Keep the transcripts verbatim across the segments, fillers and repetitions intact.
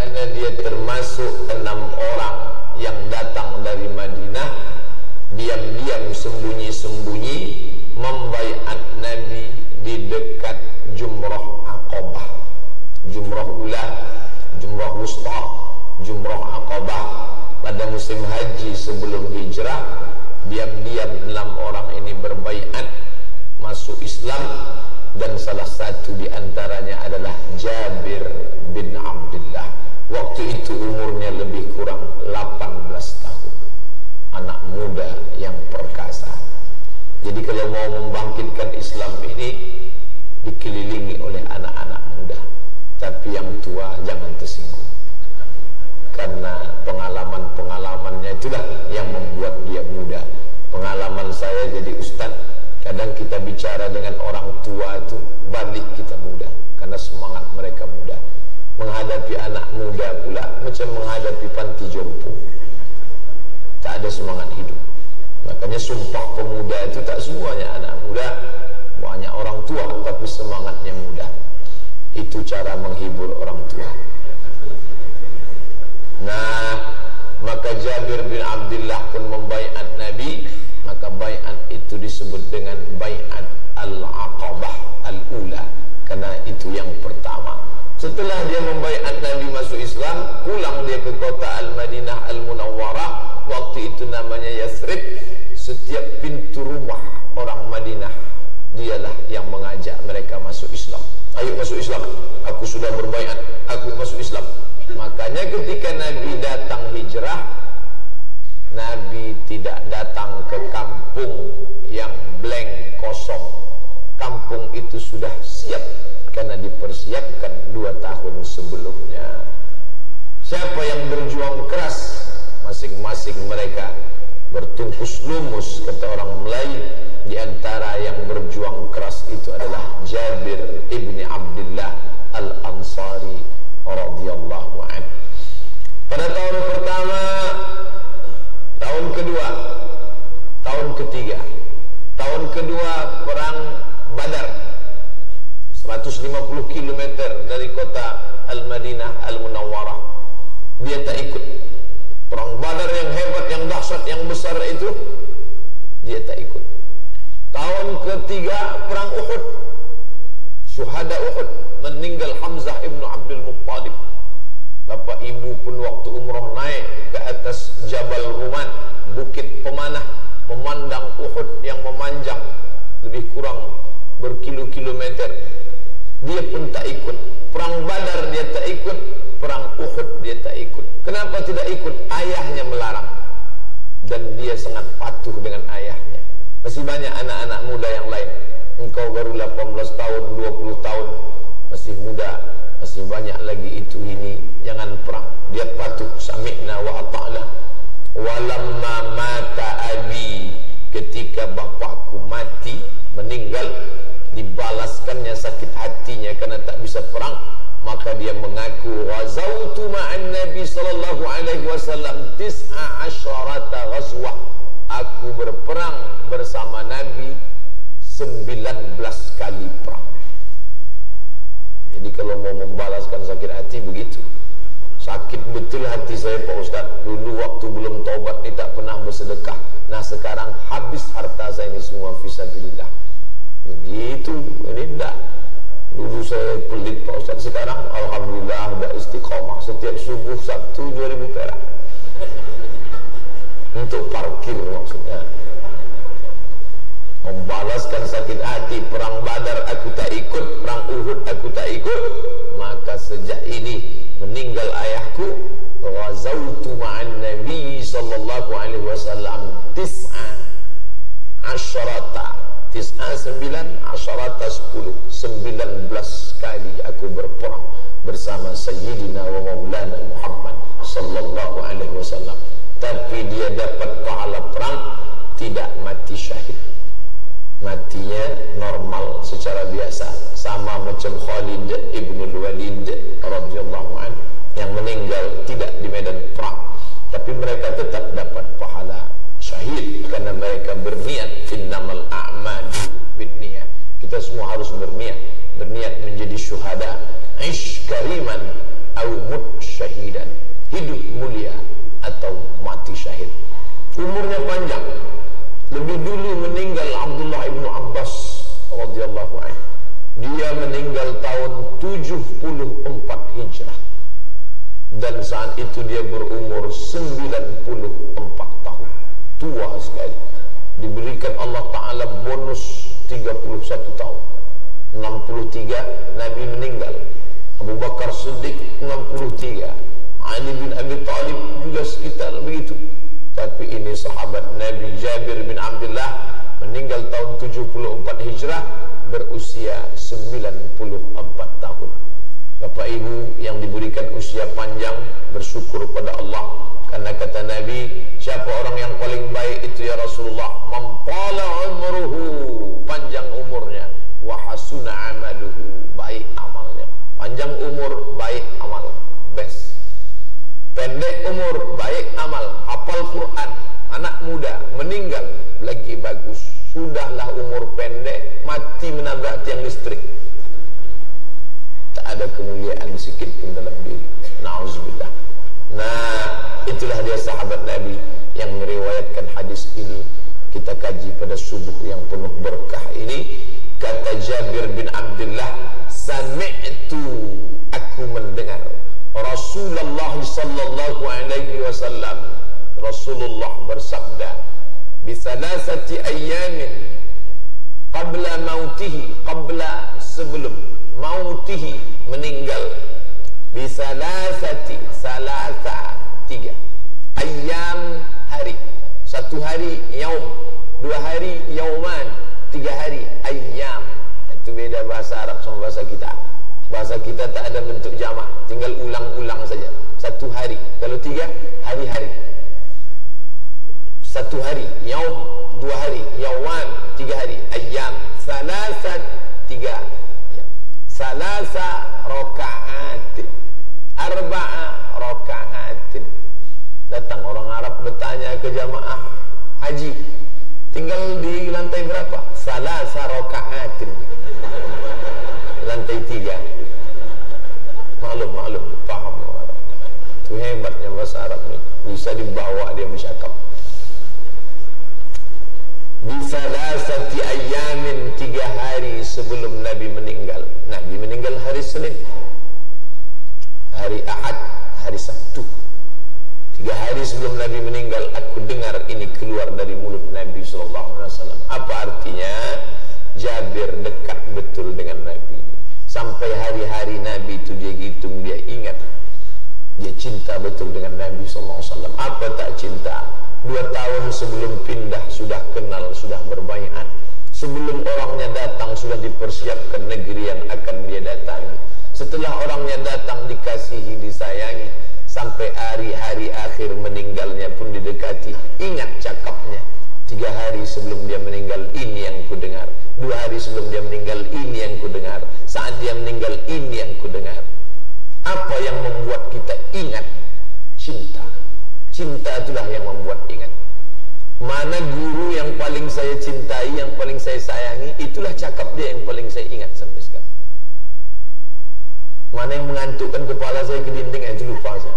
karena dia termasuk enam orang yang datang dari Madinah, diam-diam sembunyi-sembunyi membaiat Nabi di dekat Jumrah Aqabah, Jumrah Ula, Jumrah Wusta, Jumrah Aqabah. Pada musim haji sebelum hijrah, diam-diam enam orang ini berbaiat masuk Islam, dan salah satu di antaranya adalah Jabir bin Abdullah. Waktu itu umurnya lebih kurang delapan belas tahun, anak muda yang perkasa. Jadi kalau mau membangkitkan Islam ini dikelilingi oleh anak-anak muda, tapi yang tua jangan tersinggung, karena pengalaman-pengalamannya itulah yang membuat dia muda. Pengalaman saya jadi ustaz, kadang kita bicara dengan orang tua itu balik kita muda, karena semangat mereka muda. Menghadapi anak muda pula macam menghadapi panti jompo, tak ada semangat hidup. Makanya Sumpah Pemuda itu tak semuanya anak muda, banyak orang tua tapi semangatnya muda. Itu cara menghibur orang tua. Nah, maka Jabir bin Abdullah pun membaiat Nabi. Maka baiat itu disebut dengan baiat Al-Aqabah Al-Ula, karena itu yang pertama. Setelah dia membaiat Nabi masuk Islam, pulang dia ke kota Al-Madinah Al-Munawwarah. Waktu itu namanya Yathrib. Setiap pintu rumah orang Madinah, dialah yang mengajak mereka masuk Islam. Ayo masuk Islam, aku sudah berbaiat, aku masuk Islam. Makanya ketika Nabi datang hijrah, Nabi tidak datang ke kampung yang blank, kosong. Kampung itu sudah siap, karena dipersiapkan dua tahun sebelumnya. Siapa yang berjuang keras, masing-masing mereka bertungkus lumus, kata orang Melayu. Di antara yang berjuang keras itu adalah Jabir ibni Abdullah Al-Ansari radhiyallahu anhu. Pada tahun pertama, tahun kedua, tahun ketiga, tahun kedua perang Badar, seratus lima puluh kilometer dari kota Al-Madinah Al-Munawwarah. Dia tak ikut perang Badar yang hebat, yang dahsyat, yang besar itu. Dia tak ikut. Tahun ketiga perang Uhud, syuhada Uhud, meninggal Hamzah ibnu Abdul Muttalib. Bapak ibu pun waktu umrah naik ke atas Jabal Ruman, bukit pemanah, memandang Uhud yang memanjang lebih kurang berkilo-kilometer. Dia pun tak ikut. Perang Badar dia tak ikut, perang Uhud dia tak ikut. Kenapa tidak ikut? Ayahnya melarang, dan dia sangat patuh dengan ayahnya. Masih banyak anak-anak muda yang lain. Engkau baru delapan belas tahun, dua puluh tahun, masih muda, masih banyak lagi itu ini, jangan perang. Dia patuh, sami'na wa ata'na. Walamma mata abi, ketika bapakku mati, meninggal, dibalaskannya sakit hatinya karena tak bisa perang, maka dia mengaku ghazautu ma'an nabi sallallahu alaihi wasallam tis'a asyarata ghazwah, aku berperang bersama Nabi sembilan belas kali perang. Jadi kalau mau membalaskan sakit hati begitu. Sakit betul hati saya Pak Ustaz. Dulu waktu belum taubat ni tak pernah bersedekah. Nah sekarang habis harta saya ini semua fisabilillah. Begitu, ini enggak. Dulu saya pelit Pak Ustaz, sekarang alhamdulillah dah istiqamah. Setiap subuh Sabtu dua ribu perak untuk parkir maksudnya. Membalaskan sakit hati. Perang Badar aku tak ikut, perang Uhud aku tak ikut, maka sejak ini meninggal ayahku, ghazautu ma'an nabi sallallahu alaihi wasallam tis'a asyarata, tis'a sembilan, asyarata sepuluh, sembilan belas kali aku berperang bersama Sayyidina wa Maulana Muhammad sallallahu alaihi wasallam. Tapi dia dapat pahala perang, tidak mati syahid. Matinya normal secara biasa, sama macam Khalid ibn Walid radhiyallahu anhu yang meninggal tidak di medan perang, tapi mereka tetap dapat pahala syahid karena mereka berniat innamal a'malu binniyat. Kita semua harus berniat, berniat menjadi syuhada, ish kariman au mut syahid. Dan saat itu dia berumur sembilan puluh empat tahun, tua sekali. Diberikan Allah Ta'ala bonus tiga puluh satu tahun. Enam puluh tiga Nabi meninggal. Abu Bakar Siddiq enam puluh tiga, Ali bin Abi Thalib juga sekitar begitu. Tapi ini sahabat Nabi Jabir bin Abdullah meninggal tahun tujuh puluh empat Hijrah, berusia sembilan puluh empat tahun. Bapak Ibu yang diberikan usia panjang, bersyukur pada Allah. Karena kata Nabi, siapa orang yang paling baik itu ya Rasulullah? Mempala umruhu, panjang umurnya, wa hasuna amaluhu, baik amalnya. Panjang umur, baik amal, best. Pendek umur, baik amal, hafal Quran. Anak muda meninggal, lagi bagus. Sudahlah umur pendek, mati menabrak tiang listrik, tak ada kemuliaan sikit pun dalam diri. Na'udzubillah. Nah, itulah dia sahabat Nabi yang meriwayatkan hadis ini. Kita kaji pada subuh yang penuh berkah ini. Kata Jabir bin Abdullah, sami'tu, aku mendengar Rasulullah sallallahu alaihi wasallam, Rasulullah bersabda, bisalasati ayyamin qabla mautihi, qabla sebelum, mautihi meninggal, bisalasati, salasa tiga, ayyam hari, satu hari yaum, dua hari yauman, tiga hari ayyam. Itu beda bahasa Arab sama bahasa kita. Bahasa kita tak ada bentuk jamak, tinggal ulang-ulang saja. Satu hari, kalau tiga, hari-hari. Satu hari, yaum, dua hari, yauman, tiga hari, ayyam. Salasa, tiga. Salasa rokaatin, arba'a rokaatin. Datang orang Arab bertanya ke jamaah haji, tinggal di lantai berapa? Salasa rokaatin, lantai tiga. Maklum, maklum, paham orang Arab. Itu hebatnya bahasa Arab ni, bisa dibawa dia bercakap. Bisalasati ayyamin, tiga hari sebelum Nabi meninggal. Nabi meninggal hari Senin, hari Ahad, hari Sabtu. Tiga hari sebelum Nabi meninggal, aku dengar ini keluar dari mulut Nabi sallallahu alaihi wasallam. Apa artinya? Jabir dekat betul dengan Nabi. Sampai hari-hari Nabi itu dia hitung, dia ingat. Dia cinta betul dengan Nabi sallallahu alaihi wasallam. Apa tak cinta? Dua tahun sebelum pindah sudah kenal, sudah berbaiat. Sebelum orangnya datang sudah dipersiapkan negeri yang akan dia datangi. Setelah orangnya datang dikasihi, disayangi. Sampai hari-hari akhir meninggalnya pun didekati. Ingat cakapnya. Tiga hari sebelum dia meninggal, ini yang ku dengar. Dua hari sebelum dia meninggal, ini yang ku dengar. Saat dia meninggal, ini yang ku dengar. Apa yang membuat kita ingat? Cinta. Cinta itulah yang membuat ingat. Mana guru yang paling saya cintai, yang paling saya sayangi, itulah cakap dia yang paling saya ingat sampai sekarang. Mana yang mengantukkan kepala saya ke dinding, itu lupa saya.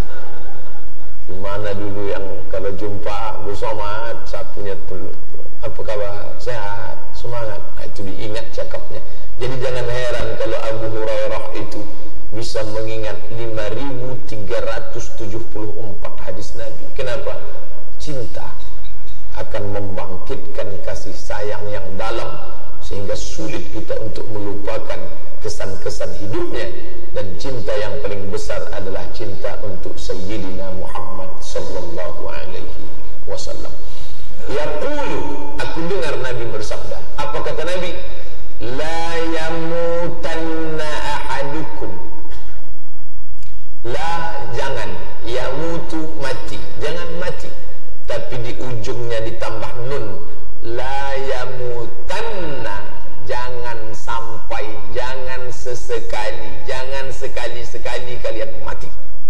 Mana dulu yang kalau jumpa bersama sapunya peluk, apa kabar, sehat, semangat, nah, itu diingat cakapnya. Jadi jangan heran kalau Abu Hurairah itu bisa mengingat lima ribu tiga ratus tujuh puluh empat hadis Nabi. Kenapa? Cinta akan membangkitkan kasih sayang yang dalam, sehingga sulit kita untuk melupakan kesan-kesan hidupnya. Dan cinta yang paling besar adalah cinta untuk Sayyidina Muhammad sallallahu alaihi wasallam. Yaqulu, aku dengar Nabi bersabda. Apa kata Nabi? La yamutanna ahadukum. La, jangan, yamutu, mati, jangan mati. Tapi di ujungnya ditambah nun. La yamutanna, jangan sampai, jangan sesekali, jangan sekali-sekali kalian mati.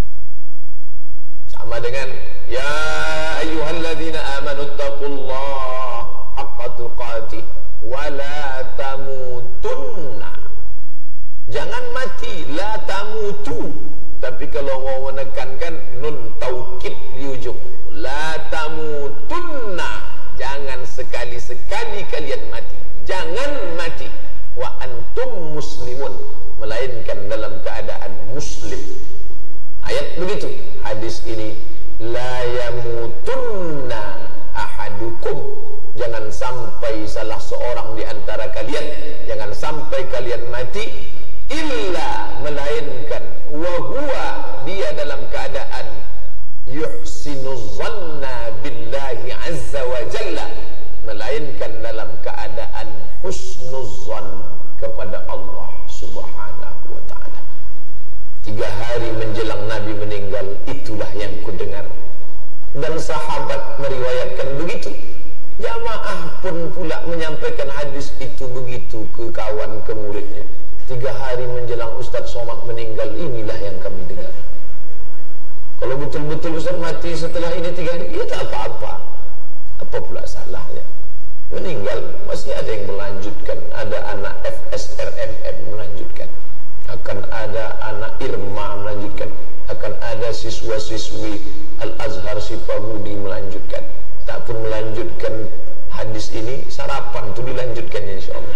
Sama dengan ya ayyuhalladzina amanu taqullaha haqqa tuqatih wa la tamutunna. Jangan mati, la tamutu. Tapi kalau mau menekankan nun taukid di ujung, la tamutunna, jangan sekali-sekali kalian mati. Jangan mati wa antum muslimun, melainkan dalam keadaan muslim. Ayat begitu hadis ini, la yamutunna ahadukum, jangan sampai salah seorang di antara kalian, jangan sampai kalian mati, illa, melainkan, wa huwa, dia dalam keadaan yuhsinu zanna billahi azza wa jalla, melainkan dalam keadaan husnuzan kepada Allah subhanahu wa ta'ala. Tiga hari menjelang Nabi meninggal, itulah yang kudengar. Dan sahabat meriwayatkan begitu. Jamaah pun pula menyampaikan hadis itu begitu ke kawan, ke muridnya. Tiga hari menjelang Ustaz Somad meninggal, inilah yang kami dengar. Kalau betul-betul Ustaz mati setelah ini tiga hari, ya tak apa-apa. Apa pula salahnya? Meninggal, masih ada yang melanjutkan. Ada anak F S R M M melanjutkan, akan ada anak Irma melanjutkan, akan ada siswa-siswi Al-Azhar Sipabudi melanjutkan. Tak pun melanjutkan hadis ini, sarapan itu dilanjutkannya insyaAllah.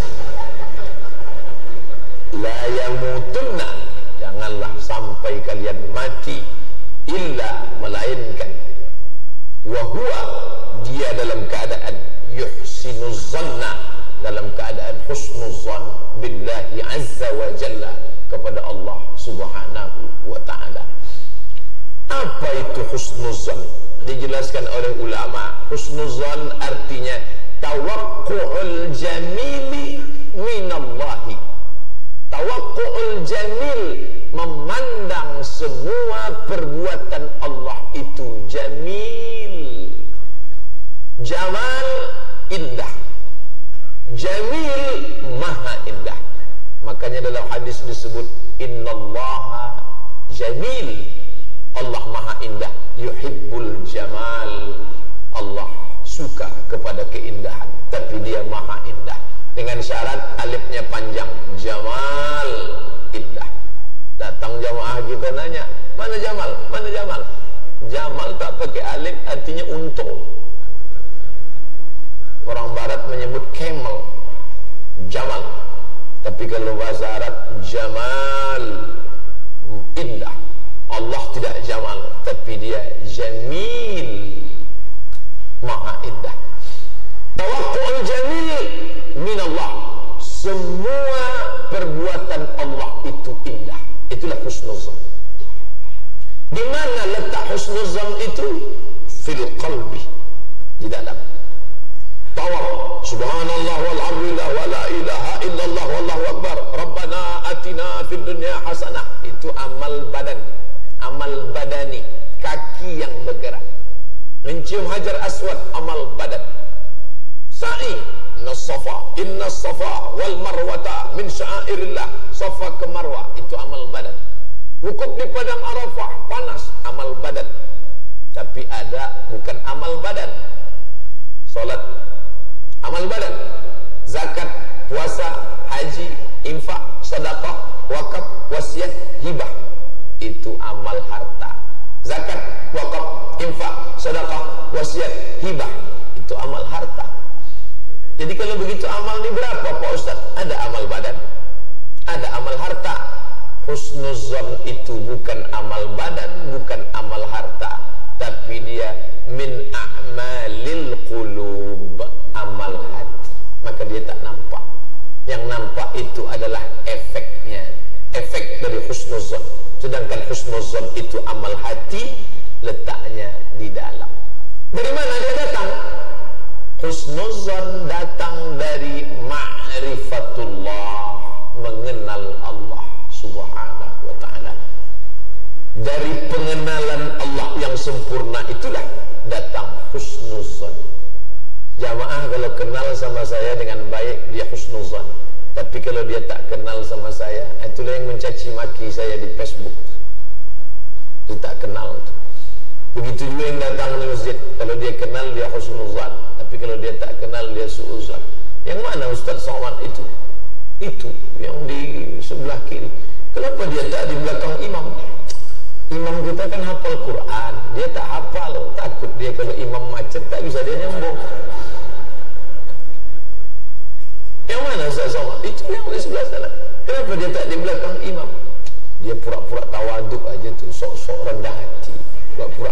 La yamutunna, janganlah sampai kalian mati, illa, melainkan, wa huwa, dia dalam keadaan yuhsinuz zanna, dalam keadaan husnuzan billahi azza wa jalla, kepada Allah subhanahu wa ta'ala. Apa itu husnuzan? Dijelaskan oleh ulama, husnuzan artinya tawakku'ul jamili minallahi. Tawakku'ul jamil, memandang semua perbuatan Allah itu jamil. Jamal, indah. Jamil, maha indah. Makanya dalam hadis disebut innallaha jamil, Allah maha indah. Yuhibbul jamal, Allah suka kepada keindahan, tapi dia maha indah. Dengan syarat alifnya panjang, jamal, indah. Datang jamaah kita nanya, mana Jamal? Mana Jamal? Jamal tak pakai alif, artinya unta. Orang barat menyebut camel, Jamal. Tapi kalau bahasa Arab, Jamal, indah. Allah tidak Jamal, tapi dia Jamil, maha indah. Tawakkul jamil minallah, semua perbuatan Allah itu indah. Itulah husnuzan. Di mana letak husnuzan itu? Fil qalbi, di dalam. Tawar, subhanallah walhamdulillah wa la ilaha illallah wallahu akbar, rabbana atina fid dunya hasanah. Itu amal badan, amal badani, kaki yang bergerak. Mencium hajar aswad, amal badan. Sa'i, inna safa, inna safa wal marwata min sya'airillah. Safa ke marwah, itu amal badan. Wukuf di padang Arafah, panas, amal badan. Tapi ada bukan amal badan. Salat, amal badan. Zakat, puasa, haji, infak, sedekah, wakaf, wasiat, hibah, itu amal harta. Zakat, wakaf, infak, sedekah, wasiat, hibah, itu amal harta. Jadi kalau begitu amal ini berapa Pak Ustaz? Ada amal badan, ada amal harta. Husnuzan itu bukan amal badan, bukan amal harta, tapi dia min a'malil qulub, amal hati. Maka dia tak nampak. Yang nampak itu adalah efeknya, efek dari husnuzan. Sedangkan husnuzan itu amal hati, letaknya di dalam. Dari mana dia datang? Husnuzan datang dari ma'rifatullah, mengenal Allah subhanahu wa ta'ala. Dari pengenalan Allah yang sempurna itulah datang husnuzan. Jamaah kalau kenal sama saya dengan baik, dia husnuzan. Tapi kalau dia tak kenal sama saya, itulah yang mencaci maki saya di Facebook. Dia tak kenal. Begitu juga yang datang di masjid, kalau dia kenal dia husnuzan, tapi kalau dia tak kenal dia suuzan. Yang mana Ustaz Somad itu? Itu yang di sebelah kiri. Kenapa dia tak di belakang imam? Imam kita kan hafal Quran, dia tak hafal. Takut dia kalau imam macet tak bisa dia nyambung. Yang mana Ustaz Somad? Itu yang di sebelah sana. Kenapa dia tak di belakang imam? Dia pura-pura tawaduk aja tuh, sok-sok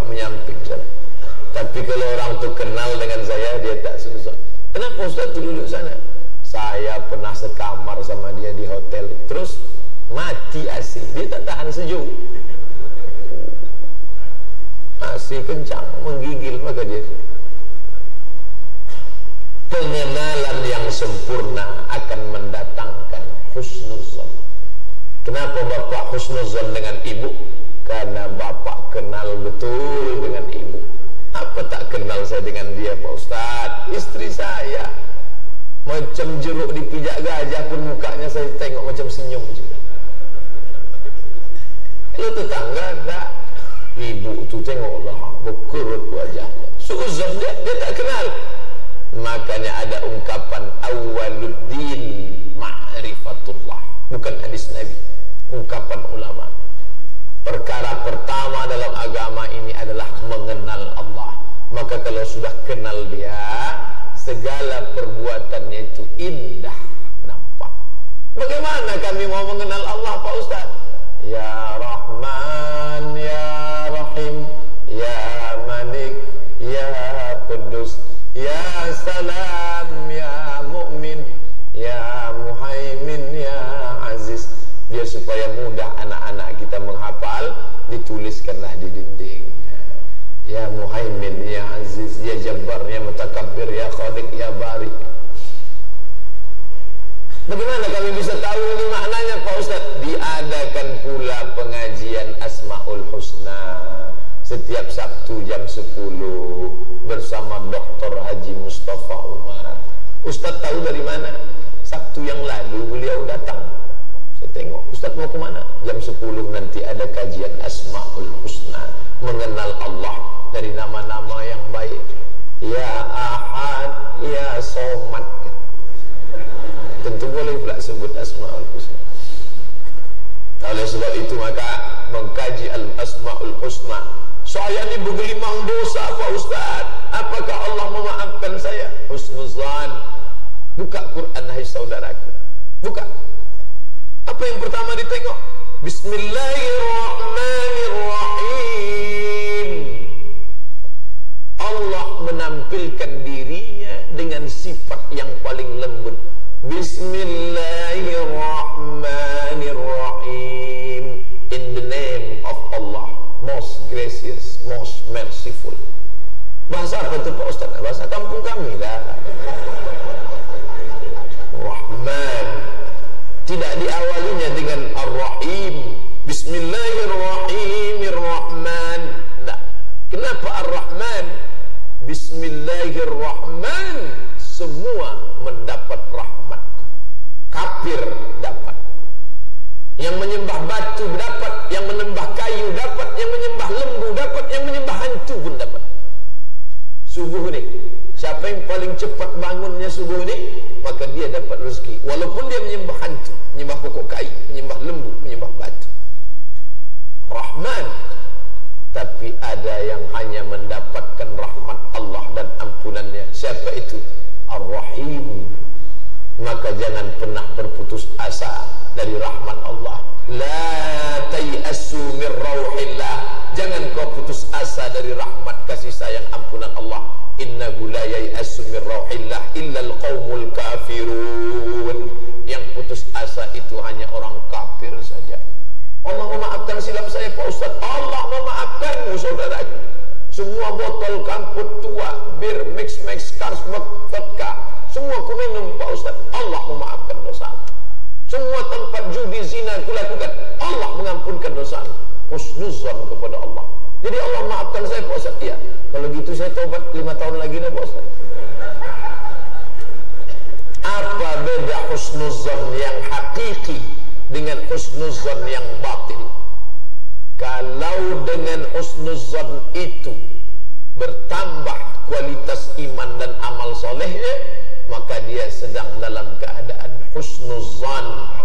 menyamping sana. Tapi kalau orang tu kenal dengan saya, dia tak susah. Kenapa Ustaz tu duduk sana? Saya pernah sekamar sama dia di hotel. Terus mati A C, dia tak tahan sejuk. A C kencang, menggigil, maka dia. Pengenalan yang sempurna akan mendatangkan husnuzan. Kenapa bapak husnuzan dengan ibu? Karena bapak kenal betul dengan ibu. Apa tak kenal saya dengan dia Pak Ustaz? Istri saya macam jeruk di pijak gajah pun mukanya saya tengok macam senyum juga. Kalau tetangga tak, ibu tu tengoklah berkerut wajahnya. Suuzon dia, dia tak kenal. Makanya ada ungkapan awwaluddin ma'rifatullah, bukan hadis Nabi, ungkapan ulama. Perkara pertama dalam agama ini adalah mengenal Allah. Maka kalau sudah kenal dia, segala perbuatannya itu indah nampak. Bagaimana kami mau mengenal Allah Pak Ustaz? Ya Rahman, Ya Rahim, Ya Malik, Ya Qudus, Ya Salam, Ya Mu'min, Ya Muhaimin, Ya Aziz. Biar supaya mudah anak-anak kita menghafal, dituliskanlah di dinding. Ya Muhaimin, Ya Aziz, Ya Jabbar, Ya Mutakabbir, Ya Khaliq, Ya Bari. Bagaimana kami bisa tahu ini maknanya Pak Ustaz? Diadakan pula pengajian Asmaul Husna setiap Sabtu jam sepuluh bersama Doktor Haji Mustafa Umar. Ustaz tahu dari mana? Sabtu yang lalu beliau datang. Saya tengok, Ustaz mau ke mana? jam sepuluh nanti ada kajian Asmaul Husna, mengenal Allah dari nama-nama yang baik. Ya Ahad, Ya Somad. Tentu boleh pula sebut Asmaul Husna. Oleh sebab itu maka mengkaji Al-Asmaul Husna. Saya ni bergelimang dosa Pak Ustaz, apakah Allah memaafkan saya? Husnuzan. Buka Quran hai saudaraku, buka. Apa yang pertama ditengok? Bismillahirrahmanirrahim. Allah menampilkan dirinya dengan sifat yang paling lembut. Bismillahirrahmanirrahim. In the name of Allah, most gracious, most merciful. Bahasa apa itu Pak Ustaz? Bahasa kampung kami lah. Rahman. Tidak diawalinya dengan Ar-Rahim. Bismillahirrahmanirrahman. Nah, kenapa Ar-Rahman? Bismillahirrahman. Semua mendapat rahmat. Kafir dapat. Yang menyembah batu dapat, yang menyembah kayu dapat, yang menyembah lembu dapat, yang menyembah hantu pun dapat. Subuh ni, siapa yang paling cepat bangunnya subuh ni, maka dia dapat rezeki. Walaupun dia menyembah hantu, menyembah pokok kayu, menyembah lembu, menyembah batu. Rahman. Tapi ada yang hanya mendapatkan rahmat Allah dan ampunannya. Siapa itu? Ar-Rahim. Maka jangan pernah berputus asa dari rahmat Allah. La tay'asu min rauhillah. Jangan kau putus asa dari rahmat kasih sayang ampunan Allah. Innahu la yai'asu min rauhillah illa al-qaumul kafirun. Yang putus asa itu hanya orang kafir saja. Allah memaafkan silap saya Pak Ustaz. Allah memaafkanmu saudaraku. Semua botol kamput tua, bir, mix-mix, Carlsberg, vodka, semua ku minum Pak Ustaz. Allah memaafkan dosa. Semua tempat judi, zina ku lakukan, Allah mengampunkan dosa. Husnuzan kepada Allah. Jadi Allah maafkan saya Pak Ustaz. Iya. Kalau gitu saya taubat lima tahun lagi dah Pak Ustaz. Apa beda husnuzan yang hakiki dengan husnuzan yang batil? Kalau dengan husnuzan itu bertambah kualitas iman dan amal solehnya, maka dia sedang dalam keadaan husnuzan.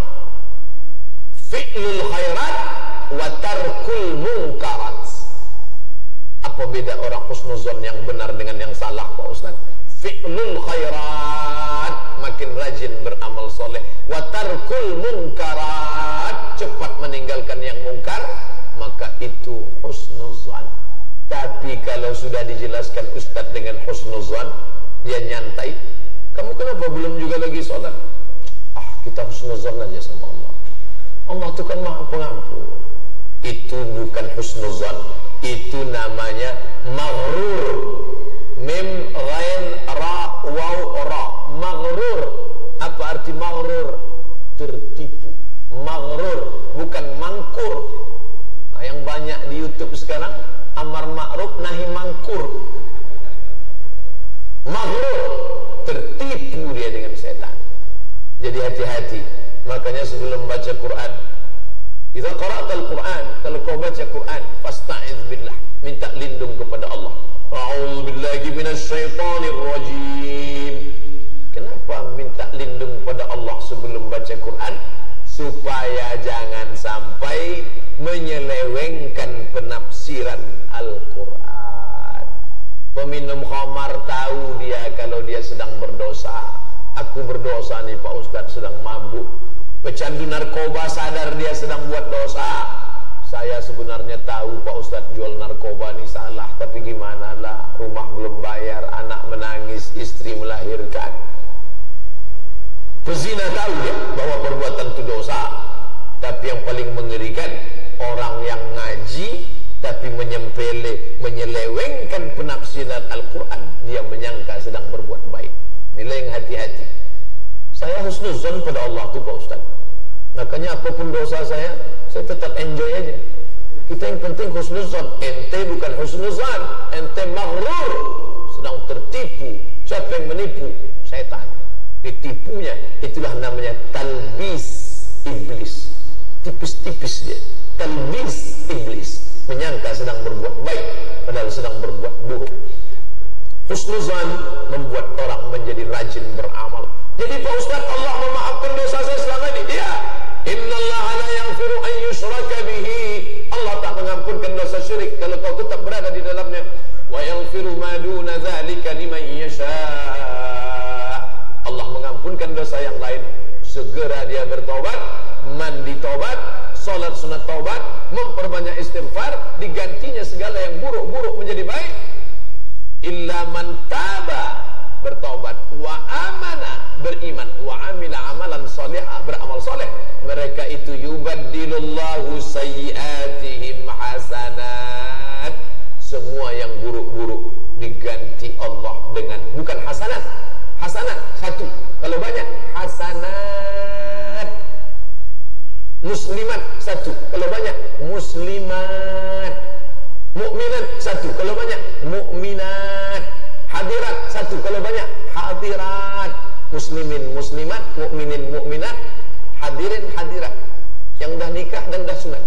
Fi'lul khairat wa tarkul munkarat. Apa beda orang husnuzan yang benar dengan yang salah Pak Ustaz? Fi'lul khairat, makin rajin beramal soleh. Wa tarkul munkarat, cepat meninggalkan yang mungkar, maka itu husnuzan. Tapi kalau sudah dijelaskan Ustadz dengan husnuzan, dia nyantai. Kamu kenapa belum juga lagi sholat? Ah, kita husnuzan aja sama Allah. Allah itu kan maha pengampun. Itu bukan husnuzan, itu namanya maghrur. Mim, ghain, ra, waw, ra. Maghrur. Apa arti maghrur? Tertipu. Maghrur, bukan mangkur. Nah, yang banyak di YouTube sekarang amar ma'ruf nahi mangkur. Maghrur, tertipu dia dengan setan. Jadi hati-hati. Makanya sebelum baca Quran, idza qara'tal Quran, kalau kau baca Quran, fasta'iz billah, minta lindung kepada Allah. A'udzu billahi minasyaitonir rajim. Kenapa minta lindung pada Allah sebelum baca Quran? Supaya jangan sampai menyelewengkan penafsiran Al-Quran. Peminum khamar tahu dia kalau dia sedang berdosa. Aku berdosa nih Pak Ustadz, sedang mabuk. Pecandu narkoba sadar dia sedang buat dosa. Saya sebenarnya tahu Pak Ustadz jual narkoba nih salah, tapi gimana lah, rumah belum bayar, anak menangis, istri melahirkan. Pezina tahu dia bahwa perbuatan itu dosa. Tapi yang paling mengerikan, orang yang ngaji tapi menyempele, menyelewengkan penafsiran Al-Quran, dia menyangka sedang berbuat baik. Nilai yang hati-hati. Saya husnuzan pada Allah itu Pak Ustaz. Makanya apapun dosa saya, saya tetap enjoy aja. Kita yang penting husnuzan. Ente bukan husnuzan, ente maghrur, sedang tertipu. Siapa yang menipu? Setan. Ditipunya, itulah namanya talbis iblis. Tipis-tipis dia. Talbis iblis, menyangka sedang berbuat baik padahal sedang berbuat buruk. Husnuzan membuat orang menjadi rajin beramal. Jadi Pak Ustaz, Allah memaafkan dosa saya selama ini. Ya, innallaha la yaghfiru an yushraka bihi. Allah tak mengampunkan dosa syirik kalau kau tetap berada di dalamnya. Wa yaghfiru ma duna dzalika liman yasha. Allah mengampunkan dosa yang lain. Segera dia bertobat, mandi tobat, salat sunat taubat, memperbanyak istighfar, digantinya segala yang buruk-buruk menjadi baik. Illa man taba, bertobat, wa amana, beriman, wa amila amalan salihah, beramal saleh. Mereka itu yubaddilullahu sayyiatihim hasanat. Semua yang buruk-buruk diganti Allah dengan, bukan hasanat. Hasanat satu, kalau banyak hasanat. Muslimat satu, kalau banyak muslimat. Mukminat satu, kalau banyak mukminat. Hadirat satu, kalau banyak hadirat. Muslimin muslimat, mukminin mukminat, hadirin hadirat. Yang dah nikah dan dah sunat.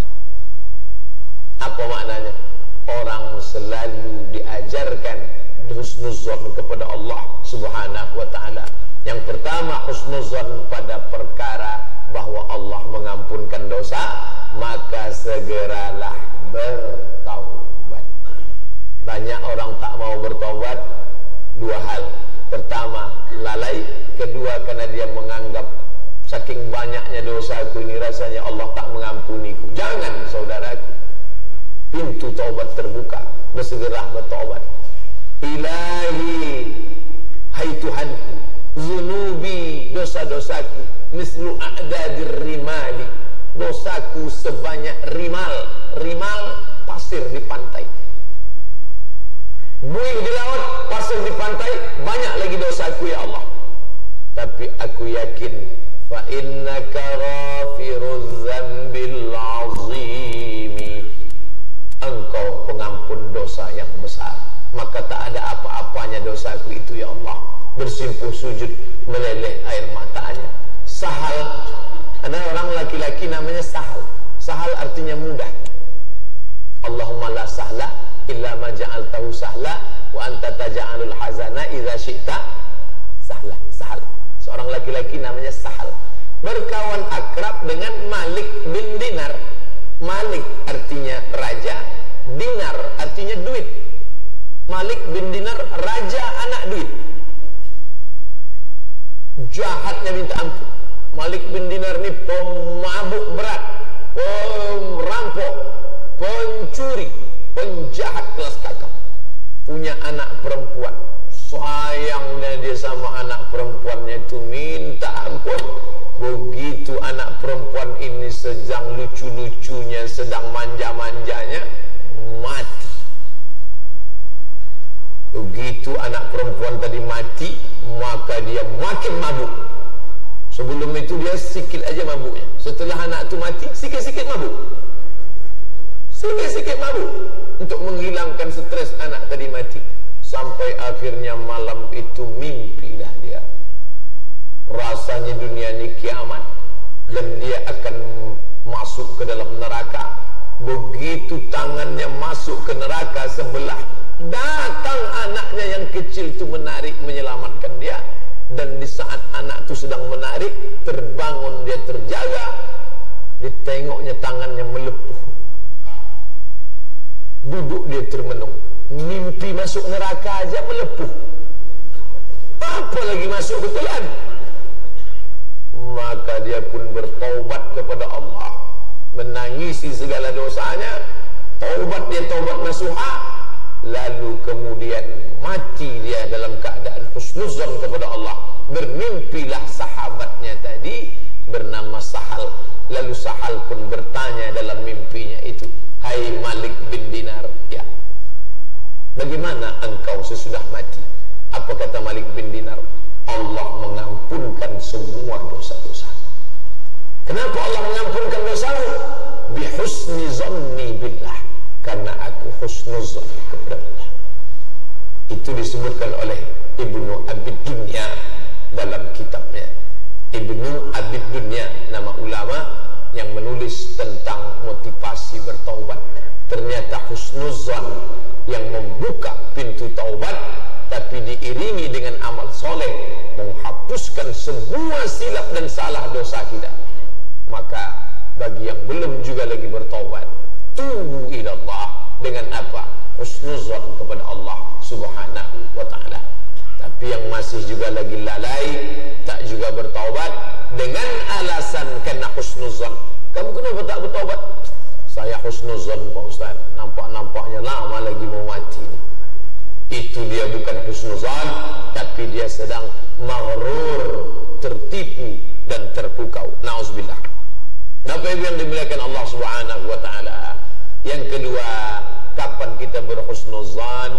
Apa maknanya? Orang selalu diajarkan husnuzan kepada Allah Subhanahu wa ta'ala. Yang pertama, husnuzan pada perkara bahwa Allah mengampunkan dosa, maka segeralah bertaubat. Banyak orang tak mau bertaubat, dua hal. Pertama, lalai. Kedua, karena dia menganggap saking banyaknya dosaku ini rasanya Allah tak mengampuniku. Jangan saudaraku, pintu taubat terbuka, bersegera bertaubat. Ilahi, hai Tuhanku, zunubi, dosa-dosaku, mislu a'dadir rimali, dosaku sebanyak rimal. Rimal, pasir di pantai. Buih di laut, pasir di pantai, banyak lagi dosaku ya Allah. Tapi aku yakin, fa innaka ghafiruz dzambil azimi, engkau pengampun dosa yang besar. Maka tak ada apa-apanya dosaku itu ya Allah. Bersimpuh sujud, meleleh air matanya. Sahal, ada orang laki-laki namanya Sahal. Sahal artinya mudah. Allahumma la sahla illa ma ja'altahu sahla wa anta taj'alul hazana idza syi'ta sahla. Sahal. Seorang laki-laki namanya Sahal. Berkawan akrab dengan Malik bin Dinar. Malik artinya raja, dinar artinya duit. Malik bin Dinar, raja anak duit. Jahatnya minta ampun. Malik bin Dinar ini pemabuk berat, perampok, pencuri, penjahat. jahat kelas kakap, punya anak perempuan. Sayangnya dia sama anak perempuannya itu minta ampun. Begitu anak perempuan ini sedang lucu-lucunya, sedang manja-manjanya, mati. Begitu anak perempuan tadi mati, maka dia makin mabuk. Sebelum itu dia sikit aja mabuknya. Setelah anak itu mati, sikit-sikit mabuk. Sikit-sikit mabuk untuk menghilangkan stres anak tadi mati. Sampai akhirnya malam itu mimpilah dia. Rasanya dunia ini kiamat dan dia akan masuk ke dalam neraka. Begitu tangannya masuk ke neraka sebelah, datang anaknya yang kecil itu menarik menyelamatkan dia. Dan di saat anak itu sedang menarik, terbangun dia terjaga, ditengoknya tangannya melepuh. Duduk dia termenung. Mimpi masuk neraka aja melepuh, apa lagi masuk betulan? Maka dia pun bertaubat kepada Allah, menangisi segala dosanya. Taubat dia taubat nasuha. Lalu kemudian mati dia dalam keadaan husnuzan kepada Allah. Bermimpilah sahabatnya tadi bernama Sahal. Lalu Sahal pun bertanya dalam mimpinya itu, hai Malik bin Dinar, ya, bagaimana engkau sesudah mati? Apa kata Malik bin Dinar? Allah mengampunkan semua dosa-dosa. Kenapa Allah mengampunkan dosamu? Bihusni zanni billah, karena aku husnuzan kepada Allah. Itu disebutkan oleh Ibnu Abid Dunya dalam kitabnya. Ibnu Abid Dunya, nama ulama yang menulis tentang motivasi bertaubat. Ternyata husnuzan yang membuka pintu taubat, tapi diiringi dengan amal soleh, menghapuskan semua silap dan salah dosa kita. Maka bagi yang belum juga lagi bertaubat, tubu ilallah dengan apa? Husnuzan kepada Allah subhanahu wa ta'ala. Tapi yang masih juga lagi lalai, tak juga bertaubat dengan alasan kena husnuzan. Kamu kenapa tak bertaubat? Saya husnuzan Pak Ustaz, nampak-nampaknya lama lagi mau mati. Itu dia bukan husnuzan, tapi dia sedang maghrur, tertipu dan terpukau. Nauzubillah. Bapak Ibu yang dimuliakan Allah subhanahu wa ta'ala. Yang kedua, kapan kita berhusnuzan?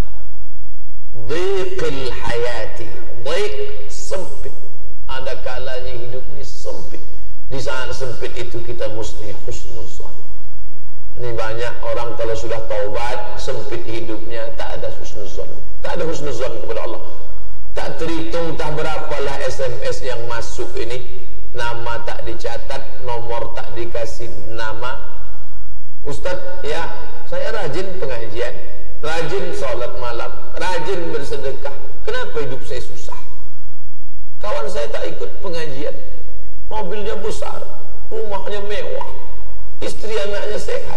Dhiqil hayati. Dhiq, sempit. Ada kalanya hidup ini sempit. Di saat sempit itu kita mesti husnuzan. Ini banyak orang kalau sudah taubat, sempit hidupnya, tak ada husnuzan. Tak ada husnuzan kepada Allah. Tak terhitung tak berapalah S M S yang masuk ini, nama tak dicatat, nomor tak dikasih nama. Ustaz, ya, saya rajin pengajian, rajin sholat malam, rajin bersedekah. Kenapa hidup saya susah? Kawan saya tak ikut pengajian, mobilnya besar, rumahnya mewah, istri anaknya sehat.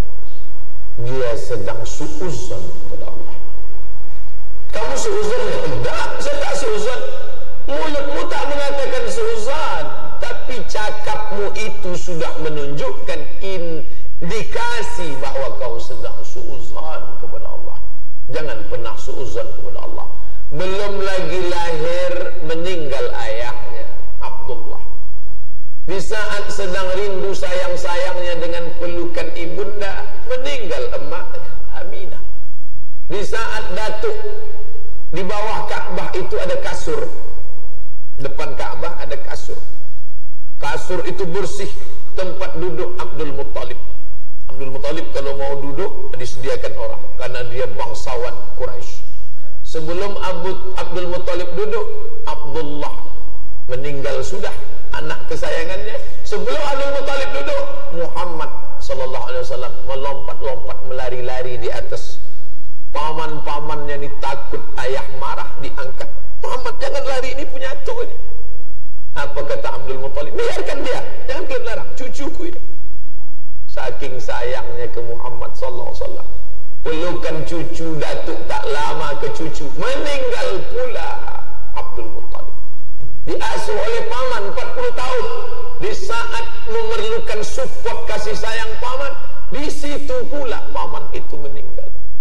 Dia sedang suuzon kepada Allah. Kamu suuzon? Tidak, saya tak suuzon. Mulutmu tak mengatakan suuzon, tapi cakapmu itu sudah menunjukkan indikasi bahwa kau sedang suuzon kepada Allah. Jangan pernah suuzon kepada Allah. Belum lagi lahir, meninggal ayahnya Abdullah. Di saat sedang rindu sayang-sayangnya dengan pelukan ibunda, meninggal emaknya Aminah. Di saat datuk, di bawah Ka'bah itu ada kasur. Depan Ka'bah ada kasur. Kasur itu bersih, tempat duduk Abdul Muttalib. Abdul Muttalib kalau mau duduk disediakan orang, karena dia bangsawan Quraisy. Sebelum Abu, Abdul Muttalib duduk, Abdullah meninggal sudah, anak kesayangannya. Sebelum Abdul Muttalib duduk, Muhammad sallallahu alaihi wasallam melompat-lompat, melari-lari di atas. Paman-pamannya ini takut ayah marah, diangkat. Muhammad, jangan lari, ini punya atuk ini. Apa kata Abdul Muttalib? Biarkan dia, jangan kalian larang, cucuku ini. Saking sayangnya ke Muhammad sallallahu alaihi wasallam, pelukan cucu datuk tak lama ke cucu, meninggal pula Abdul Muttalib. Diasuh oleh paman empat puluh tahun. Di saat memerlukan support kasih sayang paman, di situ pula paman itu meninggal.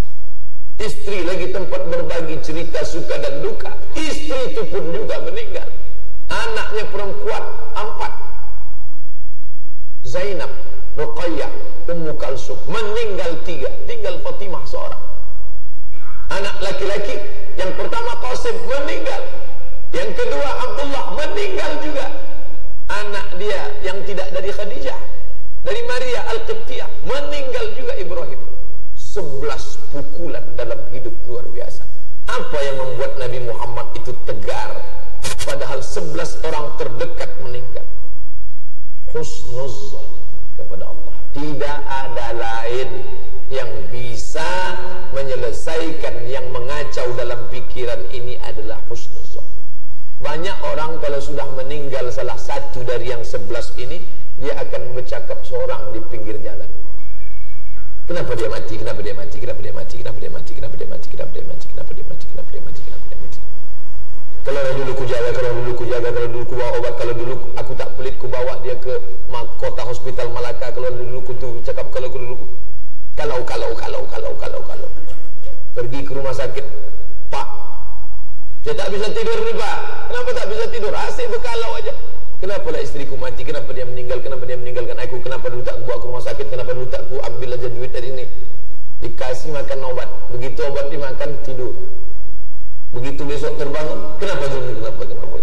Istri lagi tempat berbagi cerita suka dan duka. Istri itu pun juga meninggal. Anaknya perempuan empat, Zainab, Ruqayyah, Ummu Kalsum, meninggal tiga, tinggal Fatimah seorang. Anak laki-laki yang pertama Qasim meninggal, yang kedua Abdullah meninggal juga. Anak dia yang tidak dari Khadijah, dari Maria Al-Qibtiyah, meninggal juga Ibrahim. Sebelas pukulan dalam hidup luar biasa. Apa yang membuat Nabi Muhammad itu tegar padahal sebelas orang terdekat meninggal? Husnuzan kepada Allah. Tidak ada lain yang bisa menyelesaikan yang mengacau dalam pikiran ini adalah husnuzan. Banyak orang kalau sudah meninggal salah satu dari yang sebelas ini, dia akan bercakap seorang di pinggir jalan. Kenapa dia mati? Kenapa dia mati? Kenapa dia mati? Kenapa dia mati? Kenapa dia mati? Kenapa dia mati? Kenapa dia mati? Kenapa dia mati? Kenapa dia mati? Kalau dulu ku jaga, kalau dulu ku jaga, kalau dulu ku bawa obat, kalau dulu aku tak pelit ku bawa dia ke kota hospital Malaka, kalau dulu ku tu cakap, kalau dulu ku kalau kalau kalau kalau kalau kalau pergi ke rumah sakit, Pak, saya tak bisa tidur nih Pak. Kenapa tak bisa tidur? Asyik berkalau aja. Kenapa lah istriku mati? Kenapa dia meninggal? Kenapa dia meninggalkan aku? Kenapa dulu tak bawa ke rumah sakit? Kenapa dulu tak ku ambil aja duit dari ini? Dikasih makan obat. Begitu obat dimakan, tidur. Begitu besok terbangun, kenapa jadi kenapa kenapa?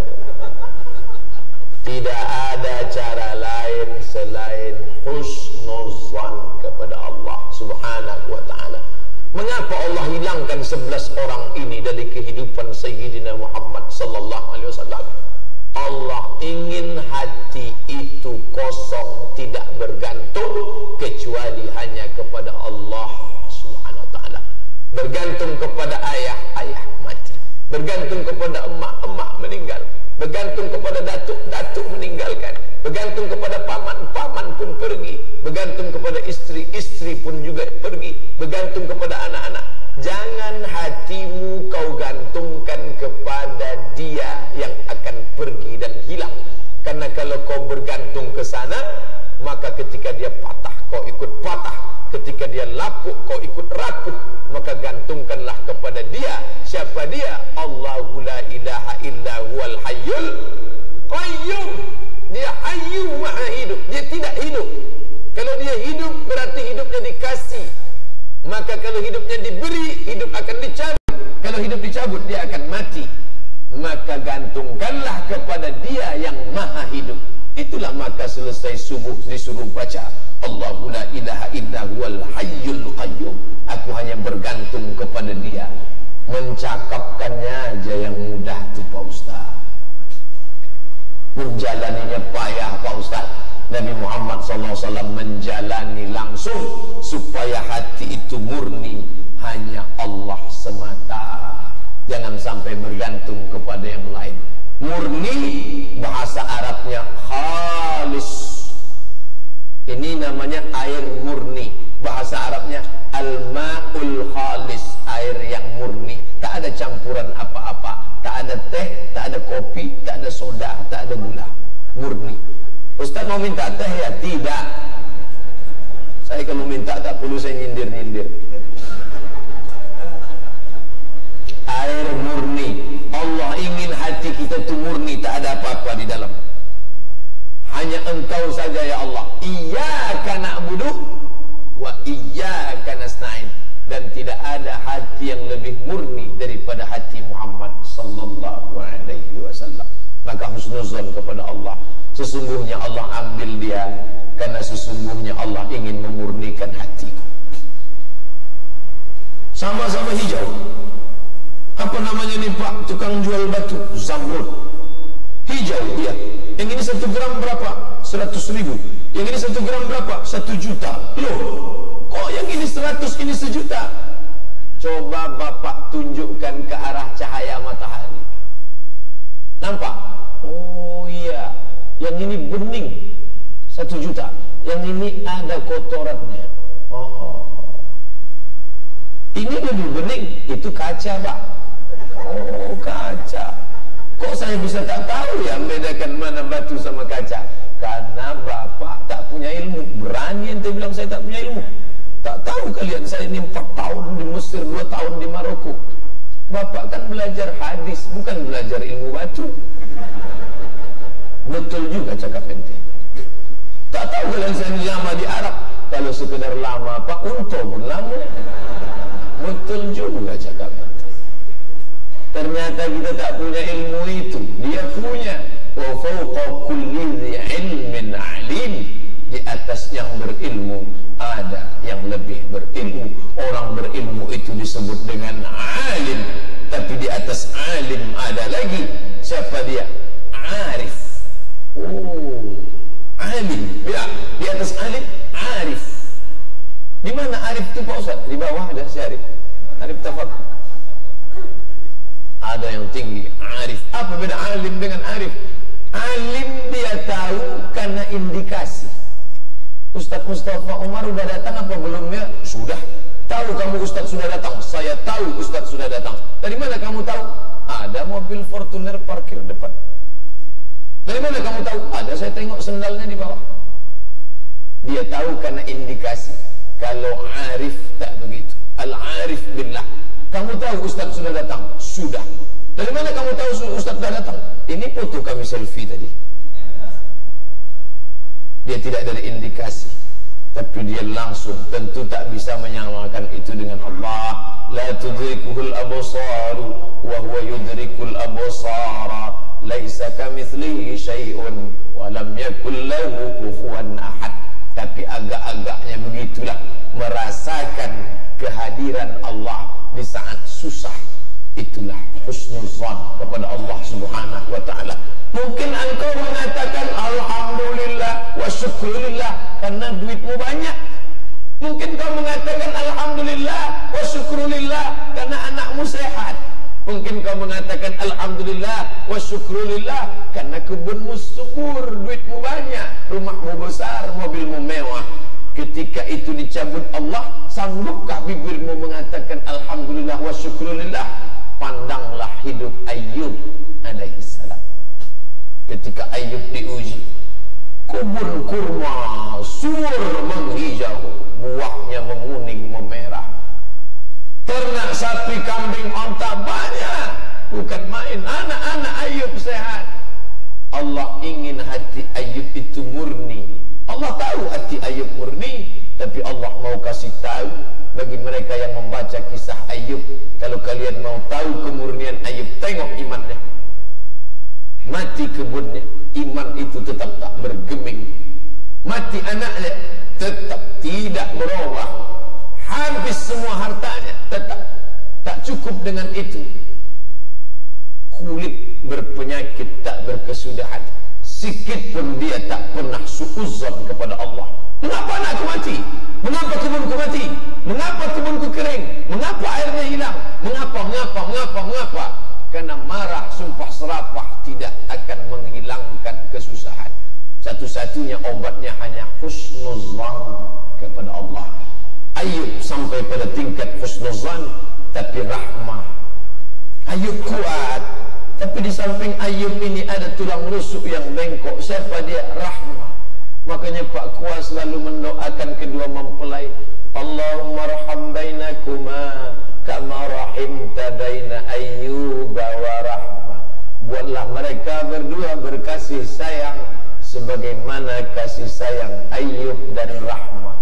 Tidak ada cara lain selain husnuzan kepada Allah Subhanahu wa taala. Mengapa Allah hilangkan sebelas orang ini dari kehidupan Sayyidina Muhammad sallallahu alaihi wasallam? Allah ingin hati itu kosong, tidak bergantung kecuali hanya kepada Allah Subhanahu wa taala. Bergantung kepada ayah, ayah mati. Bergantung kepada emak, emak meninggal. Bergantung kepada datuk, datuk meninggalkan. Bergantung kepada paman, paman pun pergi. Bergantung kepada istri, istri pun juga pergi. Bergantung kepada anak-anak. Jangan hatimu kau gantungkan kepada dia yang akan pergi dan hilang. Karena kalau kau bergantung ke sana, maka ketika dia patah, kau ikut patah. Ketika dia lapuk, kau ikut rapuh. Maka gantungkanlah kepada dia. Siapa dia? Allahu la ilaha illa huwal hayyul qayyum. Dia hayyu maha hidup. Dia tidak hidup. Kalau dia hidup, berarti hidupnya dikasih. Maka kalau hidupnya diberi, hidup akan dicabut. Kalau hidup dicabut, dia akan mati. Maka gantungkanlah kepada dia yang maha hidup. Itulah maka selesai subuh disuruh baca Allahu la ilaha illa huwal hayyul qayyum. Aku hanya bergantung kepada dia. Mencakapkannya aja yang mudah tuh Pak Ustaz. Menjalaninya payah Pak Ustaz. Nabi Muhammad sallallahu alaihi wasallam menjalani langsung supaya hati itu murni hanya Allah semata. Jangan sampai bergantung kepada yang lain. Murni bahasa Arabnya khalis. Ini namanya air murni. Bahasa Arabnya al-ma'ul khalis, air yang murni. Tak ada campuran apa-apa. Tak ada teh, tak ada kopi, tak ada soda, tak ada gula. Murni. Ustaz mau minta teh ya? Tidak. Saya kalau minta tak perlu saya nyindir-nyindir. Air murni. Allah ingin hati kita itu murni, tak ada apa-apa di dalam. Hanya Engkau saja ya Allah. Iyyaka na'budu wa iyyaka nasta'in. Dan tidak ada hati yang lebih murni daripada hati Muhammad sallallahu alaihi wasallam. Maka husnuzan kepada Allah. Sesungguhnya Allah ambil dia karena sesungguhnya Allah ingin memurnikan hati. Sama-sama hijau. Apa namanya nih Pak tukang jual batu? Zamrud. Hijau dia. Yang ini satu gram berapa? Seratus ribu. Yang ini satu gram berapa? Satu juta. Loh, kok yang ini seratus, ini sejuta? Coba Bapak tunjukkan ke arah cahaya matahari. Nampak? Oh iya. Yang ini bening, satu juta. Yang ini ada kotorannya. Oh, ini lebih bening. Itu kaca Pak. Oh kaca. Kok saya bisa tak tahu ya membedakan mana batu sama kaca? Karena Bapak tak punya ilmu. Berani ente bilang saya tak punya ilmu. Tak Tak tahu kalian, saya ini empat tahun di Mesir, dua tahun di Maroko. Bapak kan belajar hadis, bukan belajar ilmu batu. Betul juga cakap ente. Tak tahu kalian saya ini lama di Arab. Kalau sekedar lama Pak Unto pun lama. Betul juga cakap ente. Ternyata kita tak punya ilmu itu, dia punya. Wa fawqa kulli dhi ilmin alim. Di atas yang berilmu ada yang lebih berilmu. Orang berilmu itu disebut dengan alim. Tapi di atas alim ada lagi. Siapa dia? Arif. Oh, alim. Ya, di atas alim, arif. Di mana arif itu Pak Ustaz? Di bawah ada si Arif. Arif tafad. Ada yang tinggi, arif. Apa beda alim dengan arif? Alim dia tahu karena indikasi. Ustaz Mustafa Umar sudah datang apa belum ya? Sudah. Tahu kamu Ustaz sudah datang? Saya tahu Ustaz sudah datang. Dari mana kamu tahu? Ada mobil Fortuner parkir depan. Dari mana kamu tahu? Ada, saya tengok sendalnya di bawah. Dia tahu karena indikasi. Kalau arif tak begitu. Al-arif billah. Kamu tahu Ustaz sudah datang? Sudah. Dari mana kamu tahu Ustaz sudah datang? Ini foto kami selfie tadi. Dia tidak dari indikasi, tapi dia langsung. Tentu tak bisa menyamakan itu dengan Allah. La tudrikuhul absaru wa huwa yudrikul absara. Laisa kamitslihi syai'un wa lam yakul lahu kufuwan ahad. Tapi agak-agaknya begitulah, merasakan kehadiran Allah di saat susah. Itulah husnuzan kepada Allah Subhanahu wa taala. Mungkin engkau mengatakan alhamdulillah wa syukurillah karena duitmu banyak. Mungkin kau mengatakan alhamdulillah wa syukurillah karena anakmu sehat. Mungkin kau mengatakan alhamdulillah wa syukurillah karena kebunmu subur, duitmu banyak, rumahmu besar, mobilmu mewah. Ketika itu dicabut Allah, sanggupkah bibirmu mengatakan alhamdulillah wa syukurillah? Pandanglah hidup Ayyub alaihissalam. Ketika Ayyub diuji, kebun kurma subur menghijau, buahnya menguning memerah, ternak sapi kambing onta banyak, bukan main. Anak-anak Ayyub sehat. Allah ingin hati Ayyub itu murni. Allah tahu hati Ayyub murni, tapi Allah mau kasih tahu bagi mereka yang membaca kisah Ayyub. Kalau kalian mau tahu kemurnian Ayyub, tengok imannya. Mati kebunnya, iman itu tetap tak bergeming. Mati anaknya, tetap tidak berubah. Habis semua hartanya, tetap tak cukup dengan itu. Kulit berpenyakit tak berkesudahan, sikit pun dia tak pernah suuzon kepada Allah. Mengapa anakku mati? Mengapa kebunku mati? Mengapa kebunku kering? Mengapa airnya hilang? Mengapa, mengapa, mengapa, mengapa? Karena marah, sumpah serapah tidak akan menghilangkan kesusahan. Satu-satunya obatnya hanya husnuzan kepada Allah. Ayyub sampai pada tingkat husnuzan, tapi rahmah. Ayyub kuat, tapi di samping Ayyub ini ada tulang rusuk yang bengkok. Siapa dia? Rahmah. Makanya Pak Kuas selalu mendoakan kedua mempelai, Allahumma arham bainakuma kama rahimta baina Ayyub wa rahmah. Buatlah mereka berdua berkasih sayang sebagaimana kasih sayang Ayyub dan Rahmah.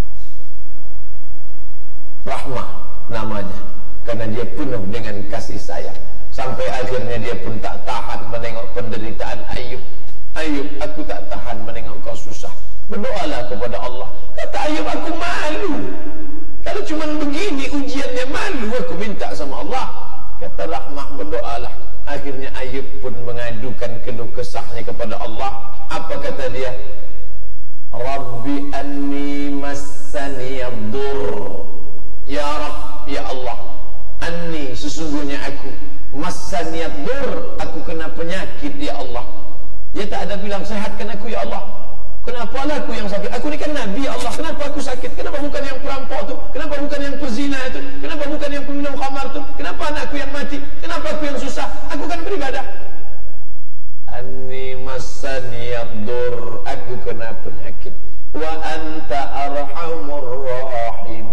Rahmah namanya karena dia penuh dengan kasih sayang. Sampai akhirnya dia pun tak tahan menengok penderitaan Ayyub. Ayyub, aku tak tahan menengok kau susah. Berdoalah kepada Allah. Kata Ayyub, aku malu. Kalau cuma begini ujiannya, malu aku minta sama Allah. Kata Rahmah, berdoalah. Akhirnya Ayyub pun mengadukan keluh kesahnya kepada Allah. Apa kata dia? Rabbi anni massani ad-dur. Ya Rabb, ya Allah, anni, sesungguhnya aku, massani ad-dur, aku kena penyakit ya Allah. Dia tak ada bilang sehatkan aku ya Allah. Kenapa lah aku yang sakit? Aku ni kan Nabi ya Allah. Kenapa aku sakit? Kenapa bukan yang perampok tu? Kenapa bukan yang pezina tu? Kenapa bukan yang peminum khamar tu? Kenapa anakku yang mati? Kenapa aku yang susah? Aku kan beribadah. Anni massani ad-dur, aku kena penyakit. Wa anta arhamur rahim.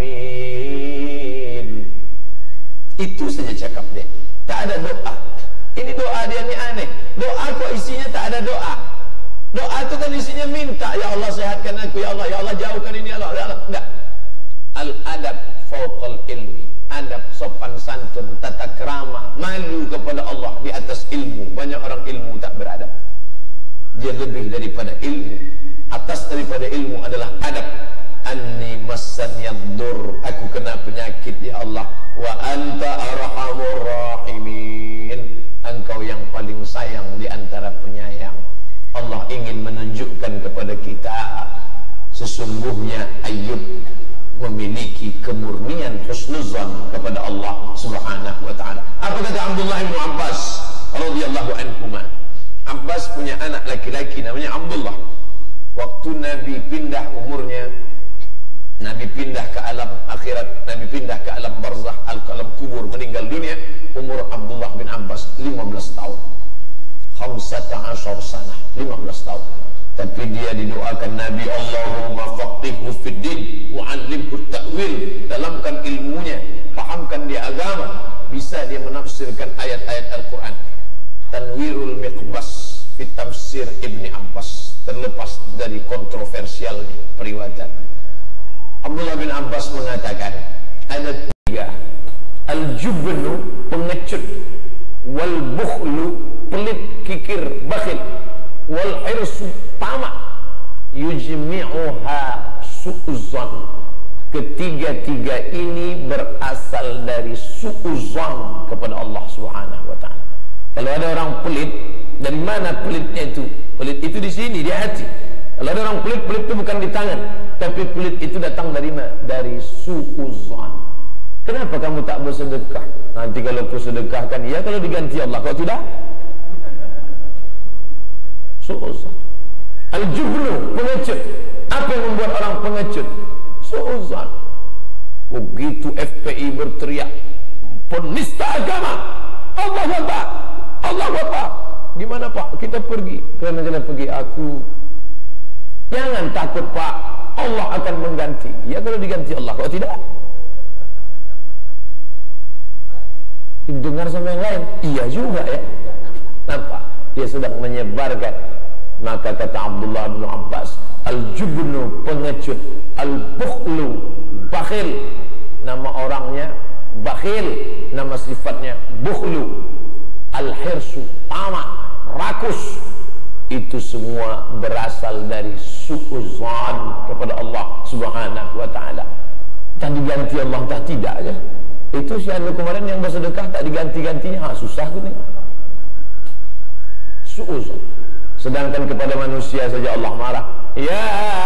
aku ya Allah, ya Allah jauhkan ini ya Allah, ya Allah. Enggak. Al-adab fauqal ilmi. Adab, sopan santun, tata krama, malu kepada Allah di atas ilmu. Banyak orang ilmu tak beradab. Dia lebih daripada ilmu. Atas daripada ilmu adalah adab. Anni massanyaddur, aku kena penyakit ya Allah. Wa anta arhamur rahimin, engkau yang paling sayang di antara penyayang. Allah ingin menunjukkan kepada kita sesungguhnya Ayub memiliki kemurnian husnuzan kepada Allah Subhanahu wa taala. Apa kata Abdullah bin Abbas radhiyallahu anhuma? Abbas punya anak laki-laki namanya Abdullah. Waktu Nabi pindah umurnya, Nabi pindah ke alam akhirat, Nabi pindah ke alam barzakh, alam kubur, meninggal dunia, umur Abdullah bin Abbas lima belas tahun. khamsata asyar sanah, lima belas tahun. Tapi dia didoakan Nabi, Allahumma faqihhu fid din wa 'allimhu ta'wil. Dalamkan ilmunya, pahamkan dia agama, bisa dia menafsirkan ayat-ayat Al-Qur'an. Tanwirul Miqbas fi tafsir Ibni Abbas, terlepas dari kontroversialnya periwayatan. Abdullah bin Abbas mengatakan ada tiga: al-jubnu, pengecut, wal bukhlu, pelit, kikir, bakhil, wal hirsu, tamak, yujmi'uha su'uzan. Ketiga-tiga ini berasal dari su'uzan kepada Allah Subhanahu wa taala. Kalau ada orang pelit, dari mana pelitnya itu? Pelit itu di sini, di hati. Kalau ada orang pelit, pelit itu bukan di tangan, tapi pelit itu datang dari mana? Dari su'uzan. Kenapa kamu tak bersedekah? Nanti kalau kau sedekahkan, ya kalau diganti Allah, kau tidak? Su'uzan. Al-jubnu, pengecut. Apa yang membuat orang pengecut? Su'uzan. Begitu F P I berteriak penista agama, Allah Akbar, Allah Akbar. Gimana Pak? Kita pergi. Kerana kita pergi, aku jangan takut Pak, Allah akan mengganti. Ya kalau diganti Allah, kau tidak? Dengar sama yang lain, iya juga ya. Nampak? Dia sedang menyebarkan. Maka kata Abdullah bin Abbas, al-jubnu, pengecut, al-bukhlu, bakhil, nama orangnya bakhil, nama sifatnya bukhlu, al-hirsu, tamak, rakus. Itu semua berasal dari su'uzan kepada Allah Subhanahu wa taala. Tak diganti Allah, tak tidak aja. Itu si anu kemarin yang bersedekah tak diganti-gantinya, ha, susah tu ni. Su'uzan. Sedangkan kepada manusia saja Allah marah. Ya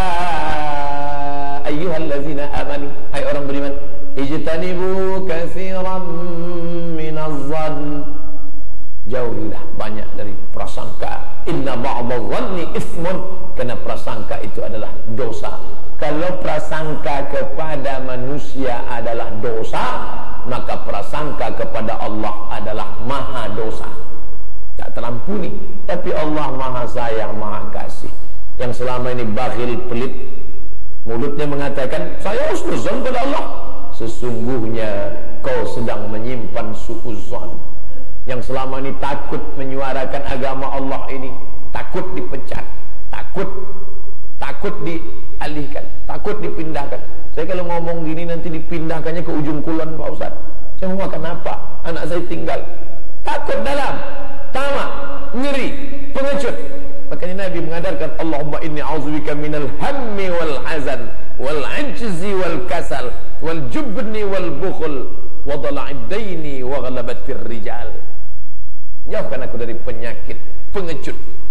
ayyuhallazina amanu, hai orang beriman, ijtanibu katsiran minadh-dhann, jauhilah banyak dari prasangka. Inna ba'dadh-dhanni itsmun, karena prasangka itu adalah dosa. Kalau prasangka kepada manusia adalah dosa, maka prasangka kepada Allah adalah maha dosa, tak terampuni. Tapi Allah maha sayang, maha kasih. Yang selama ini bakhil, pelit, mulutnya mengatakan saya husnuzan pada Allah, sesungguhnya kau sedang menyimpan su'uzan. Yang selama ini takut menyuarakan agama Allah ini, takut dipecat, takut takut dialihkan, takut dipindahkan. Saya kalau ngomong gini nanti dipindahkannya ke ujung kulon Pak Ustaz, saya mau makan apa? Anak saya tinggal. Takut dalam, tamak, ngeri, pengecut. Makanya Nabi mengadarkan, Allahumma inni a'udzubika minal hammi wal hazan wal ajzi wal kasal wal jubni wal bukhl wa dhala'id daini wa ghalabatir rijal. Jauhkan aku dari penyakit pengecut.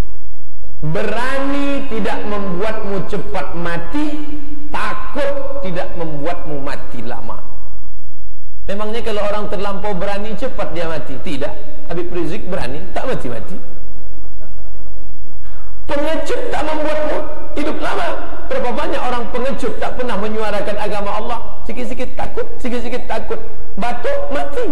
Berani tidak membuatmu cepat mati, takut tidak membuatmu mati lama. Memangnya kalau orang terlampau berani cepat dia mati? Tidak. Habib Rizik berani, tak mati-mati. Pengecut tak membuatmu hidup lama. Berapa banyak orang pengecut tak pernah menyuarakan agama Allah, sikit-sikit takut, sikit-sikit takut, batuk mati.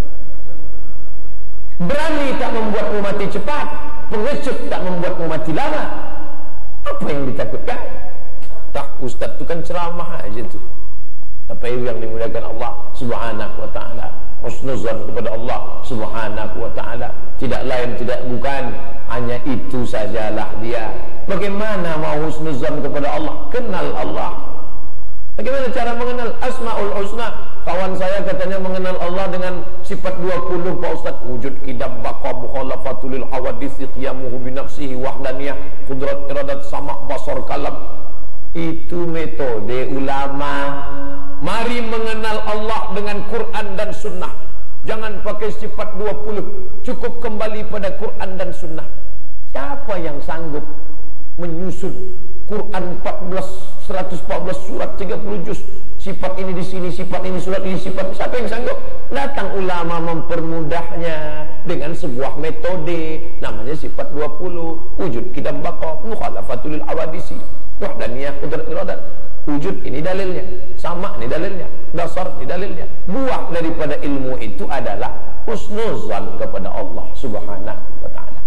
Berani tak membuatmu mati cepat, pengecut tak membuatmu mati lama. Apa yang ditakutkan? Tak, Ustaz tu kan ceramah aja tu. Apa yang dimuliakan Allah Subhanahu wa taala. husnuzan kepada Allah Subhanahu wa ta'ala. Tidak lain tidak bukan, hanya itu sajalah dia. Bagaimana mau husnuzan kepada Allah? Kenal Allah. Bagaimana cara mengenal? Asmaul husna. Kawan saya katanya mengenal Allah dengan sifat dua puluh Pak Ustaz. Wujud, kidam, baqa, mukhalafatulil hawadisi, qiyamuhu binafsihi, wahdaniyah, kudrat, iradat, sama', basar, kalam. Itu metode ulama. Mari mengenal Allah dengan Quran dan Sunnah. Jangan pakai sifat dua puluh. Cukup kembali pada Quran dan Sunnah. Siapa yang sanggup menyusun Quran empat belas, seratus empat belas surat, tiga puluh juz, sifat ini di sini, sifat ini, surat ini, sifat. Siapa yang sanggup? Datang ulama mempermudahnya dengan sebuah metode namanya sifat dua puluh. Wujud, kidam, baqa, mukhalafatulil awadisi, wahdaniyah, qudrat, iradat. Wujud ini dalilnya, sama ini dalilnya, dasar ini dalilnya. Buah daripada ilmu itu adalah husnuzan kepada Allah Subhanahu wa ta'ala.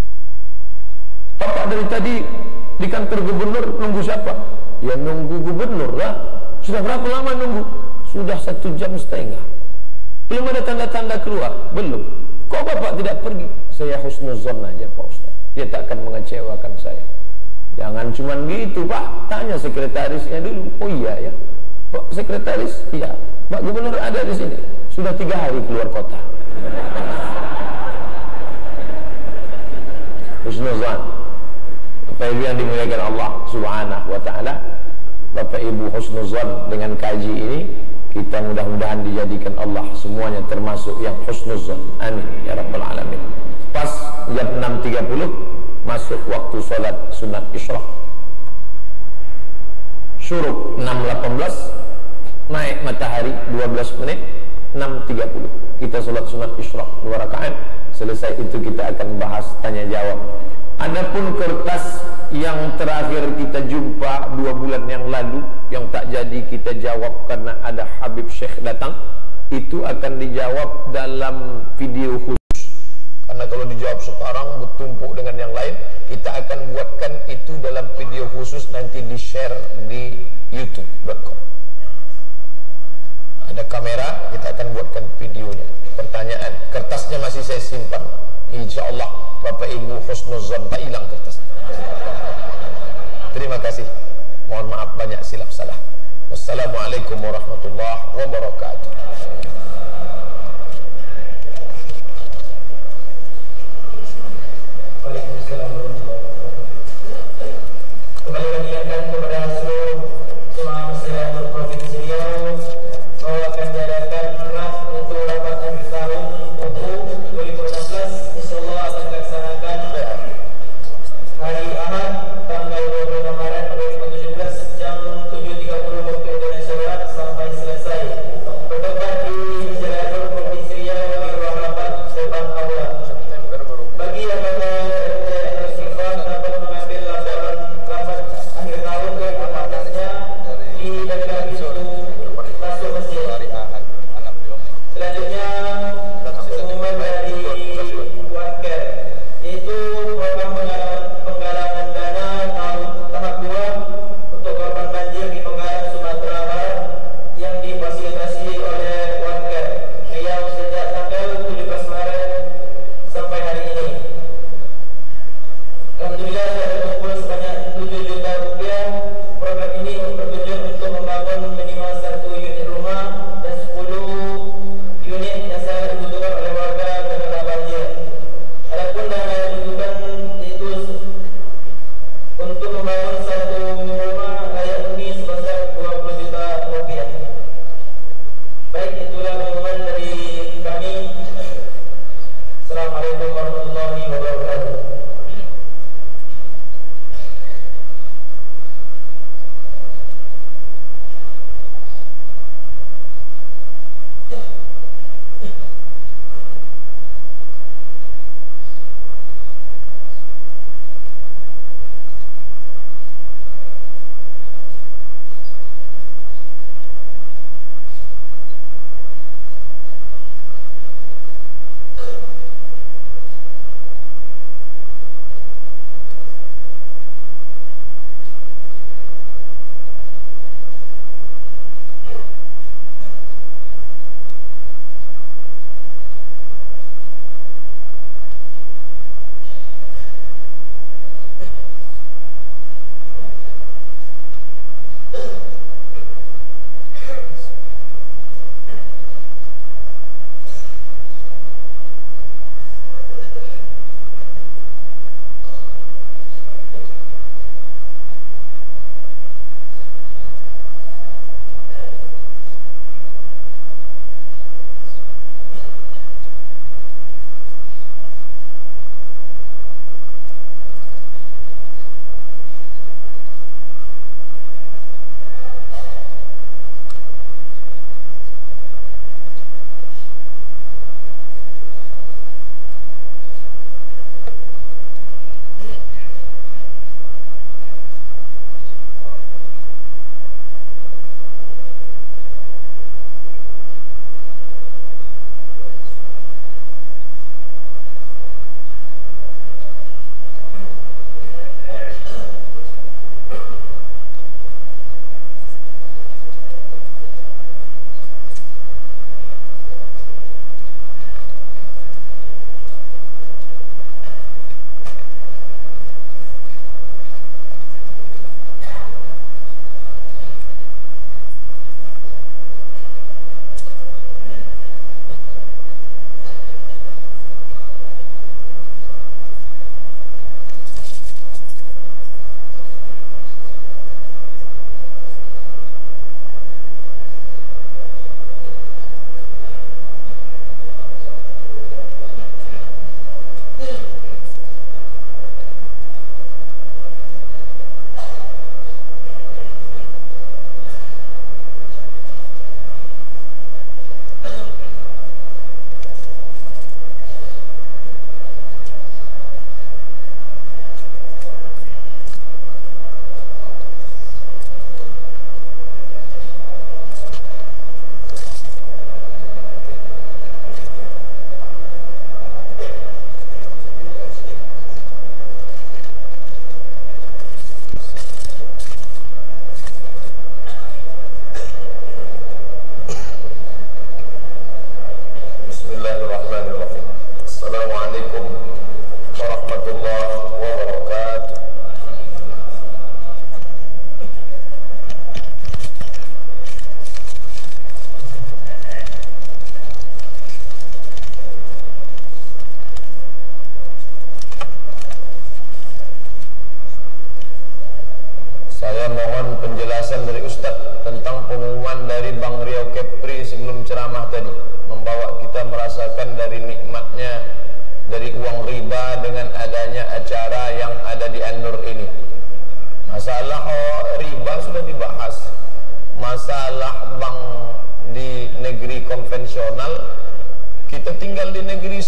Bapak dari tadi di kantor gubernur nunggu siapa? Ya nunggu gubernur lah. Sudah berapa lama nunggu? Sudah satu jam setengah. Belum ada tanda-tanda keluar? Belum. Kok bapak tidak pergi? Saya husnuzan aja Pak Ustaz. Dia tak akan mengecewakan saya. Jangan cuma gitu Pak. Tanya sekretarisnya dulu. Oh iya ya Pak sekretaris? Iya. Pak gubernur ada di sini. Sudah tiga hari keluar kota. Husnuzan. Bapak Ibu yang dimuliakan Allah Subhanahu wa ta'ala, Bapak Ibu husnuzan dengan kaji ini, kita mudah-mudahan dijadikan Allah semuanya termasuk yang husnuzan. Amin ya rabbal alamin. Pas jam enam tiga puluh masuk waktu salat sunat Isyraq. Syuruk enam delapan belas, naik matahari dua belas menit, enam tiga puluh kita salat sunat Isyraq dua rakaat. Selesai itu kita akan bahas tanya jawab. Adapun kertas yang terakhir kita jumpa dua bulan yang lalu, yang tak jadi kita jawab karena ada Habib Syekh datang, itu akan dijawab dalam video khusus. Karena kalau dijawab sekarang bertumpuk dengan yang lain, kita akan buatkan itu dalam video khusus, nanti di-share di youtube dot com. Ada kamera, kita akan buatkan videonya. Pertanyaan, kertasnya masih saya simpan. InsyaAllah Bapak Ibu husnuzan, tak hilang kertasnya. Terima kasih. Mohon maaf banyak silap salah. Wassalamualaikum warahmatullahi wabarakatuh. Waalaikumsalam warahmatullahi wabarakatuh. Kembali mengingatkan kepada seluruh jemaah masyarakat Provinsi Riau bahwa akan diadakan raf untuk rapat akhir tahun buku dua ribu enam belas, insyaallah akan dilaksanakan hari Ahad tanggal dua puluh enam Maret dua ribu tujuh belas jam tujuh tiga puluh waktu Indonesia Barat sampai selesai.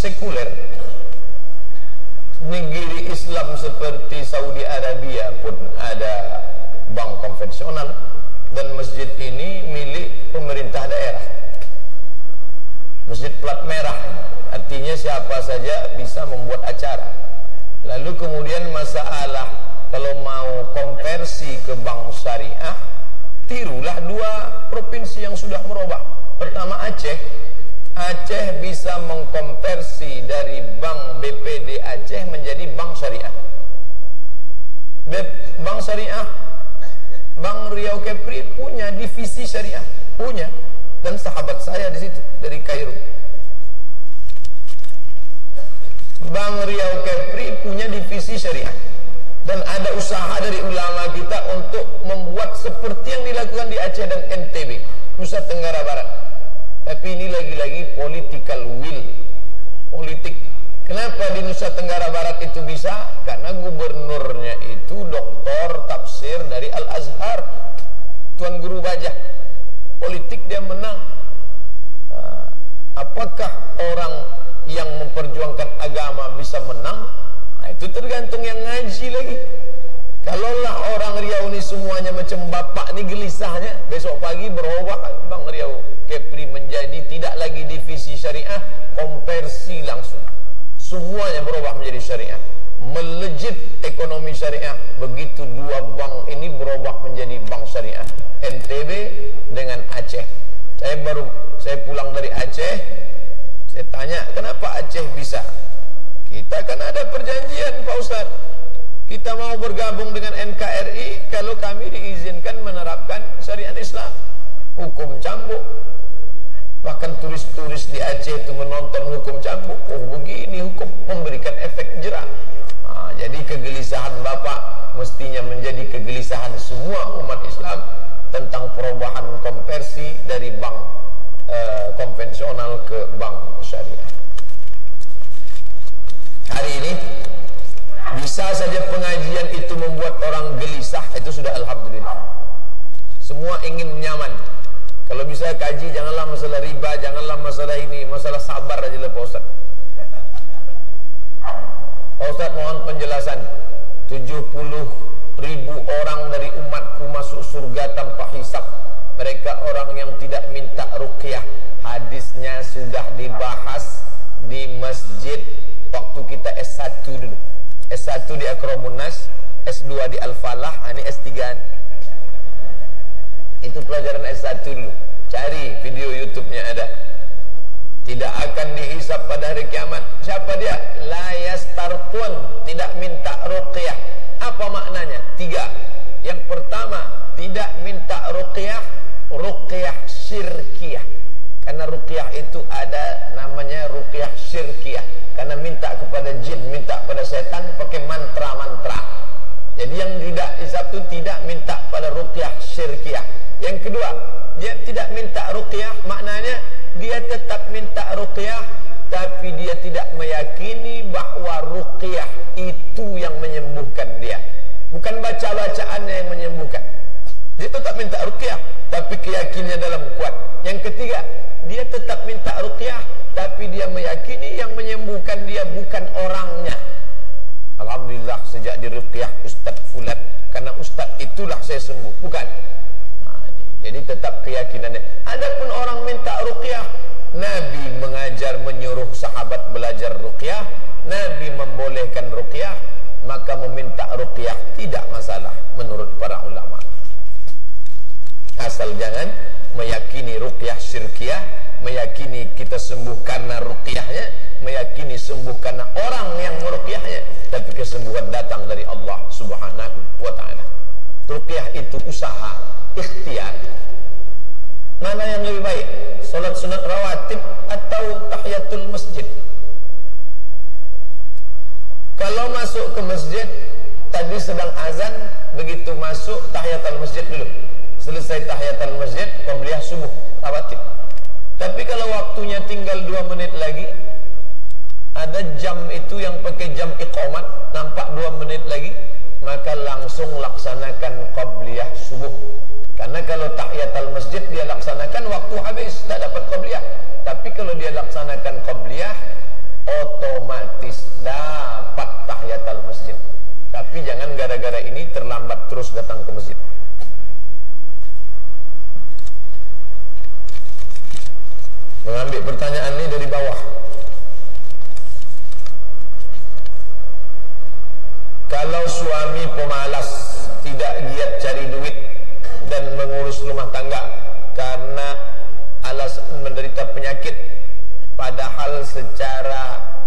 sekuler, negeri Islam seperti Saudi Arabia pun ada bank konvensional, dan masjid ini milik pemerintah daerah, masjid plat merah, artinya siapa saja bisa membuat acara. Lalu kemudian masalah kalau mau konversi ke bank syariah, tirulah dua provinsi yang sudah merubah. Pertama Aceh, Aceh bisa mengkonversi dari bank B P D Aceh menjadi bank syariah. Bank syariah, Bank Riau Kepri punya divisi syariah, punya, dan sahabat saya di situ dari Kairo. Bank Riau Kepri punya divisi syariah, dan ada usaha dari ulama kita untuk membuat seperti yang dilakukan di Aceh dan N T B, Nusa Tenggara Barat. Tapi ini lagi-lagi political will, politik. Kenapa di Nusa Tenggara Barat itu bisa? Karena gubernurnya itu doktor tafsir dari Al-Azhar, Tuan Guru Bajah. Politik dia menang. Apakah orang yang memperjuangkan agama bisa menang? Nah, itu tergantung yang ngaji lagi. Kalaulah orang Riau ini semuanya macam bapak ini gelisahnya, besok pagi berubah Bang Riau Kepri menjadi tidak lagi divisi syariah, konversi langsung. Semuanya berubah menjadi syariah, melejit ekonomi syariah. Begitu dua bank ini berubah menjadi bank syariah, N T B dengan Aceh. Saya baru saya pulang dari Aceh, saya tanya kenapa Aceh bisa. Kita kan ada perjanjian Pak Ustaz, kita mau bergabung dengan N K R I kalau kami diizinkan menerapkan syariat Islam, hukum cambuk. Bahkan turis-turis di Aceh itu menonton hukum cambuk. Oh begini hukum, memberikan efek jerah. Nah, jadi kegelisahan Bapak mestinya menjadi kegelisahan semua umat Islam tentang perubahan konversi dari bank eh, konvensional ke bank syariah. Hari ini bisa saja pengajian itu membuat orang gelisah, itu sudah alhamdulillah. Semua ingin nyaman. Kalau bisa kaji, janganlah masalah riba, janganlah masalah ini, masalah sabar aja lah Pak Ustaz. Pak Ustaz mohon penjelasan. tujuh puluh ribu orang dari umatku masuk surga tanpa hisab. Mereka orang yang tidak minta ruqyah. Hadisnya sudah dibahas di masjid waktu kita S satu dulu. S satu di Akromunas, S dua di Al-Falah, ini S tiga. Itu pelajaran S satu dulu. Cari video YouTube-nya ada. Tidak akan dihisap pada hari kiamat. Siapa dia? La yastarqun, tidak minta ruqyah. Apa maknanya? Tiga. Yang pertama, tidak minta ruqyah, ruqyah syirkiyah. Karena ruqyah itu ada namanya ruqyah syirkiyah. Karena minta kepada jin, minta kepada setan pakai mantra-mantra. Jadi yang tidak hisab itu tidak minta pada ruqyah syirkiyah. Yang kedua, dia tidak minta ruqyah, maknanya dia tetap minta ruqyah, tapi dia tidak meyakini bahwa ruqyah itu yang menyembuhkan dia. Bukan baca-bacaannya yang menyembuhkan. Dia tetap minta ruqyah, tapi keyakinannya dalam kuat. Yang ketiga, dia tetap minta ruqyah, tapi dia meyakini yang menyembuhkan dia bukan orangnya. Alhamdulillah sejak diruqyah Ustaz Fulan, karena Ustaz itulah saya sembuh, bukan. Nah, ini. Jadi tetap keyakinannya. Adapun orang minta ruqyah, Nabi mengajar menyuruh sahabat belajar ruqyah, Nabi membolehkan ruqyah, maka meminta ruqyah tidak masalah menurut para ulama. Asal jangan meyakini ruqyah syirkiyah, meyakini kita sembuh karena ruqyahnya, meyakini sembuh karena orang yang meruqyahnya, tapi kesembuhan datang dari Allah Subhanahu wa ta'ala. Ruqyah itu usaha, ikhtiar. Mana yang lebih baik? Salat sunat rawatib atau tahiyatul masjid? Kalau masuk ke masjid, tadi sedang azan, begitu masuk tahiyatul masjid dulu. Selesai tahiyatul masjid, qabliyah subuh, rawatib. Tapi kalau waktunya tinggal dua menit lagi, ada jam itu yang pakai jam iqamat, nampak dua menit lagi, maka langsung laksanakan qabliyah subuh. Karena kalau tahiyatul masjid dia laksanakan waktu habis, tak dapat qabliyah. Tapi kalau dia laksanakan qabliyah, Mengambil pertanyaan ini dari bawah. Kalau suami pemalas, tidak giat cari duit dan mengurus rumah tangga karena alasan menderita penyakit, padahal secara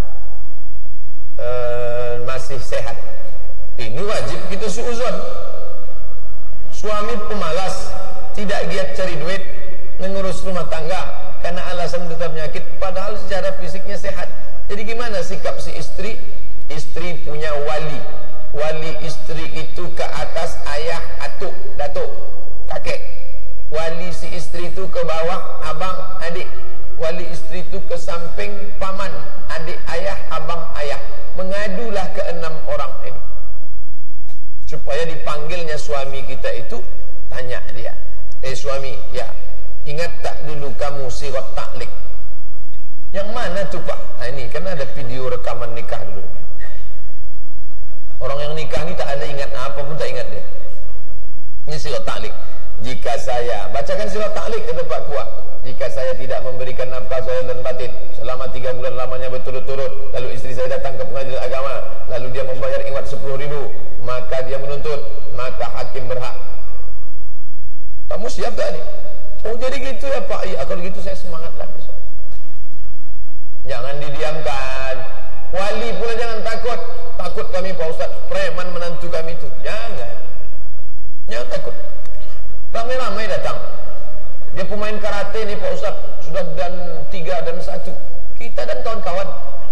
uh, masih sehat, ini wajib kita suuzon. Suami pemalas, tidak giat cari duit, mengurus rumah tangga karena alasan menderita penyakit, padahal secara fisiknya sehat. Jadi gimana sikap si istri? Istri punya wali. Wali istri itu ke atas ayah, atuk, datuk, kakek. Wali si istri itu ke bawah abang, adik. Wali istri itu ke samping paman, adik ayah, abang ayah. Mengadulah ke enam orang ini. Supaya dipanggilnya suami kita itu, tanya dia, eh suami, ya, ingat tak dulu kamu sirat taklik? Yang mana tuh pak? Nah, ini kan ada video rekaman nikah dulu. Orang yang nikah ini tak ada ingat apa pun, tak ingat dia. Ini sirat taklik. Jika saya, bacakan sirat taklik kata Pak Kuat, jika saya tidak memberikan nafkah zahir dan batin selama tiga bulan lamanya berturut-turut, lalu istri saya datang ke pengadilan agama, lalu dia membayar iwat sepuluh ribu, maka dia menuntut, maka hakim berhak. Kamu siap tak ni? Oh jadi gitu ya Pak? Ya kalau gitu saya semangat lah besok. Jangan didiamkan. Wali pula jangan takut. Takut kami Pak Ustaz, preman menantu kami itu. Jangan. Jangan takut. Ramai-ramai datang. Dia pemain karate nih Pak Ustaz, sudah dan tiga dan satu. Kita dan kawan-kawan.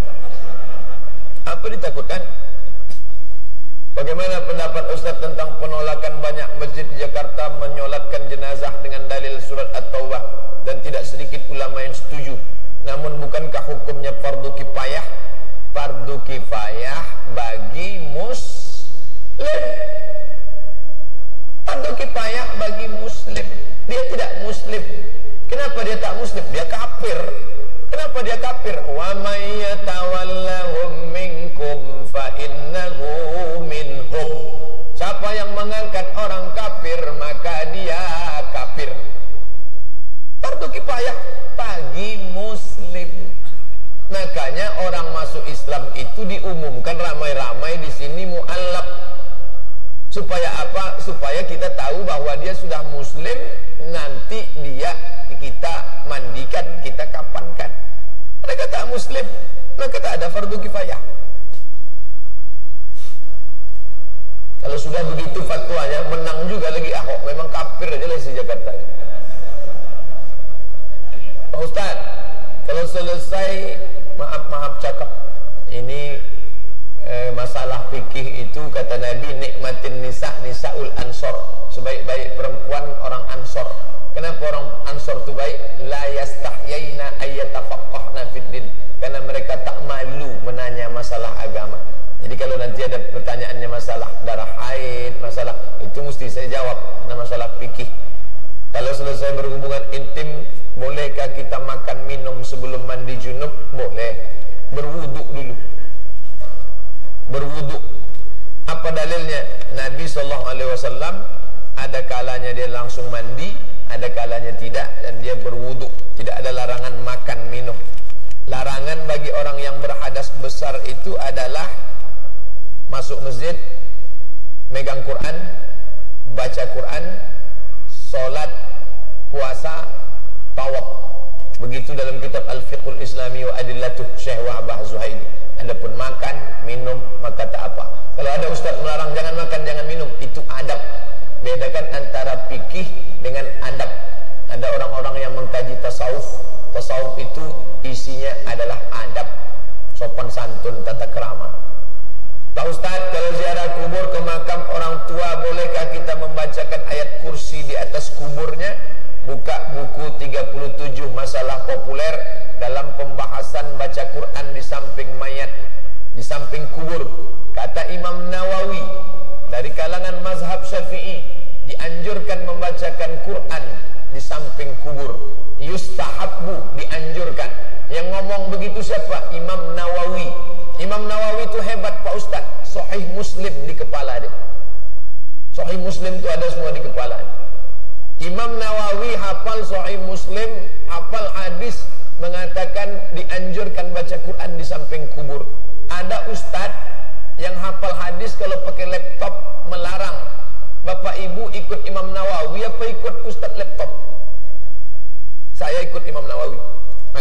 Apa ditakutkan? Bagaimana pendapat Ustaz tentang penolakan banyak masjid di Jakarta menyolatkan jenazah dengan dalil surat At-Taubah, dan tidak sedikit ulama yang setuju? Namun bukankah hukumnya fardu kifayah? Fardu kifayah bagi muslim. Fardu kifayah bagi muslim. Dia tidak muslim. Kenapa dia tak muslim? Dia kafir. Kenapa dia kafir? Wa may yatawallahum minkum fa innahu minhum. Siapa yang mengangkat orang kafir, maka dia kafir. Fardu kifayah bagi muslim. Makanya orang masuk Islam itu diumumkan ramai-ramai di sini mu'allaf. Supaya apa? Supaya kita tahu bahwa dia sudah muslim, nanti dia kita mandikan, kita kapankan. Mereka tak muslim, maka tak ada fardu kifayah. Kalau sudah begitu fatwanya, menang juga lagi Ahok. Memang kafir aja lah si Jakarta. Pak Ustaz, kalau selesai, maaf-maaf cakap, ini eh, masalah fikih itu kata Nabi, nikmatin nisa nisaul ansor, sebaik-baik perempuan orang ansor. Kenapa orang ansor itu baik? La yastahyaina ayyatafaqqahna fiddin, karena mereka tak malu menanya masalah agama. Jadi kalau nanti ada pertanyaannya masalah darah haid, masalah itu mesti saya jawab, karena masalah fikih. Kalau selesai berhubungan intim, bolehkah kita makan minum sebelum mandi junub? Boleh. Berwuduk dulu. Berwuduk. Apa dalilnya? Nabi sallallahu alaihi wasallam ada kalanya dia langsung mandi, ada kalanya tidak, dan dia berwuduk. Tidak ada larangan makan minum. Larangan bagi orang yang berhadas besar itu adalah masuk masjid, megang Quran, baca Quran, solat, puasa, tawaf. Begitu dalam kitab Al-Fiqhul Islami wa Adillatuh Syekh Wahbah Zuhaili. Adapun makan, minum, maka tak apa. Kalau ada ustaz melarang jangan makan, jangan minum, itu adab. Bedakan antara fikih dengan adab. Ada orang-orang yang mengkaji tasawuf. Tasawuf itu isinya adalah adab, sopan santun, tata krama. Pak Ustaz, kalau ziarah kubur ke makam orang tua, bolehkah kita membacakan ayat kursi di atas kuburnya? Buka buku tiga puluh tujuh masalah populer dalam pembahasan baca Quran di samping mayat, di samping kubur. Kata Imam Nawawi, dari kalangan mazhab Syafi'i, dianjurkan membacakan Quran di samping kubur. Yustahabbu, dianjurkan. Yang ngomong begitu siapa? Imam Nawawi. Imam Nawawi itu hebat Pak Ustaz. Sahih Muslim di kepala dia. Sahih Muslim itu ada semua di kepala dia. Imam Nawawi hafal Sahih Muslim, hafal hadis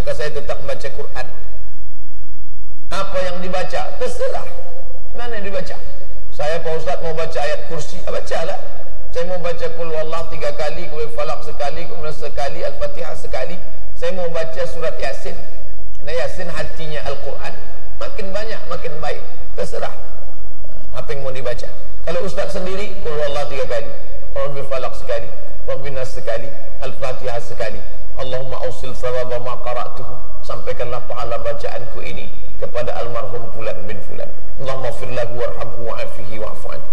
maka saya tetap membaca Quran. Apa yang dibaca terserah. Mana yang dibaca? Saya Pak Ustaz mau baca ayat kursi, ah, bacalah. Saya mau baca Qul Huwallah tiga kali, kemudian Falaq sekali, kemudian sekali Al-Fatihah sekali. Saya mau baca surat Yasin. Nah, Yasin hatinya Al-Quran. Makin banyak makin baik. Terserah apa yang mau dibaca. Kalau Ustaz sendiri, Qul Huwallah tiga kali, Rabbil Falaq sekali, Rabbin Nas sekali, Al-Fatihah sekali. Allahumma ausil thawaba ma qara'tuhu, sampaikanlah pahala bacaanku ini kepada almarhum fulan bin fulan. Allahumma fir lahu warhamhu wa'afihi wa'fu anhu.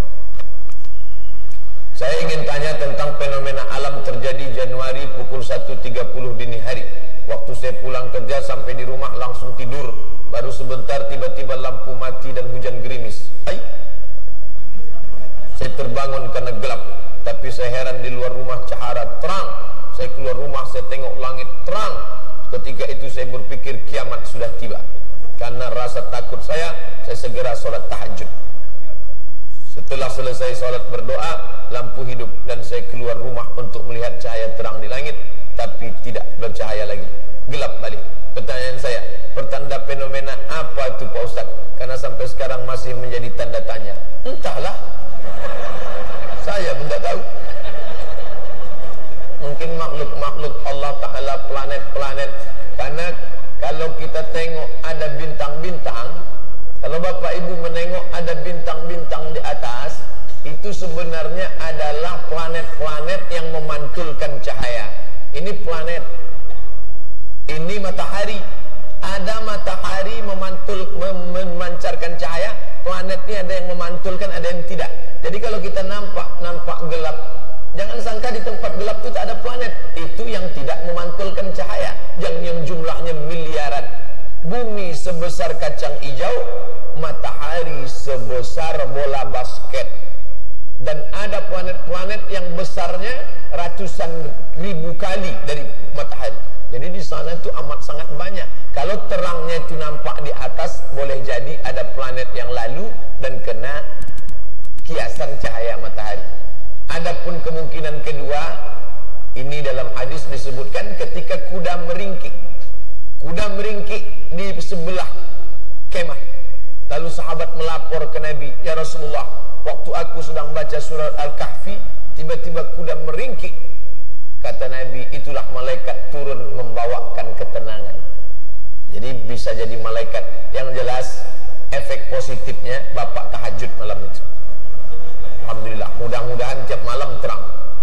Saya ingin tanya tentang fenomena alam terjadi Januari pukul satu tiga puluh dini hari. Waktu saya pulang kerja sampai di rumah langsung tidur. Baru sebentar tiba-tiba lampu mati dan hujan gerimis. Ay. Saya terbangun karena gelap. Tapi saya heran, di luar rumah cahara terang. Saya keluar rumah, saya tengok langit terang. Ketika itu saya berpikir kiamat sudah tiba. Karena rasa takut saya, saya segera sholat tahajud. Setelah selesai sholat berdoa, lampu hidup dan saya keluar rumah untuk melihat cahaya terang di langit, tapi tidak bercahaya lagi, gelap balik. Pertanyaan saya, pertanda fenomena apa itu Pak Ustaz? Karena sampai sekarang masih menjadi tanda tanya. Entahlah, saya pun tak tahu. Mungkin makhluk-makhluk Allah Ta'ala, planet-planet. Karena kalau kita tengok ada bintang-bintang, kalau Bapak Ibu menengok ada bintang-bintang di atas, itu sebenarnya adalah planet-planet yang memantulkan cahaya. Ini planet, ini matahari. Ada matahari memantul, mem memancarkan cahaya. Planet ini ada yang memantulkan, ada yang tidak. Jadi kalau kita nampak nampak gelap, jangan sangka di tempat gelap itu tak ada planet. Itu yang tidak memantulkan cahaya, yang, yang jumlahnya miliaran. Bumi sebesar kacang hijau, matahari sebesar bola basket. Dan ada planet-planet yang besarnya ratusan ribu kali dari matahari. Jadi di sana itu amat sangat banyak. Kalau terangnya itu nampak di atas, boleh jadi ada planet yang lalu dan kena kiasan cahaya matahari. Adapun kemungkinan kedua, ini dalam hadis disebutkan ketika kuda meringkik. Kuda meringkik di sebelah kemah. Lalu sahabat melapor ke Nabi, ya Rasulullah, waktu aku sedang baca surat Al-Kahfi, tiba-tiba kuda meringkik. Kata Nabi, itulah malaikat turun membawakan ketenangan. Jadi bisa jadi malaikat. Yang jelas, efek positifnya Bapak tahajud malam itu. Alhamdulillah, mudah-mudahan tiap malam terang.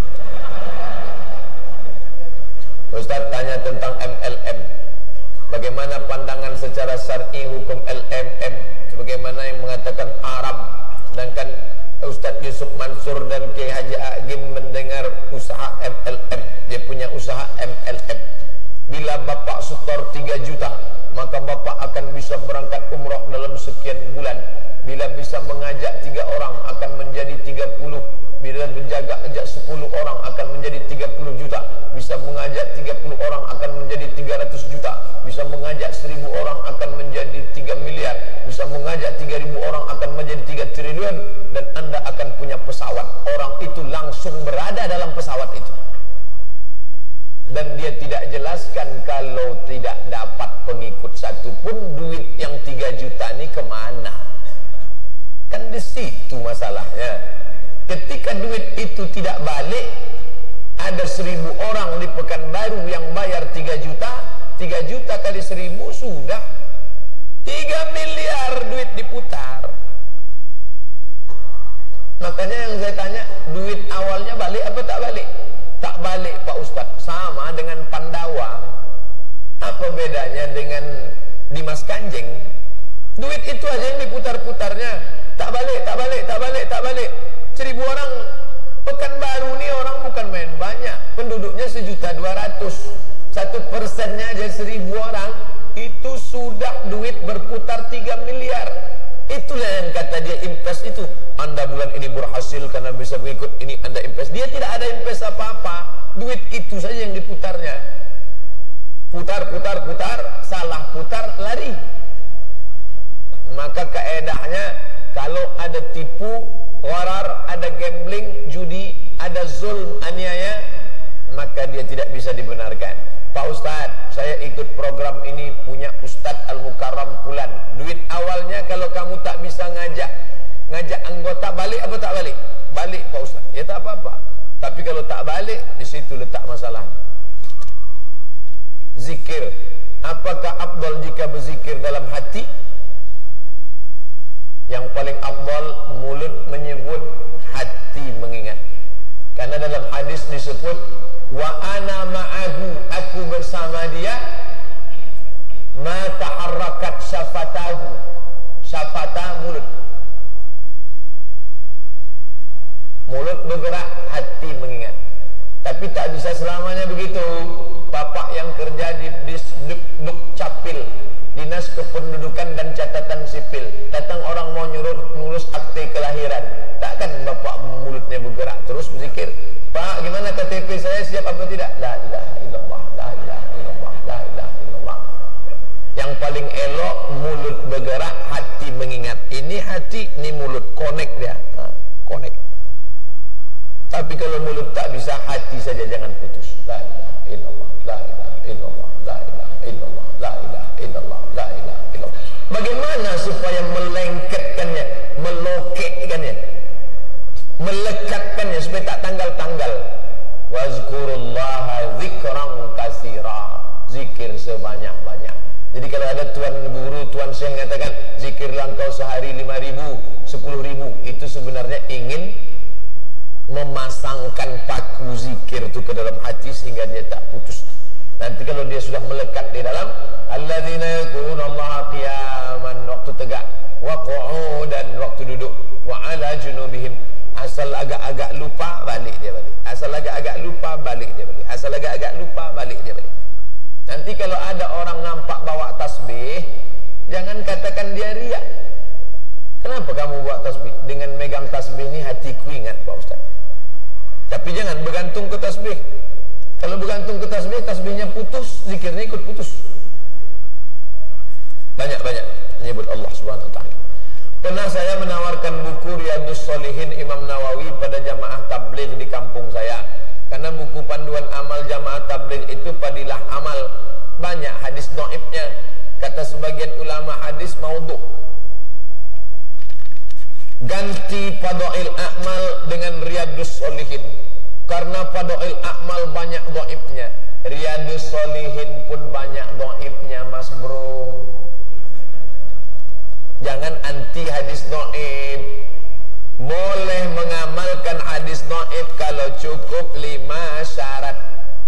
Ustaz tanya tentang M L M. Bagaimana pandangan secara syar'i hukum L M M? Sebagaimana yang mengatakan haram. Sedangkan Ustaz Yusuf Mansur dan Kiai Haji Agim mendengar usaha M L M. Dia punya usaha M L M. Bila Bapak setor tiga juta, maka Bapak akan bisa berangkat umrah dalam sekian bulan. Bila bisa mengajak tiga orang akan menjadi tiga puluh. Bila menjaga ajak sepuluh orang akan menjadi tiga puluh juta. Bisa mengajak tiga puluh orang akan menjadi tiga ratus juta. Bisa mengajak seribu orang akan menjadi tiga miliar. Bisa mengajak tiga ribu orang akan menjadi tiga triliun. Dan Anda akan punya pesawat. Orang itu langsung berada dalam pesawat itu. Dan dia tidak jelaskan kalau tidak dapat pengikut satu pun, duit yang tiga juta ini kemana? Kan di situ masalahnya. Ketika duit itu tidak balik, ada seribu orang di Pekanbaru yang bayar tiga juta, tiga juta kali seribu sudah tiga miliar duit diputar. Makanya yang saya tanya, duit awalnya balik apa tak balik? Tak balik Pak Ustaz. Sama dengan Pandawa. Apa bedanya dengan Dimas Kanjeng? Duit itu aja yang diputar-putarnya, tak balik, tak balik, tak balik, tak balik. Seribu orang Pekanbaru ini orang bukan main banyak. Penduduknya sejuta dua ratus. Satu persennya aja seribu orang. Itu sudah duit berputar tiga miliar. Itulah yang kata dia invest itu. Anda bulan ini berhasil karena bisa mengikut ini, Anda invest. Dia tidak ada invest apa-apa. Duit itu saja yang diputarnya. Putar, putar, putar. Salah putar, lari. Maka kaedahnya, kalau ada tipu, gharar, ada gambling, judi, ada zulm, aniaya, maka dia tidak bisa dibenarkan. Pak Ustaz, saya ikut program Apakah afdal jika berzikir dalam hati? Yang paling afdal mulut menyebut, hati mengingat. Karena dalam hadis disebut wa ana ma'ahu, aku bersama dia, ma taharrakat syafatahu, syafata mulut, mulut bergerak, hati mengingat. Tapi tak bisa selamanya begitu. Bapak yang kerja di Duk Capil, Dinas Kependudukan dan Catatan Sipil, datang orang mau nyuruh ngurus akte kelahiran, takkan bapak mulutnya bergerak terus berzikir, Pak gimana K T P saya siap apa tidak? La ilaha illallah, la ilaha illallah, la ilaha illallah. Yang paling elok mulut bergerak, hati mengingat. Ini hati, ini mulut, connect dia, ha, connect. Tapi kalau mulut tak bisa, hati saja jangan putus. La ilaha illallah, la ilaha illallah, la ilaha illallah, la ilaha illallah, la ilaha illallah. Bagaimana supaya melengketkannya, melokekkannya, melekatkannya supaya tak tanggal-tanggal? Wazkurullaha dzikran katsira, zikir sebanyak-banyak. Jadi kalau ada tuan guru, tuan syekh mengatakan zikirlah engkau sehari lima ribu, sepuluh ribu, itu sebenarnya ingin memasangkan paku zikir itu ke dalam hati sehingga dia tak putus. Nanti kalau dia sudah melekat di dalam, alladzina yadhkurunallaha qiyaman, waktu tegak, wa qu'udan, waktu duduk, wa ala junubihim, asal agak-agak lupa balik dia balik, asal agak-agak lupa balik dia balik, asal agak-agak lupa balik dia balik. Nanti kalau ada orang nampak bawa tasbih, jangan katakan dia riak. Kenapa kamu bawa tasbih? Dengan megang tasbih ini hatiku ingat Pak Ustaz. Tapi jangan bergantung ke tasbih. Kalau bergantung ke tasbih, tasbihnya putus, zikirnya ikut putus. Banyak-banyak menyebut Allah Subhanahu wa taala. Pernah saya menawarkan buku Riyadhus Shalihin Imam Nawawi pada jamaah tabligh di kampung saya. Karena buku panduan amal jamaah tabligh itu padilah amal, banyak hadis dhaifnya. Kata sebagian ulama hadis maudhu. Ganti Fadail A'mal dengan Riyadhus Shalihin. Karena Fadail A'mal banyak dhaifnya, Riyadhus Shalihin pun banyak dhaifnya, Mas Bro. Jangan anti hadis dhaif. Boleh mengamalkan hadis dhaif kalau cukup lima syarat.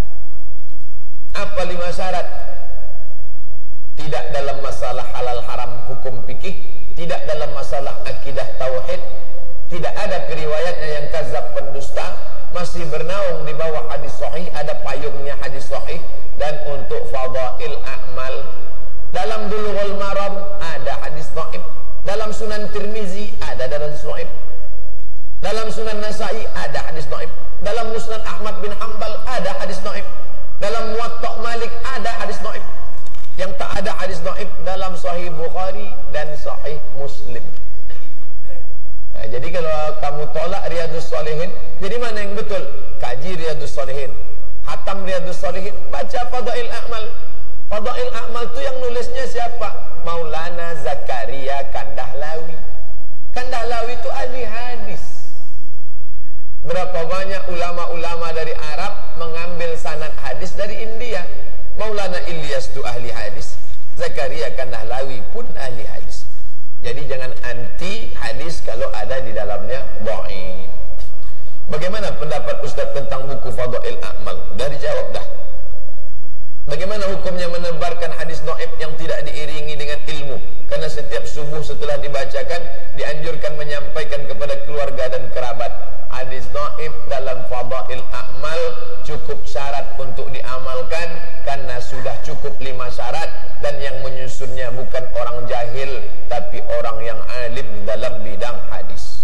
Apa lima syarat? Tidak dalam masalah halal haram hukum fikih, tidak dalam masalah akidah tauhid, tidak ada periwayatnya yang kadzab pendusta, masih bernaung di bawah hadis sahih, ada payungnya hadis sahih. Dan untuk fadail a'mal, dalam Bulughul Maram ada hadis dhaif, dalam Sunan Tirmizi ada hadis dhaif, dalam Sunan Nasai ada hadis dhaif, dalam Musnad Ahmad bin Hanbal ada hadis dhaif, dalam Muwatta Malik ada hadis dhaif. Yang tak ada hadis dhaif dalam Sahih Bukhari dan Sahih Muslim. Nah, jadi kalau kamu tolak Riyadhus Shalihin, jadi mana yang betul? Kaji Riyadhus Shalihin, hatam Riyadhus Shalihin, baca Fadail A'mal. Fadail A'mal itu yang nulisnya siapa? Maulana Zakaria Kandahlawi. Kandahlawi itu ahli hadis. Berapa banyak ulama-ulama dari Arab mengambil sanad hadis dari India. Maulana Ilyas itu ahli hadis, Zakaria Kandahlawi pun ahli hadis. Jadi jangan anti hadis kalau ada di dalamnya dhaif. Bagaimana pendapat Ustaz tentang buku Fadail A'mal? Dah dijawab dah. Bagaimana hukumnya menebarkan hadis dhaif yang tidak diiringi dengan ilmu? Karena setiap subuh setelah dibacakan dianjurkan menyampaikan kepada keluarga dan kerabat. Hadis dhaif dalam Fadail A'mal cukup syarat untuk diamalkan karena sudah cukup lima syarat, dan yang menyusunnya bukan orang jahil tapi orang yang alim dalam bidang hadis.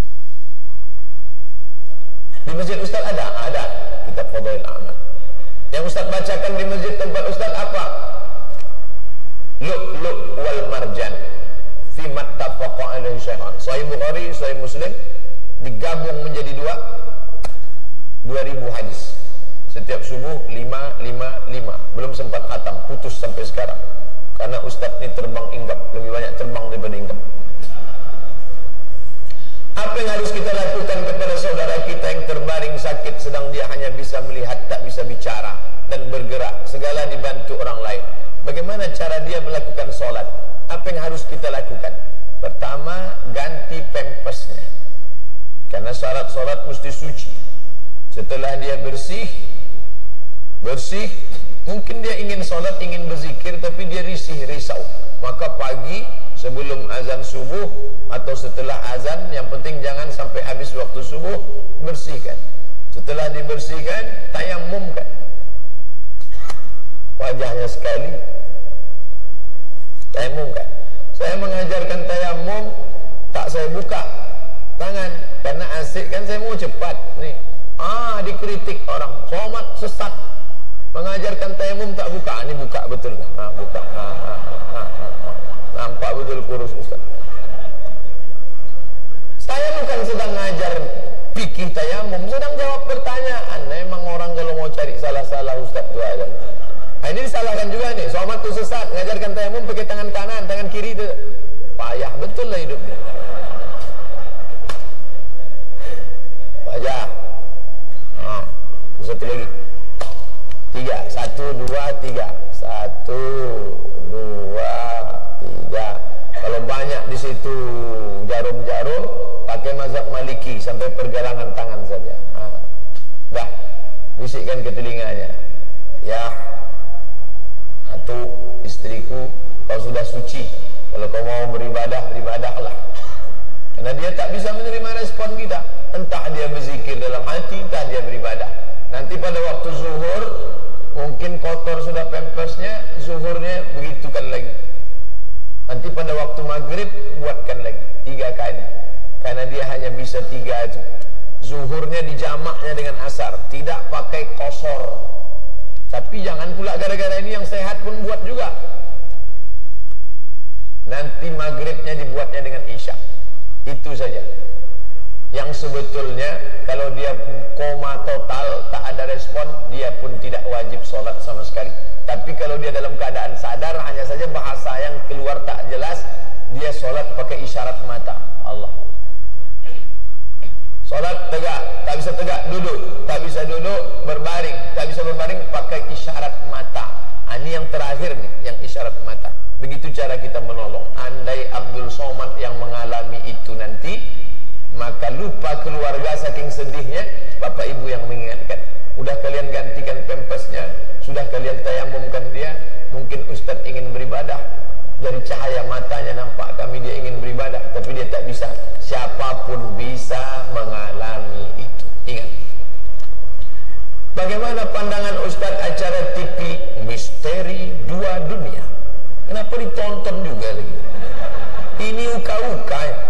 Di masjid Ustaz ada? Ada kitab Fadail A'mal. Yang Ustaz bacakan di masjid tempat Ustaz apa? setelah dia melakukan sholat, apa yang harus kita lakukan? Pertama, ganti pampasnya, karena syarat sholat mesti suci. Setelah dia bersih, bersih, mungkin dia ingin sholat, ingin berzikir, tapi dia risih, risau. Maka pagi sebelum azan subuh atau setelah azan, yang penting jangan sampai habis waktu subuh, bersihkan. Setelah dibersihkan, tayamumkan wajahnya sekali, tayamumkan. Saya mengajarkan tayamum, tak saya buka tangan, karena asik kan, saya mau cepat nih. Ah, dikritik orang, somat sesat, mengajarkan tayamum tak buka. Ini buka betul, ah, buka, ah, ah, ah, ah, ah. Nampak betul kurus Ustaz. Saya bukan sedang ngajar fikih tayamum, sedang jawab pertanyaan. Memang orang kalau mau cari salah-salah Ustaz tu ada. Nah, ini disalahkan juga nih, somat tu sesat, ngajarkan tayamum pakai tangan kanan, tangan kiri tu. Payah betul lah hidupnya. Wajah. Ah, satu lagi. Tiga, satu, dua, tiga. Satu, dua, tiga. Kalau banyak di situ jarum-jarum, pakai mazhab Maliki sampai pergelangan tangan saja. Ah. Dah, bisikkan ke telinganya. Ya, atau istriku, kau sudah suci. Kalau kau mau beribadah, beribadahlah. Karena dia tak bisa menerima respon kita. Entah dia berzikir dalam hati, entah dia beribadah. Nanti pada waktu zuhur, mungkin kotor sudah pampasnya, zuhurnya begitukan lagi. Nanti pada waktu maghrib, buatkan lagi tiga kali. Karena dia hanya bisa tiga itu. Zuhurnya dijamaknya dengan asar, tidak pakai kosor. Tapi jangan pula gara-gara ini yang sehat pun buat juga. Nanti maghribnya dibuatnya dengan isya. Itu saja. Yang sebetulnya kalau dia koma total, tak ada respon, dia pun tidak wajib sholat sama sekali. Tapi kalau dia dalam keadaan sadar, hanya saja bahasa yang keluar tak jelas, dia sholat pakai isyarat mata. Allah. Sholat tegak, tak bisa tegak, duduk, tak bisa duduk, berbaring, tak bisa berbaring, pakai isyarat mata. Ini yang terakhir nih, yang isyarat mata. Begitu cara kita menolong. Andai Abdul Somad yang mengalami itu nanti, maka lupa keluarga saking sedihnya, bapak ibu yang mengingatkan. Udah kalian gantikan pampasnya, sudah kalian tayamumkan dia. Mungkin Ustaz ingin beribadah, dari cahaya matanya nampak kami dia ingin beribadah, tapi dia tak bisa. Siapapun bisa mengalami itu. Ingat. Bagaimana pandangan Ustaz acara T V Misteri Dua Dunia? Kenapa ditonton juga lagi? Ini uka-uka ya.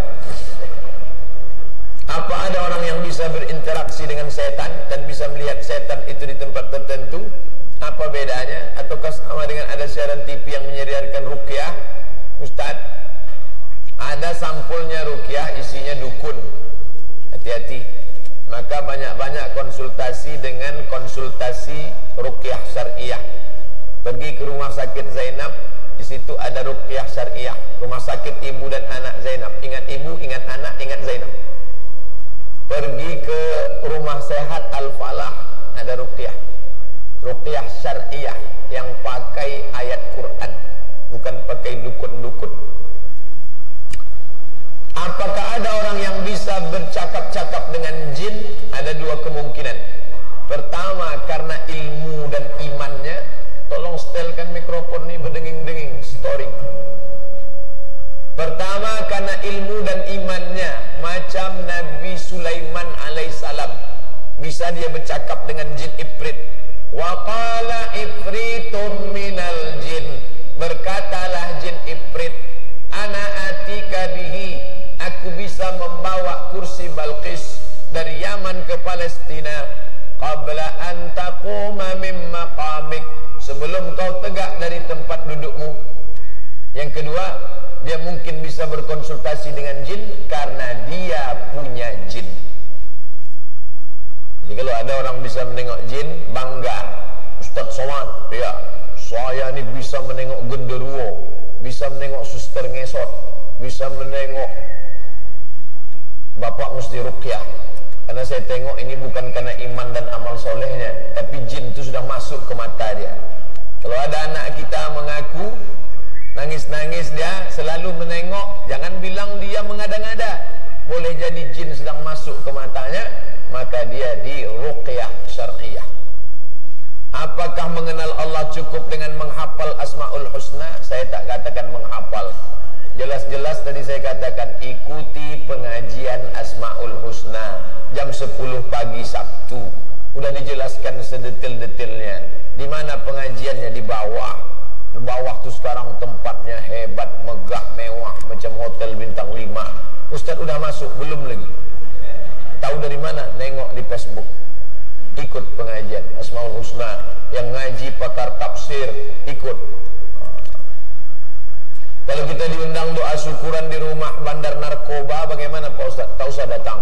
Apa ada orang yang bisa berinteraksi dengan setan dan bisa melihat setan itu di tempat tertentu? Apa bedanya? Ataukah sama dengan ada siaran T V yang menyediakan ruqyah? Ustaz, ada sampulnya ruqyah, isinya dukun. Hati-hati. Maka banyak-banyak konsultasi dengan konsultasi ruqyah syariah. Pergi ke rumah sakit Zainab, di situ ada ruqyah syariah. Rumah sakit ibu dan anak Zainab. Ingat ibu, ingat anak, ingat Zainab. Pergi ke rumah sehat Al-Falah, ada ruqyah. Ruqyah syariah yang pakai ayat Quran, bukan pakai dukun-dukun. Apakah ada orang yang bisa bercakap-cakap dengan jin? Ada dua kemungkinan. Pertama, karena ilmu dan imannya. Tolong setelkan mikrofon ini berdenging-denging, story. Pertama, karena ilmu dan imannya, macam Nabi Sulaiman alaihissalam, bisa dia bercakap dengan jin ifrit. Wa qala ifritum minal jin, berkatalah jin ifrit, ana atika bihi, aku bisa membawa kursi Balqis dari Yaman ke Palestina, qabla an taquma min maqamik, sebelum kau tegak dari tempat dudukmu. Yang kedua, dia mungkin bisa berkonsultasi dengan jin karena dia punya jin. Jadi kalau ada orang bisa menengok jin, bangga. Ustaz Somad, ya, saya ini bisa menengok genderuwo, bisa menengok suster ngesot, bisa menengok bapak mesti ruqyah. Karena saya tengok ini bukan karena iman dan amal solehnya, tapi jin itu sudah masuk ke mata dia. Kalau ada anak kita mengaku sekarang tempatnya hebat, megah, mewah, macam hotel bintang lima. Ustaz udah masuk? Belum lagi. Tahu dari mana? Nengok di Facebook. Ikut pengajian Asmaul Husna, yang ngaji pakar tafsir, ikut. Kalau kita diundang doa syukuran di rumah bandar narkoba, bagaimana Pak Ustaz? Tak usah datang.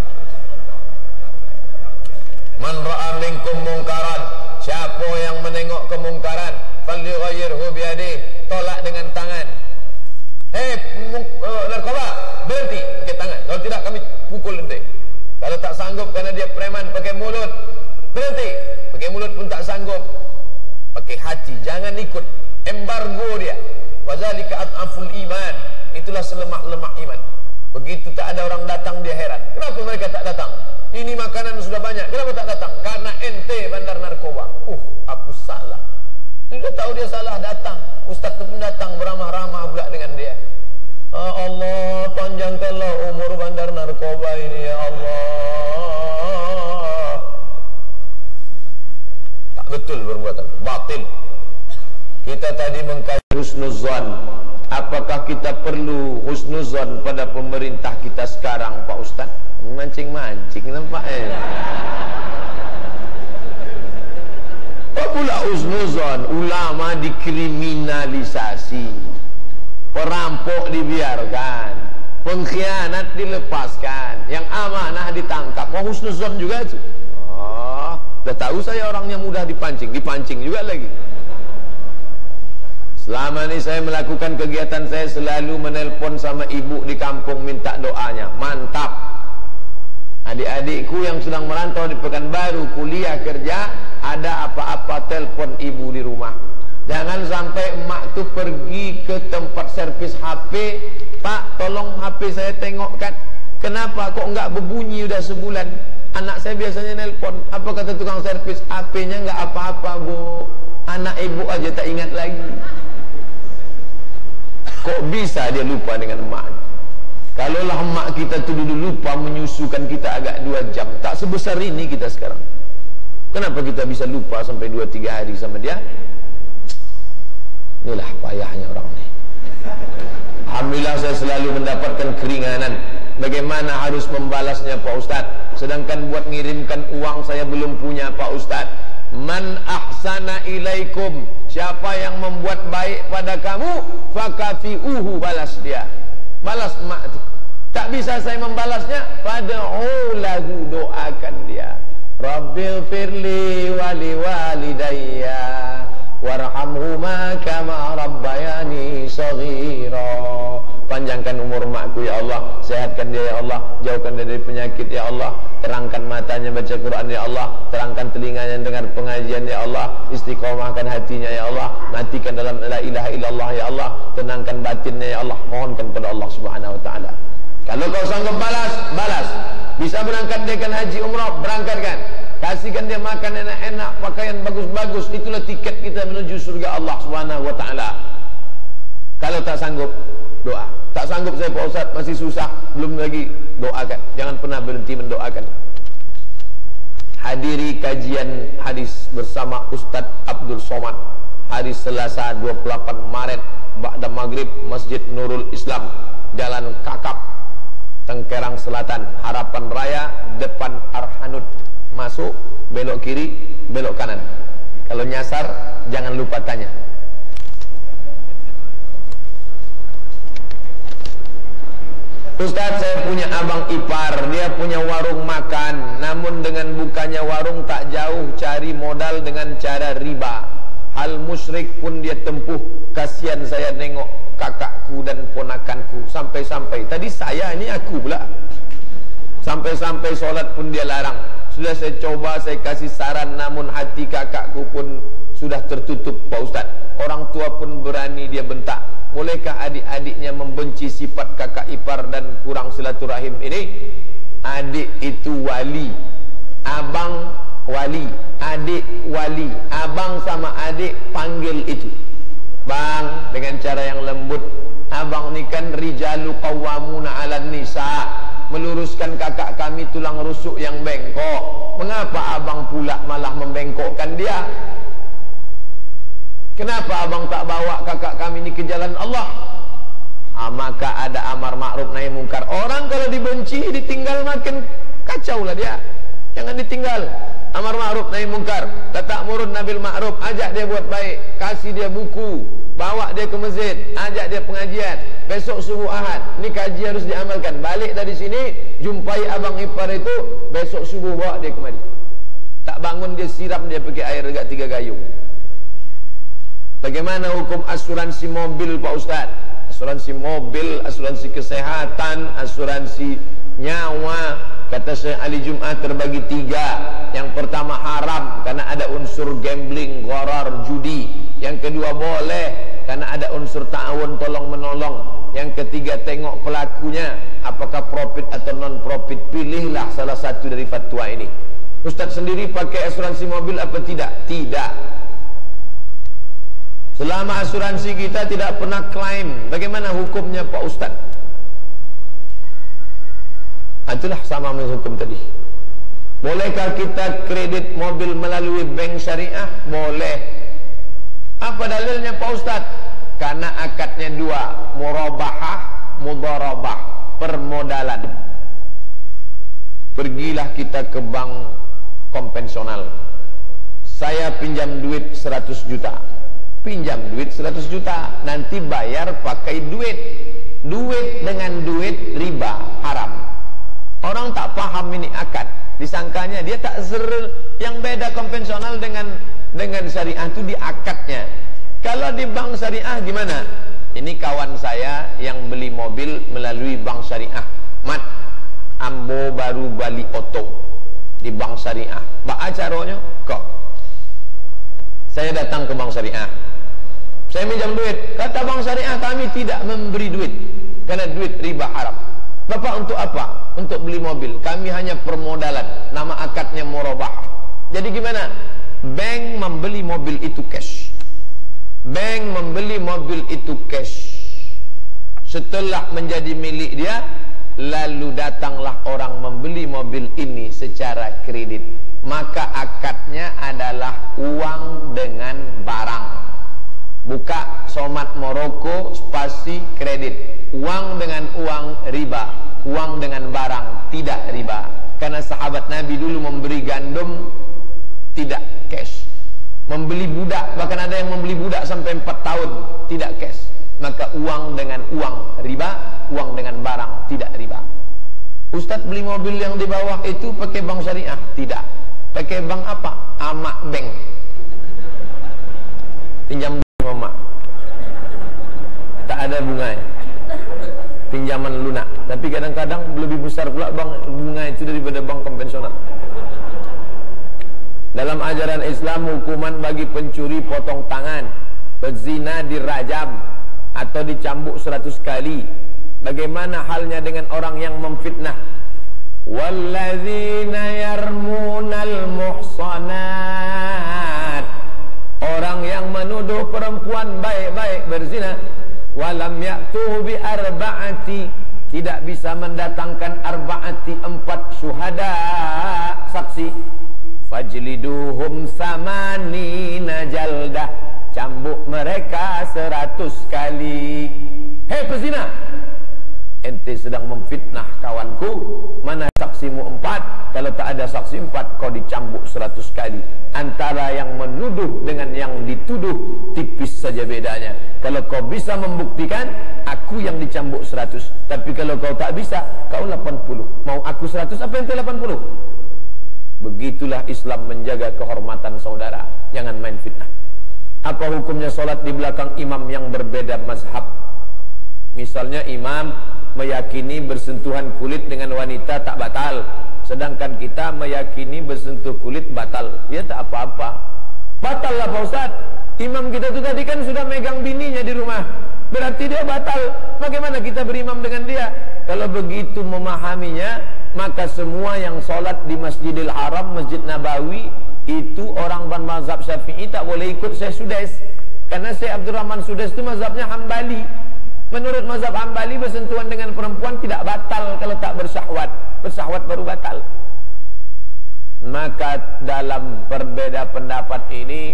Man ra'a minkum mungkaran, siapa yang menengok kemungkaran, falyughayyirhu biyadihi, tolak dengan tangan. Hei uh, narkoba, berhenti pakai tangan. Kalau tidak kami pukul nanti. Kalau tak sanggup karena dia preman, pakai mulut, berhenti. Pakai mulut pun tak sanggup, pakai hati. Jangan ikut, embargo dia. Wazalika ad'aful iman, itulah selemah-lemah iman. Begitu tak ada orang datang, dia heran. Kenapa mereka tak datang? Ini makanan sudah banyak, kenapa tak datang? Karena ente bandar narkoba. Uh, aku salah. Dia tahu dia salah, datang. Ustaz tu pun datang, beramah-ramah pula dengan dia. Ah, Allah, panjangkanlah umur bandar narkoba ini, ya Allah. Tak betul perbuatan, batil. Kita tadi mengkaji husnuzan. Apakah kita perlu husnuzan pada pemerintah kita sekarang, Pak Ustaz? Mancing-mancing nampaknya. Apa pula husnuzan? Ulama dikriminalisasi, perampok dibiarkan, pengkhianat dilepaskan, yang amanah ditangkap. Mau husnuzan juga itu? Oh, dah tahu saya orangnya mudah dipancing, dipancing juga lagi. Selama ini saya melakukan kegiatan, saya selalu menelpon sama ibu di kampung minta doanya. Mantap. Adik-adikku yang sedang merantau di Pekanbaru, kuliah, kerja, ada apa-apa telpon ibu di rumah. Jangan sampai emak tu pergi ke tempat servis H P, Pak tolong H P saya tengokkan. Kenapa kok enggak berbunyi udah sebulan? Anak saya biasanya nelpon. Apa kata tukang servis? H P-nya enggak apa-apa, Bu. Anak ibu aja tak ingat lagi. Kok bisa dia lupa dengan emak? Kalaulah emak kita tu dulu lupa menyusukan kita agak dua jam, tak sebesar ini kita sekarang. Kenapa kita bisa lupa sampai dua tiga hari sama dia? Inilah payahnya orang ini. Alhamdulillah saya selalu mendapatkan keringanan. Bagaimana harus membalasnya Pak Ustaz? Sedangkan buat ngirimkan uang saya belum punya Pak Ustaz. Man ahsana ilaikum, siapa yang membuat baik pada kamu, fakafiuhu, balas dia. Balas emak itu. Tak bisa saya membalasnya, fad'u lahu, doakan dia. Rabbil firli wali walidayya warhamhuma kama rabbayani shaghira. Panjangkan umur makku ya Allah, sehatkan dia ya Allah, jauhkan dia dari penyakit ya Allah, terangkan matanya baca Quran ya Allah, terangkan telinganya dengar pengajian ya Allah, istiqomahkan hatinya ya Allah, matikan dalam la ilaha illallah ya Allah, tenangkan batinnya ya Allah. Mohonkan kepada Allah Subhanahu wa taala. Kalau kau sanggup balas, balas. Bisa berangkat dengan haji umrah, berangkatkan. Kasihkan dia makan enak-enak, pakaian bagus-bagus, itulah tiket kita menuju surga Allah Subhanahu wa taala. Kalau tak sanggup, doa. Tak sanggup saya Pak Ustaz, masih susah, belum lagi, doakan. Jangan pernah berhenti mendoakan. Hadiri kajian hadis bersama Ustaz Abdul Somad hari Selasa dua puluh delapan Maret ba'da maghrib, Masjid Nurul Islam, Jalan Kakap, Tengkerang Selatan, Harapan Raya, depan Arhanud. Masuk, belok kiri, belok kanan. Kalau nyasar, jangan lupa tanya. Ustaz, saya punya abang ipar, dia punya warung makan, namun dengan bukanya warung tak jauh cari modal dengan cara riba. Hal musyrik pun dia tempuh, kasihan saya nengok kakakku dan ponakanku. Sampai-sampai, tadi saya, ini aku pula. Sampai-sampai solat pun dia larang. Sudah saya coba, saya kasih saran, namun hati kakakku pun sudah tertutup Pak Ustaz. Orang tua pun berani dia bentak. Bolehkah adik-adiknya membenci sifat kakak ipar dan kurang silaturahim ini? Adik itu wali, abang wali, adik wali. Abang sama adik panggil itu bang dengan cara yang lembut. Abang ni kan rijalu qawwamuna 'alan nisa, meluruskan kakak kami tulang rusuk yang bengkok. Mengapa abang pula malah membengkokkan dia? Kenapa abang tak bawa kakak kami jalan Allah. Ah, maka ada amar ma'ruf nahi mungkar. Orang kalau dibenci, ditinggal makin kacau lah dia. Jangan ditinggal. Amar ma'ruf nahi mungkar, ta'murun nabil ma'ruf, ajak dia buat baik, kasih dia buku, bawa dia ke masjid, ajak dia pengajian. Besok subuh Ahad, ni kaji harus diamalkan. Balik dari sini, jumpai abang ipar itu, besok subuh bawa dia kemari. Tak bangun dia siram dia pakai air dekat tiga gayung. Bagaimana hukum asuransi mobil Pak Ustaz? Asuransi mobil, asuransi kesehatan, asuransi nyawa, kata Syekh Ali Jum'ah terbagi tiga. Yang pertama haram karena ada unsur gambling, gharar, judi. Yang kedua boleh karena ada unsur ta'awun, tolong menolong. Yang ketiga tengok pelakunya, apakah profit atau non profit. Pilihlah salah satu dari fatwa ini. Ustaz sendiri pakai asuransi mobil apa tidak? Tidak. Selama asuransi kita tidak pernah klaim, bagaimana hukumnya Pak Ustaz? Itulah sama dengan hukum tadi. Bolehkah kita kredit mobil melalui bank syariah? Boleh. Apa dalilnya Pak Ustaz? Karena akadnya dua, murabahah, mudharabah, permodalan. Pergilah kita ke bank konvensional. Saya pinjam duit seratus juta. Pinjam duit seratus juta, nanti bayar pakai duit. Duit dengan duit riba, haram. Orang tak paham ini akad, disangkanya dia tak ser. Yang beda konvensional dengan dengan syariah itu di akadnya. Kalau di bank syariah gimana? Ini kawan saya yang beli mobil melalui bank syariah, Mat Ambo baru Bali Auto di bank syariah. Baca caranya kok. Saya datang ke bank syariah, saya minjam duit. Kata bank syariah, kami tidak memberi duit karena duit riba haram. Bapak untuk apa? Untuk beli mobil. Kami hanya permodalan. Nama akadnya murabahah. Jadi gimana? Bank membeli mobil itu cash. Bank membeli mobil itu cash. Setelah menjadi milik dia, lalu datanglah orang membeli mobil ini secara kredit. Maka akadnya adalah uang dengan barang. Buka somat Moroko, spasi kredit. Uang dengan uang riba, uang dengan barang tidak riba. Karena sahabat Nabi dulu memberi gandum tidak cash, membeli budak, bahkan ada yang membeli budak sampai empat tahun tidak cash. Maka uang dengan uang riba, uang dengan barang tidak riba. Ustadz beli mobil yang di bawah itu pakai bank syariah? Tidak. Pakai bank apa? Amak Bank. Pinjam mama, tak ada bunganya, pinjaman lunak. Tapi kadang-kadang lebih besar pula bank bunga itu daripada bank konvensional. Dalam ajaran Islam, hukuman bagi pencuri potong tangan, pezina dirajam atau dicambuk seratus kali. Bagaimana halnya dengan orang yang memfitnah? Walladzina yarmunal muhsanat, orang yang menuduh perempuan baik-baik berzina, walam ya'tu bi arba'ati, tidak bisa mendatangkan arba'ati, empat syuhada, saksi, fajliduhum samanina jaldah, cambuk mereka seratus kali. Hei pezina, ente sedang memfitnah kawanku, mana saksimu empat? Kalau tak ada saksi empat, kau dicambuk seratus kali. Antara yang menuduh dengan yang dituduh tipis saja bedanya. Kalau kau bisa membuktikan, aku yang dicambuk seratus. Tapi kalau kau tak bisa, kau delapan puluh. Mau aku seratus, apa ente delapan puluh? Begitulah Islam menjaga kehormatan saudara. Jangan main fitnah. Apa hukumnya solat di belakang imam yang berbeda mazhab? Misalnya imam meyakini bersentuhan kulit dengan wanita tak batal, sedangkan kita meyakini bersentuh kulit batal. Ya tak apa-apa. Batal lah Pak Ustaz. Imam kita itu tadi kan sudah megang bininya di rumah, berarti dia batal. Bagaimana kita berimam dengan dia? Kalau begitu memahaminya, maka semua yang solat di Masjidil Haram, Masjid Nabawi, itu orang bermazhab Syafi'i tak boleh ikut Syekh Sudais. Karena Syekh Abdurrahman Sudais itu mazhabnya Hambali. Menurut mazhab Hambali, bersentuhan dengan perempuan tidak batal kalau tak bersyahwat. Bersyahwat baru batal. Maka dalam berbeda pendapat ini,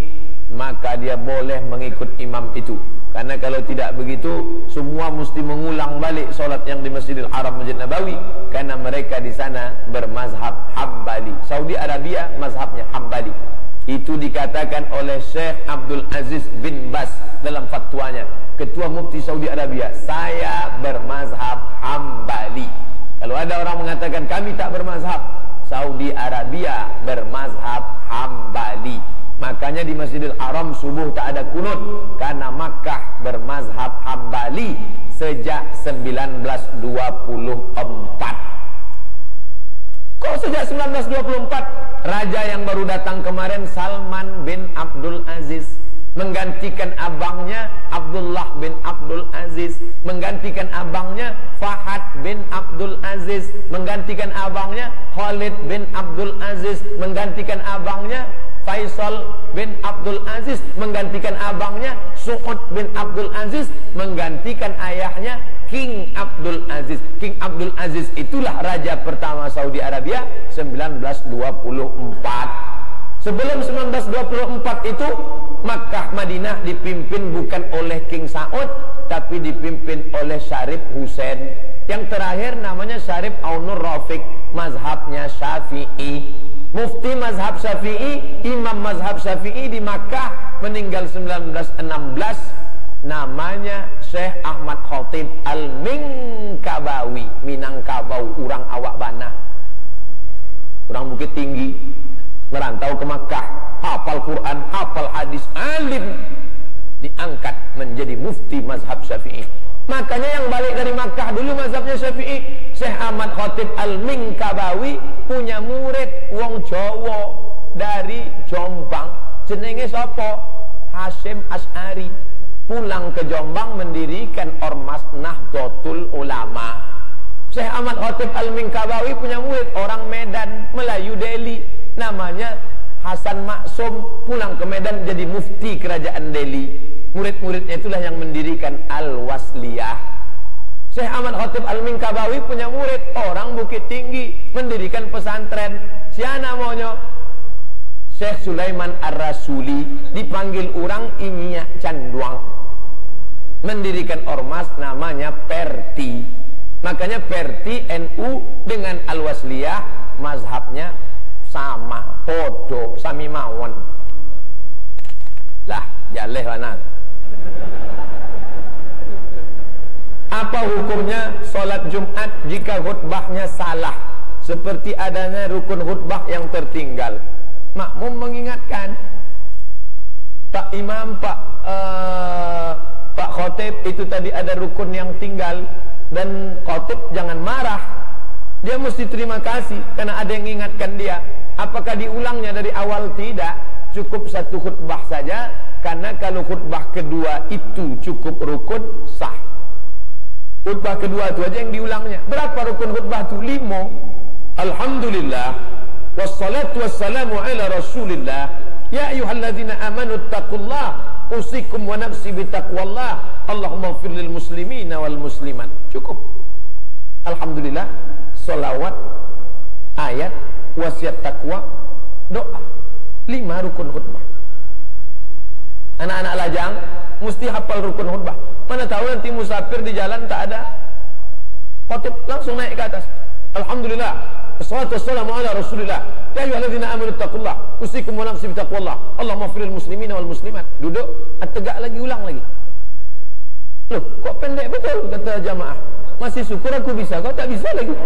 maka dia boleh mengikut imam itu. Karena kalau tidak begitu, semua mesti mengulang balik solat yang di Masjidil Haram, Masjid Nabawi, karena mereka di sana bermazhab Hambali. Saudi Arabia mazhabnya Hambali. Itu dikatakan oleh Syekh Abdul Aziz bin Bas dalam fatwanya, Ketua Mufti Saudi Arabia, saya bermazhab Hambali. Kalau ada orang mengatakan kami tak bermazhab, Saudi Arabia bermazhab Hambali. Makanya di Masjidil Haram subuh tak ada kunut, karena Makkah bermazhab Hambali sejak seribu sembilan ratus dua puluh empat. Kok sejak seribu sembilan ratus dua puluh empat? Raja yang baru datang kemarin, Salman bin Abdul Aziz, menggantikan abangnya Abdullah bin Abdul Aziz, menggantikan abangnya Fahad bin Abdul Aziz, menggantikan abangnya Khalid bin Abdul Aziz, menggantikan abangnya Faisal bin Abdul Aziz, menggantikan abangnya Su'ud bin Abdul Aziz, menggantikan ayahnya King Abdul Aziz. King Abdul Aziz itulah raja pertama Saudi Arabia seribu sembilan ratus dua puluh empat. Sebelum seribu sembilan ratus dua puluh empat itu, Makkah Madinah dipimpin bukan oleh King Saud, tapi dipimpin oleh Syarif Hussein. Yang terakhir namanya Syarif Aunur Rafiq, mazhabnya Syafi'i. Mufti mazhab Syafi'i, imam mazhab Syafi'i di Makkah, meninggal seribu sembilan ratus enam belas, namanya Syekh Ahmad Khatib Al-Minkabawi, Minangkabau, orang awak bana, orang Bukit Tinggi, merantau ke Makkah, hafal Quran, hafal hadis, alim, diangkat menjadi mufti mazhab Syafi'i. Makanya yang balik dari Makkah dulu mazhabnya Syafi'i, Syekh Ahmad Khatib Al-Minkabawi punya murid wong Jawa dari Jombang, jenenge sapa? Hasyim Asy'ari. Pulang ke Jombang mendirikan Ormas Nahdlatul Ulama. Syekh Ahmad Khatib Al-Minkabawi punya murid orang Medan, Melayu Delhi, namanya Hasan Maksum, pulang ke Medan jadi mufti kerajaan Delhi. Murid-muridnya itulah yang mendirikan Al-Wasliyah. Syekh Ahmad Khatib Al-Minkabawi punya murid orang Bukit Tinggi, mendirikan pesantren. Siapa namanya? Syekh Sulaiman Ar-Rasuli, dipanggil orang Inyinya Canduang, mendirikan ormas namanya Perti. Makanya Perti N U dengan Al-Wasliyah mazhabnya sama, podo, sami mawon. Lah, jaleh mana? Apa hukumnya solat Jumat jika khutbahnya salah, seperti adanya rukun khutbah yang tertinggal? Makmum mengingatkan, Pak Imam, Pak uh, Pak Khotib, itu tadi ada rukun yang tinggal, dan Khotib jangan marah, dia mesti terima kasih karena ada yang ingatkan dia. Apakah diulangnya dari awal? Tidak, cukup satu khutbah saja, karena kalau khutbah kedua itu cukup rukun sah. Khutbah kedua itu aja yang diulangnya. Berapa rukun khutbah itu? Lima. Alhamdulillah, wassalatu wassalamu ala rasulillah, ya ayyuhalladzina amanu taqullah, usikum wa nafsi bitaqwallah, Allahumma ighfir lil muslimina wal muslimat. Cukup. Alhamdulillah, salawat, ayat, wasiat takwa, doa. Lima rukun khutbah. Anak-anak lajang mesti hafal rukun khutbah. Mana tahu nanti musafir di jalan tak ada khotib, langsung naik ke atas. Alhamdulillah, wassalatu wassalamu ala rasulillah, ya ayyuhalladzina amanu taqullah, usikum wa nafsi bitaqwallah, Allahumma ighfir lil muslimina wal muslimat. Duduk, tegak lagi, ulang lagi. Loh, kok pendek betul kata jamaah. Masih syukur aku bisa, kau tak bisa lagi.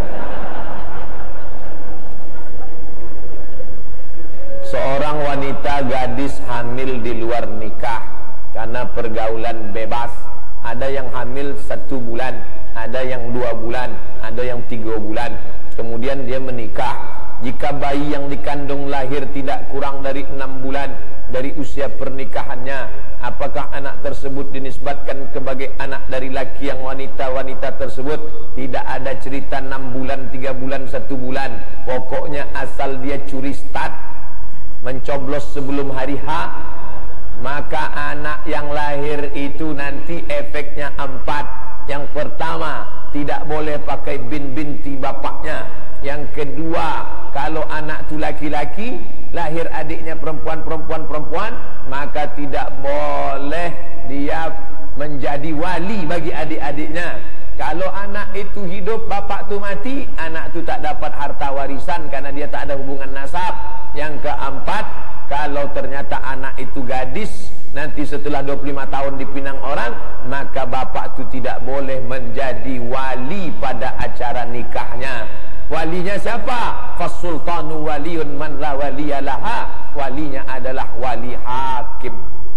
Seorang wanita gadis hamil di luar nikah karena pergaulan bebas. Ada yang hamil satu bulan, ada yang dua bulan, ada yang tiga bulan. Kemudian dia menikah. Jika bayi yang dikandung lahir tidak kurang dari enam bulan dari usia pernikahannya, apakah anak tersebut dinisbatkan sebagai anak dari laki yang wanita-wanita tersebut? Tidak ada cerita enam bulan, tiga bulan, satu bulan. Pokoknya asal dia curi start, mencoblos sebelum hari H, maka anak yang lahir itu nanti efeknya empat. Yang pertama, tidak boleh pakai bin binti bapaknya. Yang kedua, kalau anak itu laki-laki, lahir adiknya perempuan-perempuan-perempuan, maka tidak boleh dia menjadi wali bagi adik-adiknya. Kalau anak itu hidup, bapak tu mati, anak tu tak dapat harta warisan karena dia tak ada hubungan nasab. Yang keempat, kalau ternyata anak itu gadis, nanti setelah dua puluh lima tahun dipinang orang, maka bapak tu tidak boleh menjadi wali pada acara nikahnya. Walinya siapa? Fasultanu waliyun man la waliyalaha. Walinya adalah wali hakim.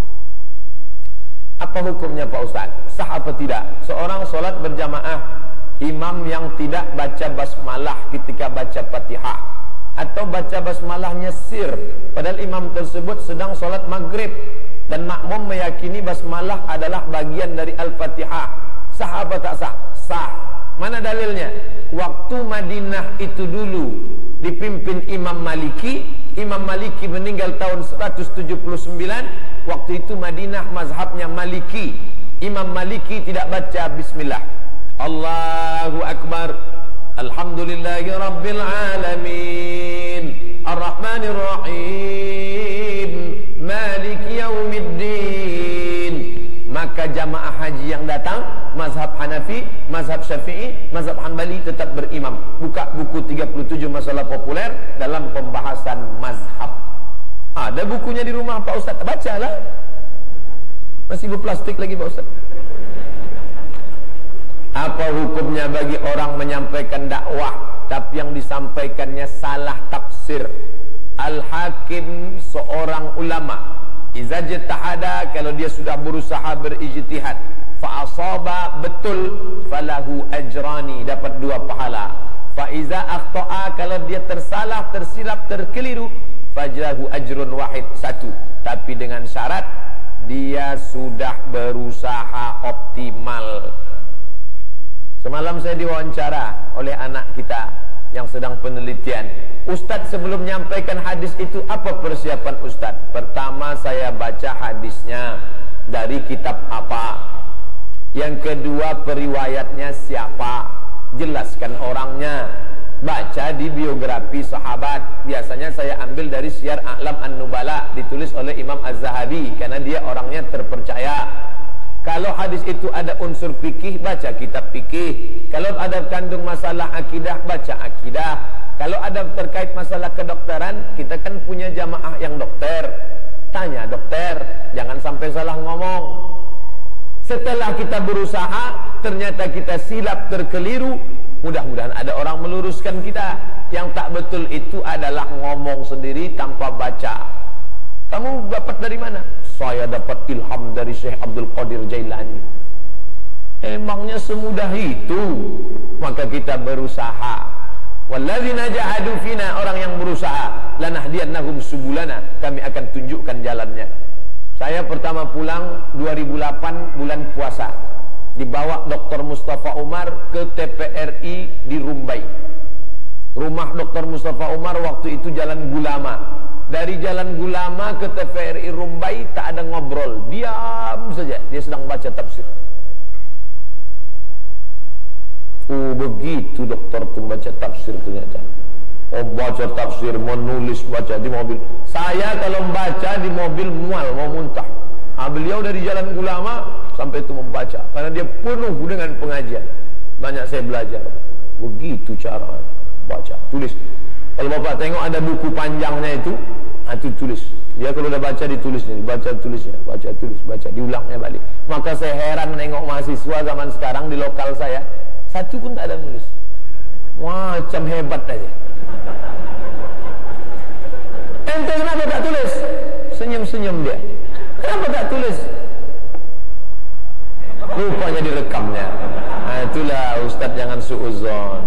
Apa hukumnya Pak Ustaz? Sah apa tidak? Seorang solat berjamaah, imam yang tidak baca basmalah ketika baca Fatihah, atau baca basmalahnya sir, padahal imam tersebut sedang solat maghrib, dan makmum meyakini basmalah adalah bagian dari Al-Fatihah. Sah apa tak sah? Sah. Mana dalilnya? Waktu Madinah itu dulu dipimpin Imam Maliki. Imam Maliki meninggal tahun seratus tujuh puluh sembilan. Waktu itu Madinah mazhabnya Maliki. Imam Maliki tidak baca bismillah. Allahu Akbar. Alhamdulillahi Rabbil Alamin, Ar-Rahmanir Rahim, Maliki Yaumiddin. Maka jamaah haji yang datang, mazhab Hanafi, mazhab Syafi'i, mazhab Hanbali tetap berimam. Buka buku tiga puluh tujuh masalah populer dalam pembahasan mazhab. Ada bukunya di rumah Pak Ustaz, bacalah. Masih berplastik lagi Pak Ustaz. Apa hukumnya bagi orang menyampaikan dakwah tapi yang disampaikannya salah tafsir? Al-Hakim seorang ulama, iza jtahada, kalau dia sudah berusaha berijtihad, fa asaba betul, falahu ajrani, dapat dua pahala. Fa iza akhta'a, kalau dia tersalah, tersilap, terkeliru, fajlahu ajrun wahid, satu. Tapi dengan syarat dia sudah berusaha optimal. Semalam saya diwawancara oleh anak kita yang sedang penelitian. Ustadz sebelum menyampaikan hadis itu apa persiapan Ustadz? Pertama saya baca hadisnya dari kitab apa. Yang kedua periwayatnya siapa, jelaskan orangnya. Baca di biografi sahabat. Biasanya saya ambil dari Syiar A'lam An-Nubala, ditulis oleh Imam Az-Zahabi, karena dia orangnya terpercaya. Kalau hadis itu ada unsur fikih, baca kitab fikih. Kalau ada kandung masalah akidah, baca akidah. Kalau ada terkait masalah kedokteran, kita kan punya jamaah yang dokter. Tanya dokter, jangan sampai salah ngomong. Setelah kita berusaha, ternyata kita silap, terkeliru, mudah-mudahan ada orang meluruskan kita. Yang tak betul itu adalah ngomong sendiri tanpa baca. Kamu dapat dari mana? Saya dapat ilham dari Syekh Abdul Qadir Jailani. Emangnya semudah itu? Maka kita berusaha. Walladzina jahadu fina, orang yang berusaha, lanahdiyannahum subulana, kami akan tunjukkan jalannya. Saya pertama pulang dua ribu delapan bulan puasa, dibawa Doktor Mustafa Umar ke T P R I di Rumbai. Rumah Doktor Mustafa Umar waktu itu Jalan Gulama. Dari Jalan Gulama ke T P R I Rumbai tak ada ngobrol, diam saja, dia sedang baca tafsir. Oh begitu dokter tu baca tafsir ternyata. Oh baca tafsir, menulis, baca di mobil. Saya kalau membaca di mobil mual, mau muntah. Ah, beliau dari Jalan Gulama sampai itu membaca, karena dia penuh dengan pengajian. Banyak saya belajar. Begitu cara baca, tulis. Kalau bapak tengok ada buku panjangnya itu, itu tulis. Dia kalau udah baca ditulisnya, baca tulisnya, baca tulis, baca diulangnya balik. Maka saya heran nengok mahasiswa zaman sekarang di lokal saya, satu pun tak ada nulis. Macam hebat aja. Ente kenapa tak tulis? Senyum-senyum dia. Kenapa tak tulis? Rupanya direkamnya. Nah, itulah Ustaz jangan suuzon.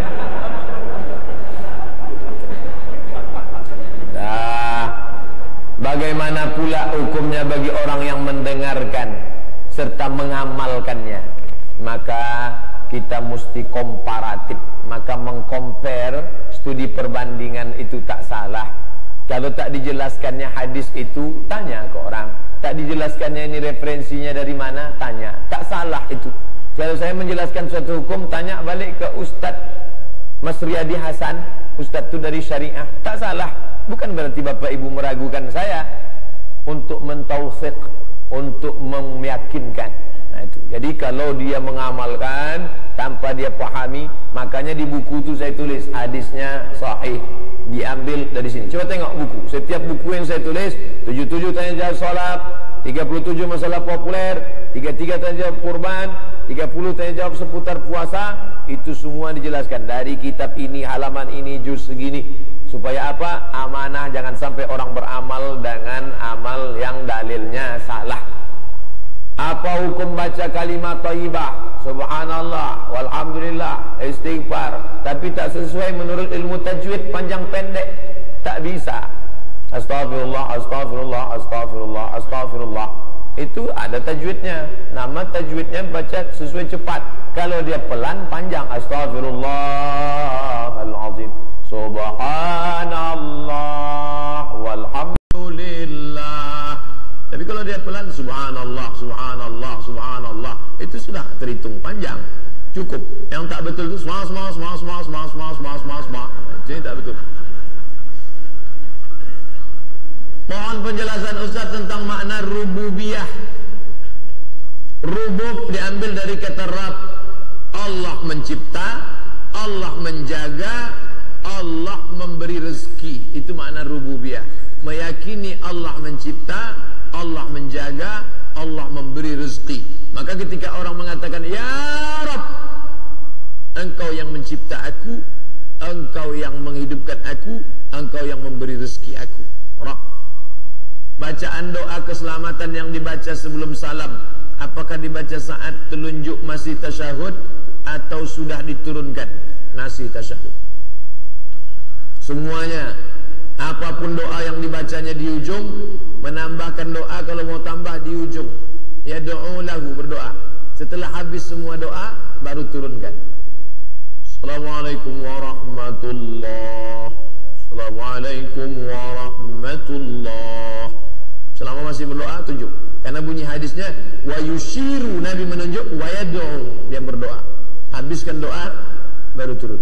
Bagaimana pula hukumnya bagi orang yang mendengarkan serta mengamalkannya? Maka kita mesti komparatif. Maka mengcompare, studi perbandingan itu tak salah. Kalau tak dijelaskannya hadis itu, tanya ke orang. Tak dijelaskannya ini referensinya dari mana, tanya. Tak salah itu. Kalau saya menjelaskan suatu hukum, tanya balik ke Ustadz Mas Riyadi Hasan. Ustadz itu dari syariah, tak salah. bukan berarti bapak ibu meragukan saya, untuk mentaufiq, untuk meyakinkan. Nah itu. Jadi kalau dia mengamalkan tanpa dia pahami, makanya di buku itu saya tulis hadisnya sahih, diambil dari sini. Coba tengok buku. Setiap buku yang saya tulis, tujuh puluh tujuh tanya jawab salat, tiga puluh tujuh masalah populer, tiga puluh tiga tanya jawab kurban, tiga puluh tanya jawab seputar puasa, itu semua dijelaskan dari kitab ini, halaman ini, juz segini. Supaya apa? Amanah, jangan sampai orang beramal dengan amal yang dalilnya salah. Apa hukum baca kalimat thayyibah, subhanallah, walhamdulillah, istighfar, tapi tak sesuai menurut ilmu tajwid, panjang pendek, tak bisa. Astaghfirullah, astaghfirullah, astaghfirullah, astaghfirullah. Itu ada tajwidnya. Nama tajwidnya baca sesuai cepat. Kalau dia pelan, panjang. Astaghfirullahalazim, subhanallah, walhamdulillah. Tapi kalau dia pelan, subhanallah, subhanallah, subhanallah, itu sudah terhitung panjang. Cukup. Yang tak betul itu semua, semua, semua, semua, semua, semua, semua, semua, semua. Jadi tak betul. Mohon penjelasan Ustaz tentang makna rububiyah. Rubub diambil dari kata Rabb. Allah mencipta, Allah menjaga, Allah memberi rezeki. Itu makna rububiyah. Meyakini Allah mencipta, Allah menjaga, Allah memberi rezeki. Maka ketika orang mengatakan, ya Rabb, Engkau yang mencipta aku, Engkau yang menghidupkan aku, Engkau yang memberi rezeki aku. Rabb. Bacaan doa keselamatan yang dibaca sebelum salam, apakah dibaca saat telunjuk masih tasyahud atau sudah diturunkan? Masih tasyahud. Semuanya, apapun doa yang dibacanya di ujung, menambahkan doa kalau mau tambah di ujung. Ya doa lahu, berdoa. Setelah habis semua doa, baru turunkan. Assalamualaikum warahmatullahi wabarakatuh. Assalamualaikum warahmatullahi. Selama masih berdoa, tunjuk. Karena bunyi hadisnya, wa yushiru, Nabi menunjuk, wa yad'u, dia berdoa. Habiskan doa, baru turun.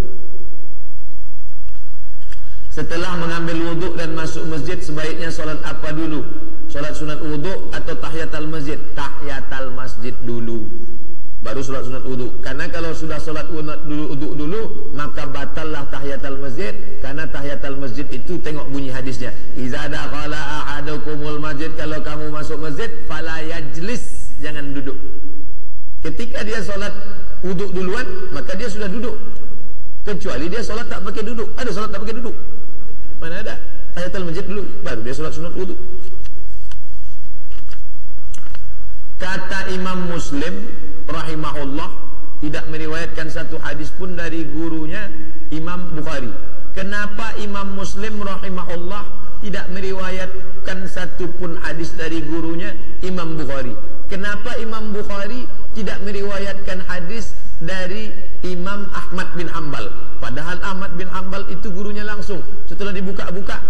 Setelah mengambil wudhu dan masuk masjid, sebaiknya sholat apa dulu? Sholat sunat wudhu atau tahiyatul masjid? Tahiyatul masjid dulu, baru sholat sunat wudhu. Karena kalau sudah sholat wudhu dulu, dulu, maka batallah tahiyatul masjid. Karena tahiyatul masjid itu, tengok bunyi hadisnya, iza dakhala ahadukumul masjid, kalau kamu masuk masjid, fala yajlis, jangan duduk. Ketika dia sholat wudhu duluan, maka dia sudah duduk. Kecuali dia sholat tak pakai duduk. Ada sholat tak pakai duduk? Mana ada? Tahiyatul masjid dulu, baru dia sholat sunat wudhu. Kata Imam Muslim rahimahullah, tidak meriwayatkan satu hadis pun dari gurunya Imam Bukhari. Kenapa Imam Muslim rahimahullah tidak meriwayatkan satu pun hadis dari gurunya Imam Bukhari? Kenapa Imam Bukhari tidak meriwayatkan hadis dari Imam Ahmad bin Hanbal? Padahal Ahmad bin Hanbal itu gurunya langsung. Setelah dibuka-buka,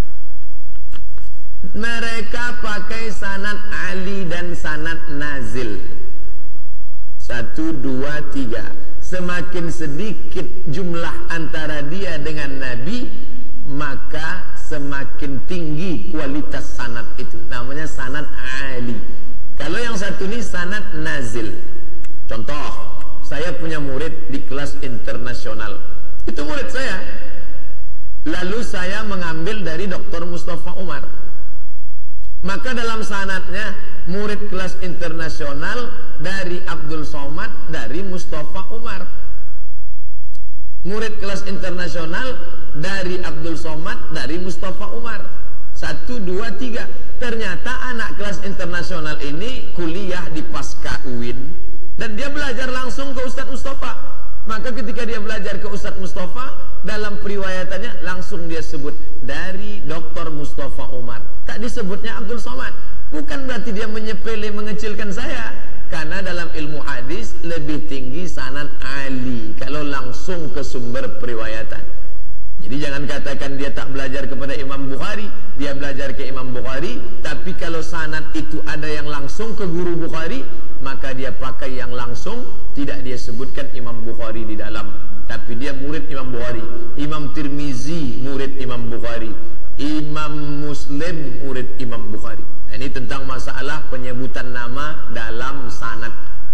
mereka pakai sanad Ali dan sanad nazil. Satu, dua, tiga. Semakin sedikit jumlah antara dia dengan Nabi, maka semakin tinggi kualitas sanad itu. Namanya sanad Ali. Kalau yang satu ini sanad nazil. Contoh, saya punya murid di kelas internasional. Itu murid saya. Lalu saya mengambil dari Doktor Mustafa Umar. Maka dalam sanadnya, murid kelas internasional dari Abdul Somad, dari Mustafa Umar. Murid kelas internasional dari Abdul Somad, dari Mustafa Umar. Satu, dua, tiga. Ternyata anak kelas internasional ini kuliah di Pasca U I N, dan dia belajar langsung ke Ustadz Mustafa. Maka ketika dia belajar ke Ustadz Mustafa, dalam periwayatannya langsung dia sebut dari Doktor Mustafa Umar. Tak disebutnya Abdul Somad. Bukan berarti dia menyepele, mengecilkan saya. Karena dalam ilmu hadis lebih tinggi sanad Ali kalau langsung ke sumber periwayatan. Jadi jangan katakan dia tak belajar kepada Imam Bukhari. Dia belajar ke Imam Bukhari, tapi kalau sanad itu ada yang langsung ke guru Bukhari, maka dia pakai yang langsung, tidak dia sebutkan Imam Bukhari di dalam. Tapi dia murid Imam Bukhari. Imam Tirmizi murid Imam Bukhari. Imam Muslim murid Imam Bukhari. Ini tentang masalah penyebutan nama dalam sanad.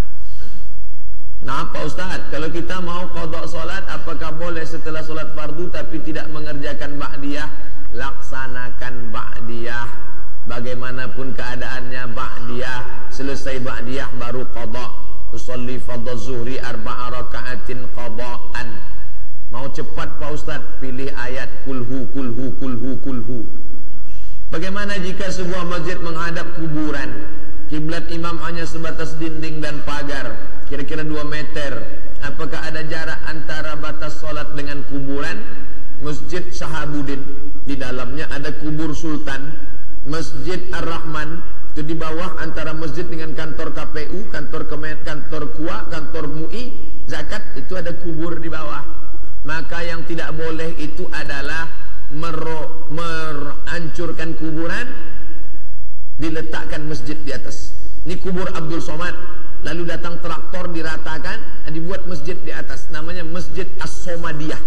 Nah, Pak Ustaz, kalau kita mau qada solat, apakah boleh setelah solat fardu tapi tidak mengerjakan ba'diyah? Laksanakan ba'diyah. Bagaimanapun keadaannya ba'diyah. Selesai ba'diyah baru qada. Usolli fardhu zuhri arba'a raka'atin qada'an. Mau cepat Pak Ustaz, pilih ayat kulhu kulhu kulhu kulhu. Bagaimana jika sebuah masjid menghadap kuburan? Kiblat imam hanya sebatas dinding dan pagar, kira-kira dua meter. Apakah ada jarak antara batas solat dengan kuburan? Masjid Sahabuddin, di dalamnya ada kubur sultan. Masjid Ar-Rahman, itu di bawah antara masjid dengan kantor K P U, kantor Kemen, kantor K U A, kantor M U I, zakat, itu ada kubur di bawah. Maka yang tidak boleh itu adalah mero, merancurkan kuburan, diletakkan masjid di atas. Ini kubur Abdul Somad, lalu datang traktor diratakan, dibuat masjid di atas, namanya Masjid As-Somadiyah.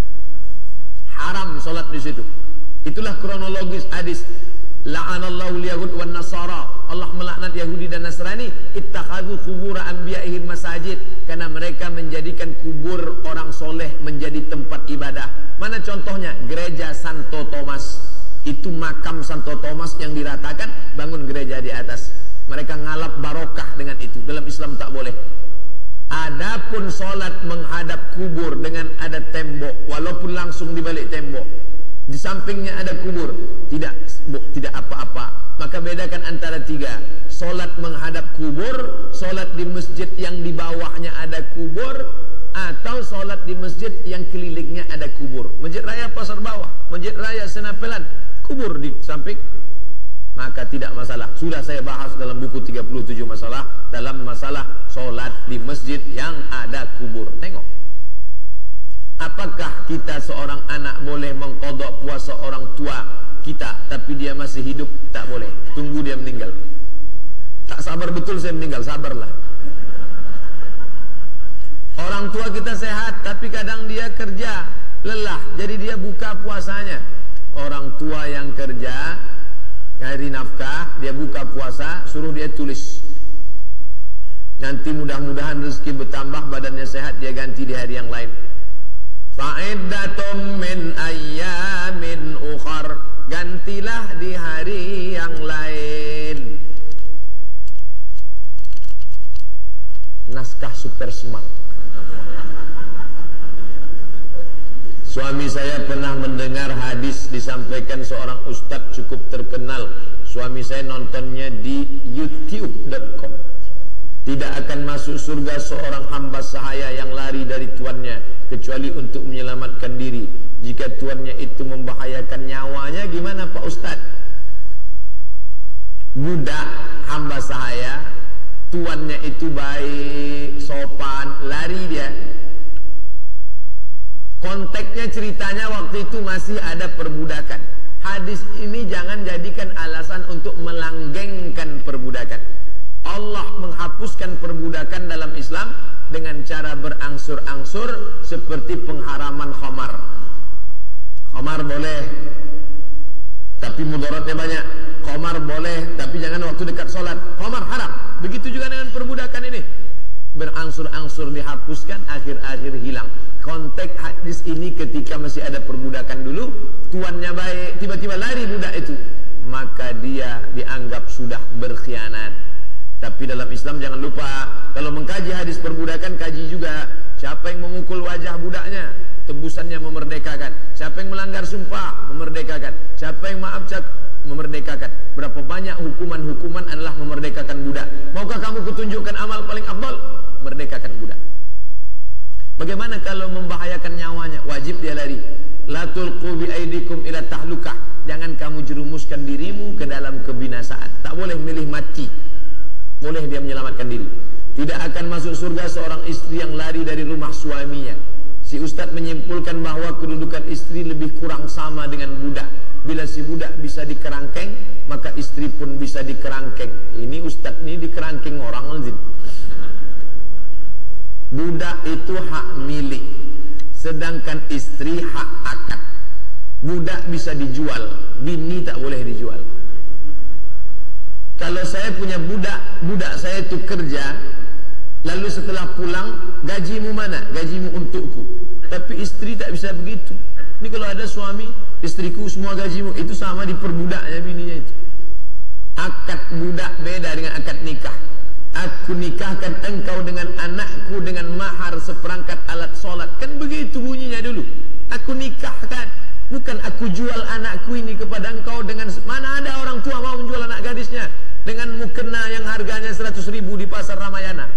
Haram solat di situ. Itulah kronologis hadis. La'anallahu al-yahud wan nasara. Allah melaknat Yahudi dan Nasrani, ittakhadhu qubur anbiya'ihim masajid, karena mereka menjadikan kubur orang soleh menjadi tempat ibadah. Mana contohnya? Gereja Santo Thomas. Itu makam Santo Thomas yang diratakan, bangun gereja di atas. Mereka ngalap barokah dengan itu. Dalam Islam tak boleh. Adapun solat menghadap kubur dengan ada tembok, walaupun langsung di balik tembok, di sampingnya ada kubur, tidak tidak apa-apa. Maka bedakan antara tiga: solat menghadap kubur, solat di masjid yang di bawahnya ada kubur, atau solat di masjid yang kelilingnya ada kubur. Masjid Raya Pasar Bawah, Masjid Raya Senapelan, kubur di samping, maka tidak masalah. Sudah saya bahas dalam buku tiga puluh tujuh masalah, dalam masalah solat di masjid yang ada kubur. Tengok, apakah kita seorang anak boleh mengqadha puasa orang tua kita tapi dia masih hidup? Tak boleh, tunggu dia meninggal. Tak sabar betul saya meninggal, sabarlah. Orang tua kita sehat tapi kadang dia kerja lelah, jadi dia buka puasanya. Orang tua yang kerja cari nafkah, dia buka puasa, suruh dia tulis. Nanti mudah-mudahan rezeki bertambah, badannya sehat, dia ganti di hari yang lain. Fa'iddatum min ayyamin ukhar, gantilah di hari yang lain. Naskah super smart. Suami saya pernah mendengar hadis disampaikan seorang ustadz cukup terkenal. Suami saya nontonnya di youtube dot com. Tidak akan masuk surga seorang hamba sahaya yang lari dari tuannya kecuali untuk menyelamatkan diri. Jika tuannya itu membahayakan nyawanya, gimana Pak Ustadz? Budak hamba sahaya, tuannya itu baik, sopan, lari dia. Konteksnya ceritanya waktu itu masih ada perbudakan. Hadis ini jangan jadikan alasan untuk melanggengkan perbudakan. Allah menghapuskan perbudakan dalam Islam dengan cara berangsur-angsur, seperti pengharaman khamar. Khamar boleh, tapi mudaratnya banyak. Khamar boleh, tapi jangan waktu dekat sholat. Khamar haram. Begitu juga dengan perbudakan ini. Berangsur-angsur dihapuskan, akhir-akhir hilang. Konteks hadis ini ketika masih ada perbudakan dulu, tuannya baik, tiba-tiba lari budak itu, maka dia dianggap sudah berkhianat. Tapi dalam Islam jangan lupa, kalau mengkaji hadis perbudakan, kaji juga siapa yang memukul wajah budaknya, tebusannya memerdekakan. Siapa yang melanggar sumpah, memerdekakan. Siapa yang maaf cak, memerdekakan. Berapa banyak hukuman-hukuman adalah memerdekakan budak. Maukah kamu kutunjukkan amal paling afdal? Merdekakan budak. Bagaimana kalau membahayakan nyawanya? Wajib dia lari. La tulqu bi aidikum ila tahlukah. Jangan kamu jerumuskan dirimu ke dalam kebinasaan. Tak boleh milih mati. Boleh dia menyelamatkan diri. Tidak akan masuk surga seorang istri yang lari dari rumah suaminya. Si ustaz menyimpulkan bahawa kedudukan istri lebih kurang sama dengan budak. Bila si budak bisa dikerangkeng, maka istri pun bisa dikerangkeng. Ini ustaz ini dikerangkeng orang lazim. Budak itu hak milik, sedangkan istri hak akad. Budak bisa dijual, bini tak boleh dijual. Kalau saya punya budak, budak saya itu kerja, lalu setelah pulang, gajimu mana? Gajimu untukku. Tapi istri tak bisa begitu. Ini kalau ada suami, istriku semua gajimu, itu sama diperbudaknya bininya itu. Akad budak beda dengan akad nikah. Aku nikahkan engkau dengan anakku dengan mahar seperangkat alat solat. Kan begitu bunyinya dulu. Aku nikahkan, bukan aku jual anakku ini kepada engkau dengan, mana ada orang tua mau menjual anak gadisnya dengan mukena yang harganya seratus ribu di pasar Ramayana.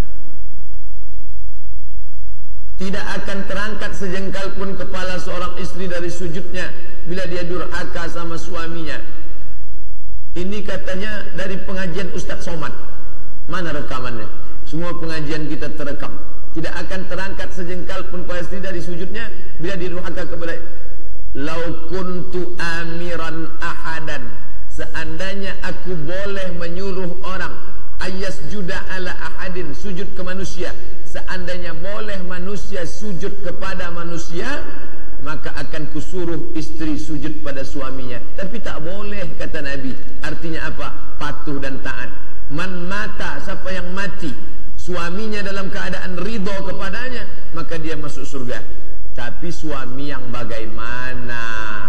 Tidak akan terangkat sejengkal pun kepala seorang istri dari sujudnya bila dia durhaka sama suaminya. Ini katanya dari pengajian Ustadz Somad. Mana rekamannya? Semua pengajian kita terekam. Tidak akan terangkat sejengkal pun kepala istri dari sujudnya bila dia durhaka kepada. Lau kuntu amiran ahadan, seandainya aku boleh menyuruh orang ayas juda ala ahadin, sujud ke manusia, seandainya boleh manusia sujud kepada manusia, maka akan kusuruh istri sujud pada suaminya. Tapi tak boleh, kata Nabi. Artinya apa? Patuh dan taat. Man mata, siapa yang mati, suaminya dalam keadaan ridho kepadanya, maka dia masuk surga. Tapi suami yang bagaimana?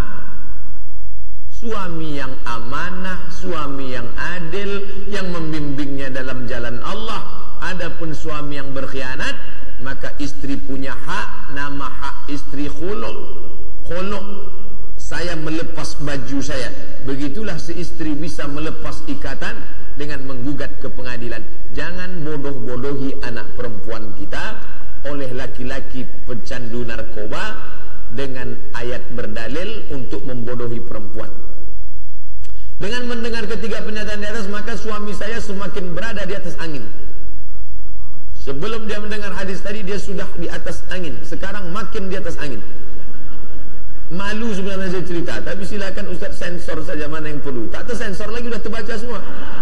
Suami yang amanah, suami yang adil, yang membimbingnya dalam jalan Allah. Adapun suami yang berkhianat, maka istri punya hak, nama hak istri khulu'. Khulu', saya melepas baju saya. Begitulah si istri bisa melepas ikatan dengan menggugat ke pengadilan. Jangan bodoh-bodohi anak perempuan kita oleh laki-laki pecandu narkoba dengan ayat berdalil untuk membodohi perempuan. Dengan mendengar ketiga pernyataan di atas, maka suami saya semakin berada di atas angin. Sebelum dia mendengar hadis tadi, dia sudah di atas angin. Sekarang makin di atas angin. Malu sebenarnya saya cerita, tapi silakan Ustaz sensor saja mana yang perlu. Tak tersensor lagi, sudah terbaca semua.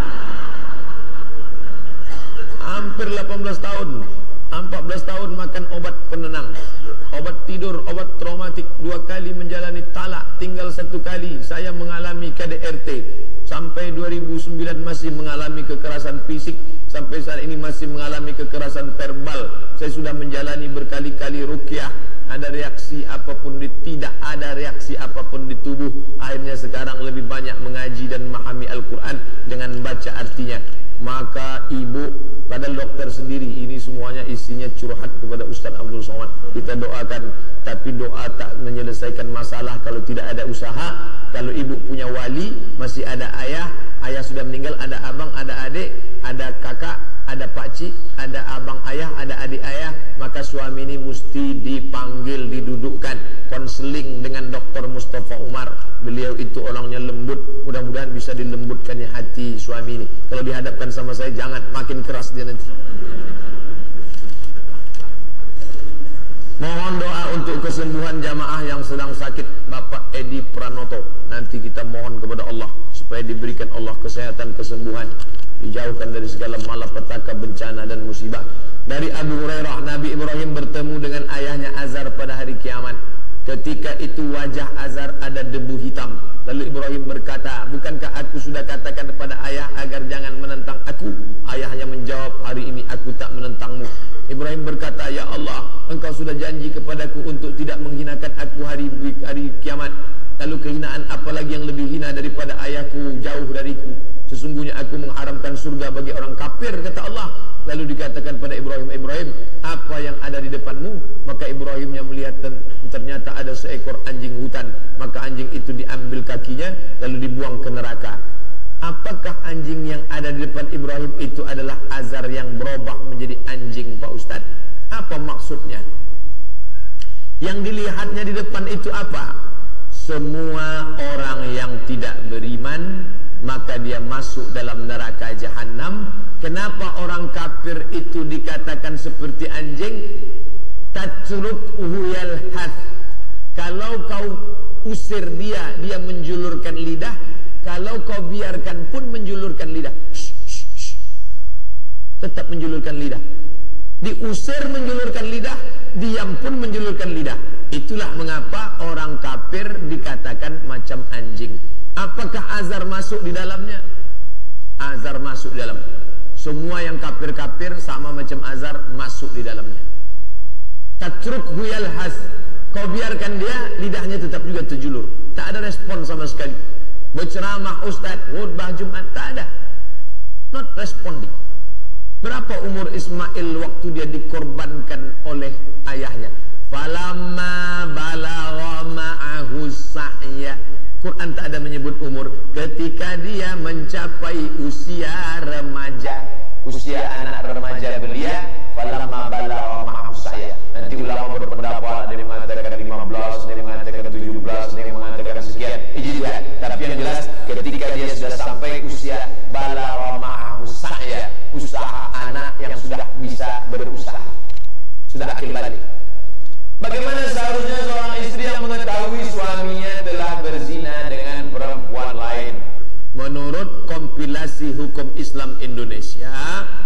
Hampir delapan belas tahun, empat belas tahun makan obat penenang, obat tidur, obat traumatik, dua kali menjalani talak, tinggal satu kali. Saya mengalami K D R T sampai dua ribu sembilan masih mengalami kekerasan fisik, sampai saat ini masih mengalami kekerasan verbal. Saya sudah menjalani berkali-kali ruqyah, ada reaksi apapun di, tidak ada reaksi apapun di tubuh. Akhirnya sekarang lebih banyak mengaji dan memahami Al-Quran dengan baca artinya. Maka ibu, padahal dokter sendiri, ini semuanya isinya curhat kepada Ustaz Abdul Somad. Kita doakan, tapi doa tak menyelesaikan masalah kalau tidak ada usaha. Kalau ibu punya wali, masih ada ayah, ayah sudah meninggal, ada abang, ada adik, ada kakak, ada pakcik, ada abang ayah, ada adik ayah, maka suami ini mesti dipanggil, didudukkan, konseling dengan dokter Mustafa Umar. Beliau itu orangnya lembut, mudah-mudahan bisa dilembutkannya hati suami ini. Kalau dihadapkan sama saya, jangan, makin keras dia nanti. Mohon doa untuk kesembuhan jamaah yang sedang sakit, Bapak Edi Pranoto. Nanti kita mohon kepada Allah supaya diberikan Allah kesehatan, kesembuhan, dijauhkan dari segala malapetaka, bencana dan musibah. Dari Abu Hurairah, Nabi Ibrahim bertemu dengan ayahnya Azar pada hari kiamat. Ketika itu wajah Azar ada debu hitam. Lalu Ibrahim berkata, bukankah aku sudah katakan kepada ayah agar jangan menentang aku? Ayahnya menjawab, hari ini aku tak menentangmu. Ibrahim berkata, ya Allah, engkau sudah janji kepadaku untuk tidak menghinakan aku hari hari kiamat. Lalu kehinaan apa lagi yang lebih hina daripada ayahku jauh dariku? Sesungguhnya aku mengharamkan surga bagi orang kafir, kata Allah. Lalu dikatakan pada Ibrahim, Ibrahim, apa yang ada di depanmu? Maka Ibrahimnya melihat dan ternyata ada seekor anjing hutan. Maka anjing itu diambil kakinya lalu dibuang ke neraka. Apakah anjing yang ada di depan Ibrahim itu adalah Azar yang berubah menjadi anjing, Pak Ustadz? Apa maksudnya? Yang dilihatnya di depan itu apa? Semua orang yang tidak beriman, maka dia masuk dalam neraka jahanam. Kenapa orang kafir itu dikatakan seperti anjing? Tatrukhu yalhath. Kalau kau usir dia, dia menjulurkan lidah. Kalau kau biarkan pun menjulurkan lidah. Shh, shh, shh. Tetap menjulurkan lidah. Diusir menjulurkan lidah, diam pun menjulurkan lidah. Itulah mengapa orang kafir dikatakan macam anjing. Apakah azar masuk di dalamnya? Azar masuk di dalam. Semua yang kafir-kafir sama macam azar masuk di dalamnya. Tatrukhu yalhas. Kau biarkan dia, lidahnya tetap juga terjulur. Tak ada respon sama sekali. Berceramah ustaz, khutbah Jumat, tak ada. Not responding. Berapa umur Ismail waktu dia dikorbankan oleh ayahnya? Falamma balagha ma'ahu sa'ya. Quran tak ada menyebut umur. Ketika dia mencapai usia remaja, usia anak remaja belia, falamma balagha ma'ahu sa'ya. Nanti ulama berpendapat, ada yang mengatakan lima belas, ada yang mengatakan tujuh belas, ada yang mengatakan sekian. Ijtihad. Tapi yang jelas ketika dia sudah sampai usia balagha ma'ahu sa'ya, usaha anak yang sudah bisa berusaha, sudah akil balik. Bagaimana seharusnya seorang istri yang mengetahui suaminya telah berzina dengan perempuan lain? Menurut kompilasi hukum Islam Indonesia,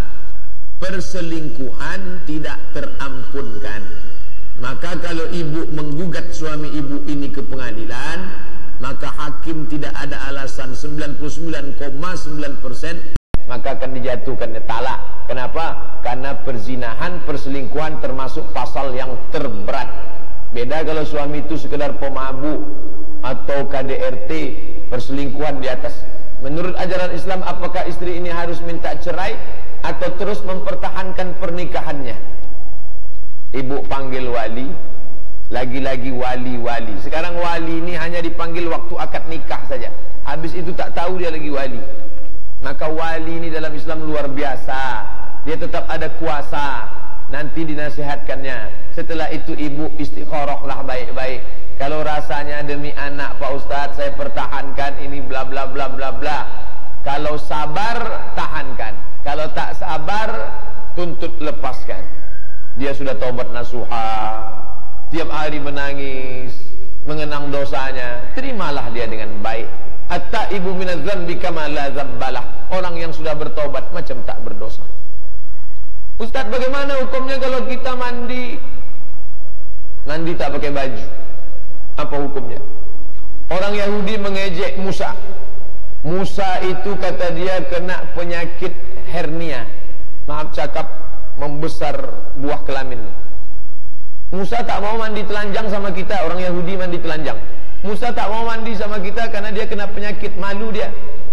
perselingkuhan tidak terampunkan. Maka kalau ibu menggugat suami ibu ini ke pengadilan, maka hakim tidak ada alasan, sembilan puluh sembilan koma sembilan persen maka akan dijatuhkan talak. Kenapa? Karena perzinahan, perselingkuhan termasuk pasal yang terberat. Beda kalau suami itu sekedar pemabuk atau K D R T, perselingkuhan di atas. Menurut ajaran Islam, apakah istri ini harus minta cerai atau terus mempertahankan pernikahannya? Ibu panggil wali, lagi-lagi wali-wali. Sekarang wali ini hanya dipanggil waktu akad nikah saja. Habis itu tak tahu dia lagi wali. Maka wali ini dalam Islam luar biasa. Dia tetap ada kuasa. Nanti dinasihatkannya. Setelah itu ibu istikharahlah baik-baik. Kalau rasanya demi anak Pak Ustadz saya pertahankan ini bla bla bla bla bla. Kalau sabar tahankan. Kalau tak sabar tuntut lepaskan. Dia sudah taubat nasuha, tiap hari menangis, mengenang dosanya, terimalah dia dengan baik. At-taibu minadz-dzambi kama la dzambalah. Orang yang sudah bertobat macam tak berdosa. Ustaz, bagaimana hukumnya kalau kita mandi mandi tak pakai baju? Apa hukumnya? Orang Yahudi mengejek Musa. Musa itu kata dia kena penyakit hernia. Maaf cakap, membesar buah kelamin. Musa tak mau mandi telanjang sama kita. Orang Yahudi mandi telanjang. Musa tak mau mandi sama kita karena dia kena penyakit, malu dia.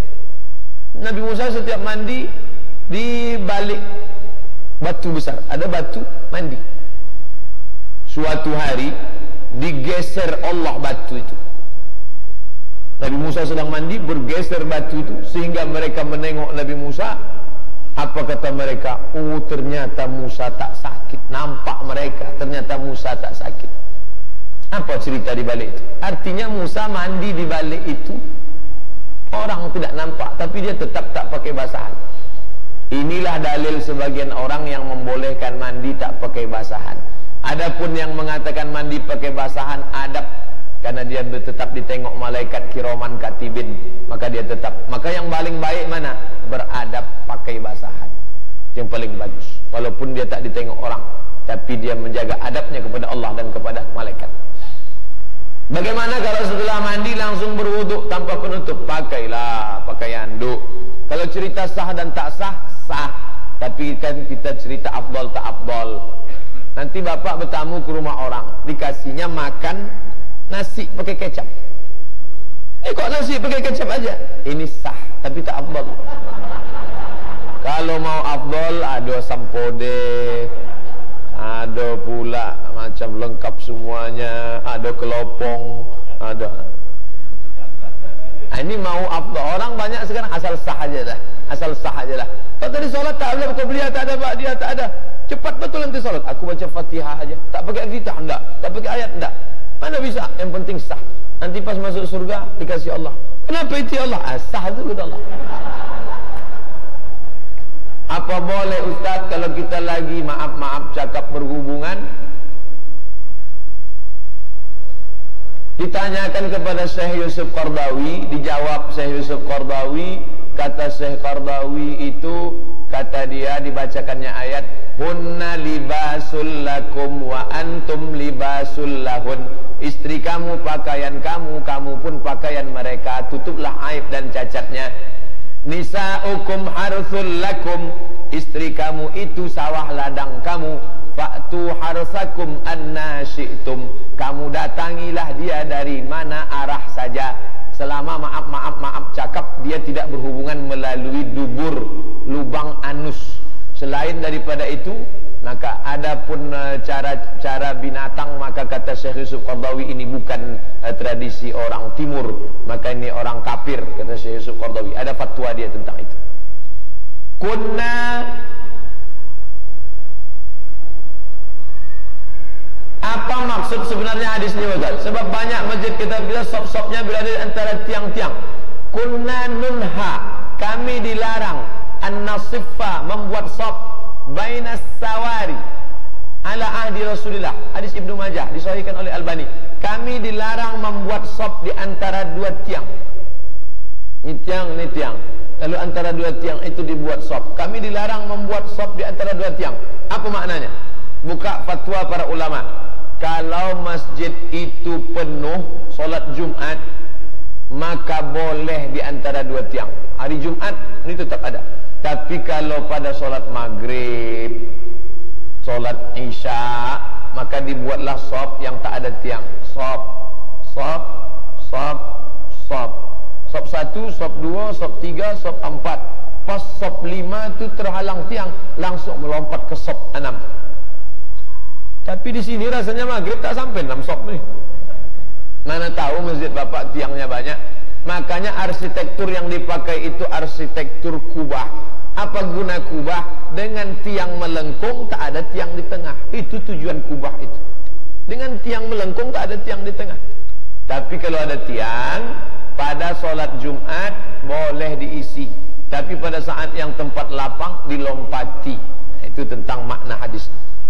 Nabi Musa setiap mandi di balik batu besar, ada batu mandi. Suatu hari digeser Allah batu itu. Nabi Musa sedang mandi, bergeser batu itu sehingga mereka menengok Nabi Musa. Apa kata mereka? Oh, ternyata Musa tak sakit. Nampak mereka, ternyata Musa tak sakit. Apa cerita di balik itu? Artinya Musa mandi di balik itu, orang tidak nampak, tapi dia tetap tak pakai basahan. Inilah dalil sebagian orang yang membolehkan mandi tak pakai basahan. Adapun yang mengatakan mandi pakai basahan, adab, karena dia tetap ditengok malaikat kiraman katibin, maka dia tetap. Maka yang paling baik mana? Beradab pakai basahan, yang paling bagus. Walaupun dia tak ditengok orang, tapi dia menjaga adabnya kepada Allah dan kepada malaikat. Bagaimana kalau setelah mandi langsung berwuduk tanpa penutup? Pakailah pakaian handuk. Kalau cerita sah dan tak sah, sah. Tapi kan kita cerita afdal tak afdal. Nanti bapak bertamu ke rumah orang, dikasihnya makan nasi pakai kecap. Eh kok nasi pakai kecap aja? Ini sah, tapi tak afdal. Kalau mau afdal, ada sampode, ada pula macam lengkap semuanya, ada kelopong, ada. Nah, ini mau afdal. Orang banyak sekarang asal sah aja dah, asal sah aja lah. Kalau tadi solat tak ada, kau belia tak ada, pak dia tak ada. Cepat betul nanti solat. Aku baca Fatihah aja, tak pakai Fatihah enggak, tak pakai ayat enggak. Mana bisa? Yang penting sah. Nanti pas masuk surga dikasih Allah. Kenapa itu Allah? Ah, sah itu kata Allah. Apa boleh Ustaz kalau kita lagi maaf-maaf cakap berhubungan? Ditanyakan kepada Syekh Yusuf Qardawi, dijawab Syekh Yusuf Qardawi, kata Syekh Qardawi itu, kata dia dibacakannya ayat hunna libas libasul lakum wa antum libasul lahun. Istri kamu pakaian kamu, kamu pun pakaian mereka. Tutuplah aib dan cacatnya. Nisa'ukum harthul lakum, istri kamu itu sawah ladang kamu. Fa'tu harsakum anna syi'tum, kamu datangilah dia dari mana arah saja. Selama maaf maaf maaf cakap, dia tidak berhubungan melalui dubur, lubang anus. Selain daripada itu, maka adapun cara-cara binatang, maka kata Syekh Yusuf Qaradawi ini bukan uh, tradisi orang timur, maka ini orang kafir, kata Syekh Yusuf Qaradawi. Ada fatwa dia tentang itu. Kunna apa maksud sebenarnya hadis ini, Ustaz? Sebab banyak masjid kita bila sop-sopnya berada di antara tiang-tiang. Kunna nunha, kami dilarang an-nasiffa, membuat sop bainas sawari ala ahdi Rasulillah. Hadis Ibnu Majah disahihkan oleh Albani. Kami dilarang membuat sop di antara dua tiang. Ini tiang, ini tiang. Lalu antara dua tiang itu dibuat sop. Kami dilarang membuat sop di antara dua tiang. Apa maknanya? Buka fatwa para ulama. Kalau masjid itu penuh solat Jumat, maka boleh di antara dua tiang. Hari Jumat ini tetap ada. Tapi kalau pada solat maghrib, solat isya, maka dibuatlah sop yang tak ada tiang. Sop, sop, sop, sop. Sop satu, sop dua, sop tiga, sop empat. Pas sop lima itu terhalang tiang, langsung melompat ke sop enam. Tapi di sini rasanya maghrib tak sampai enam sop nih. Mana tahu masjid bapak tiangnya banyak. Makanya arsitektur yang dipakai itu arsitektur kubah. Apa guna kubah? Dengan tiang melengkung, tak ada tiang di tengah. Itu tujuan kubah itu. Dengan tiang melengkung, tak ada tiang di tengah. Tapi kalau ada tiang, pada solat Jumat boleh diisi. Tapi pada saat yang tempat lapang dilompati. Itu tentang makna hadis.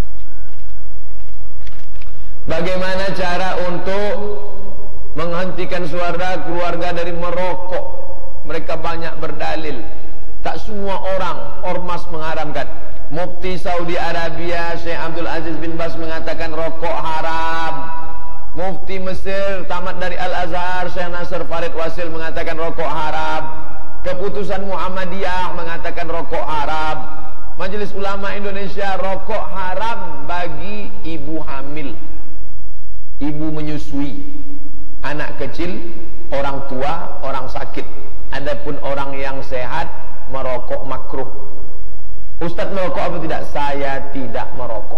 Bagaimana cara untuk menghentikan suara keluarga dari merokok? Mereka banyak berdalil. Tak semua orang, ormas mengharamkan. Mufti Saudi Arabia Syekh Abdul Aziz bin Bas mengatakan rokok haram. Mufti Mesir tamat dari Al-Azhar Syekh Nasr Farid Wasil mengatakan rokok haram. Keputusan Muhammadiyah mengatakan rokok haram. Majelis Ulama Indonesia, rokok haram bagi ibu hamil, ibu menyusui, anak kecil, orang tua, orang sakit. Adapun orang yang sehat, merokok makruh. Ustaz merokok apa tidak? Saya tidak merokok.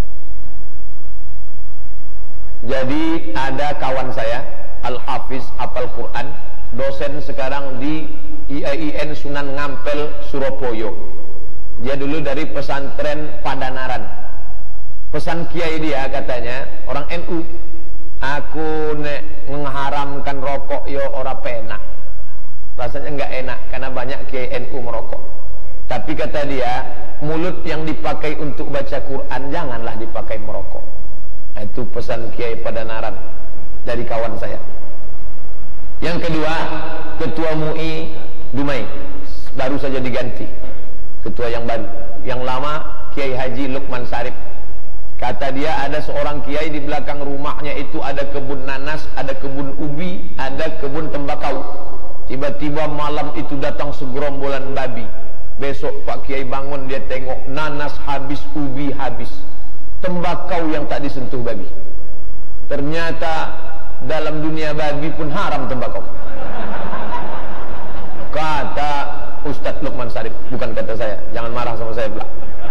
Jadi ada kawan saya, Al-Hafiz hafal Quran, dosen sekarang di I A I N Sunan Ngampel, Surabaya. Dia dulu dari pesantren Padanaran. Pesan kiai dia katanya, orang N U, aku nek mengharamkan rokok yo ora penak. Rasanya enggak enak karena banyak kiai N U merokok. Tapi kata dia, mulut yang dipakai untuk baca Quran janganlah dipakai merokok. Itu pesan kiai Padanaran dari kawan saya. Yang kedua, ketua M U I Dumai baru saja diganti. Ketua yang baru, yang lama Kiai Haji Lukman Sarip. Kata dia ada seorang kiai di belakang rumahnya itu ada kebun nanas, ada kebun ubi, ada kebun tembakau. Tiba-tiba malam itu datang segerombolan babi. Besok Pak Kiai bangun, dia tengok nanas habis, ubi habis, tembakau yang tak disentuh babi. Ternyata dalam dunia babi pun haram tembakau. Kata Ustadz Lukman Sarip, bukan kata saya. Jangan marah sama saya pula.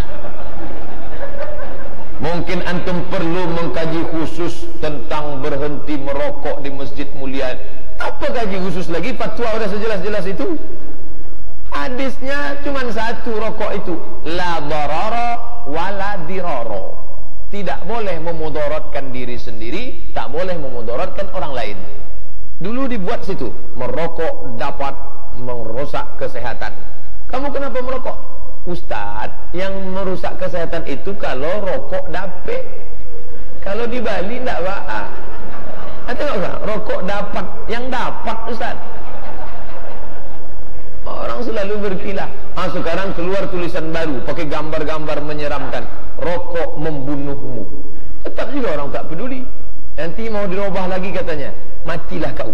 Mungkin antum perlu mengkaji khusus tentang berhenti merokok di masjid mulia. Apa kaji khusus lagi? Fatwa udah sejelas-jelas itu. Hadisnya cuma satu, rokok itu la darara wala dirara. Tidak boleh memudaratkan diri sendiri, tak boleh memudaratkan orang lain. Dulu dibuat situ, merokok dapat merusak kesehatan. Kamu kenapa merokok? Ustadz, yang merusak kesehatan itu kalau rokok dape. Kalau di Bali enggak ba'a. Tengok enggak? Rokok dapat, yang dapat Ustadz. Orang selalu berkilah. Ah, sekarang keluar tulisan baru pakai gambar-gambar menyeramkan. Rokok membunuh Nanti mau dirubah lagi katanya, matilah kau.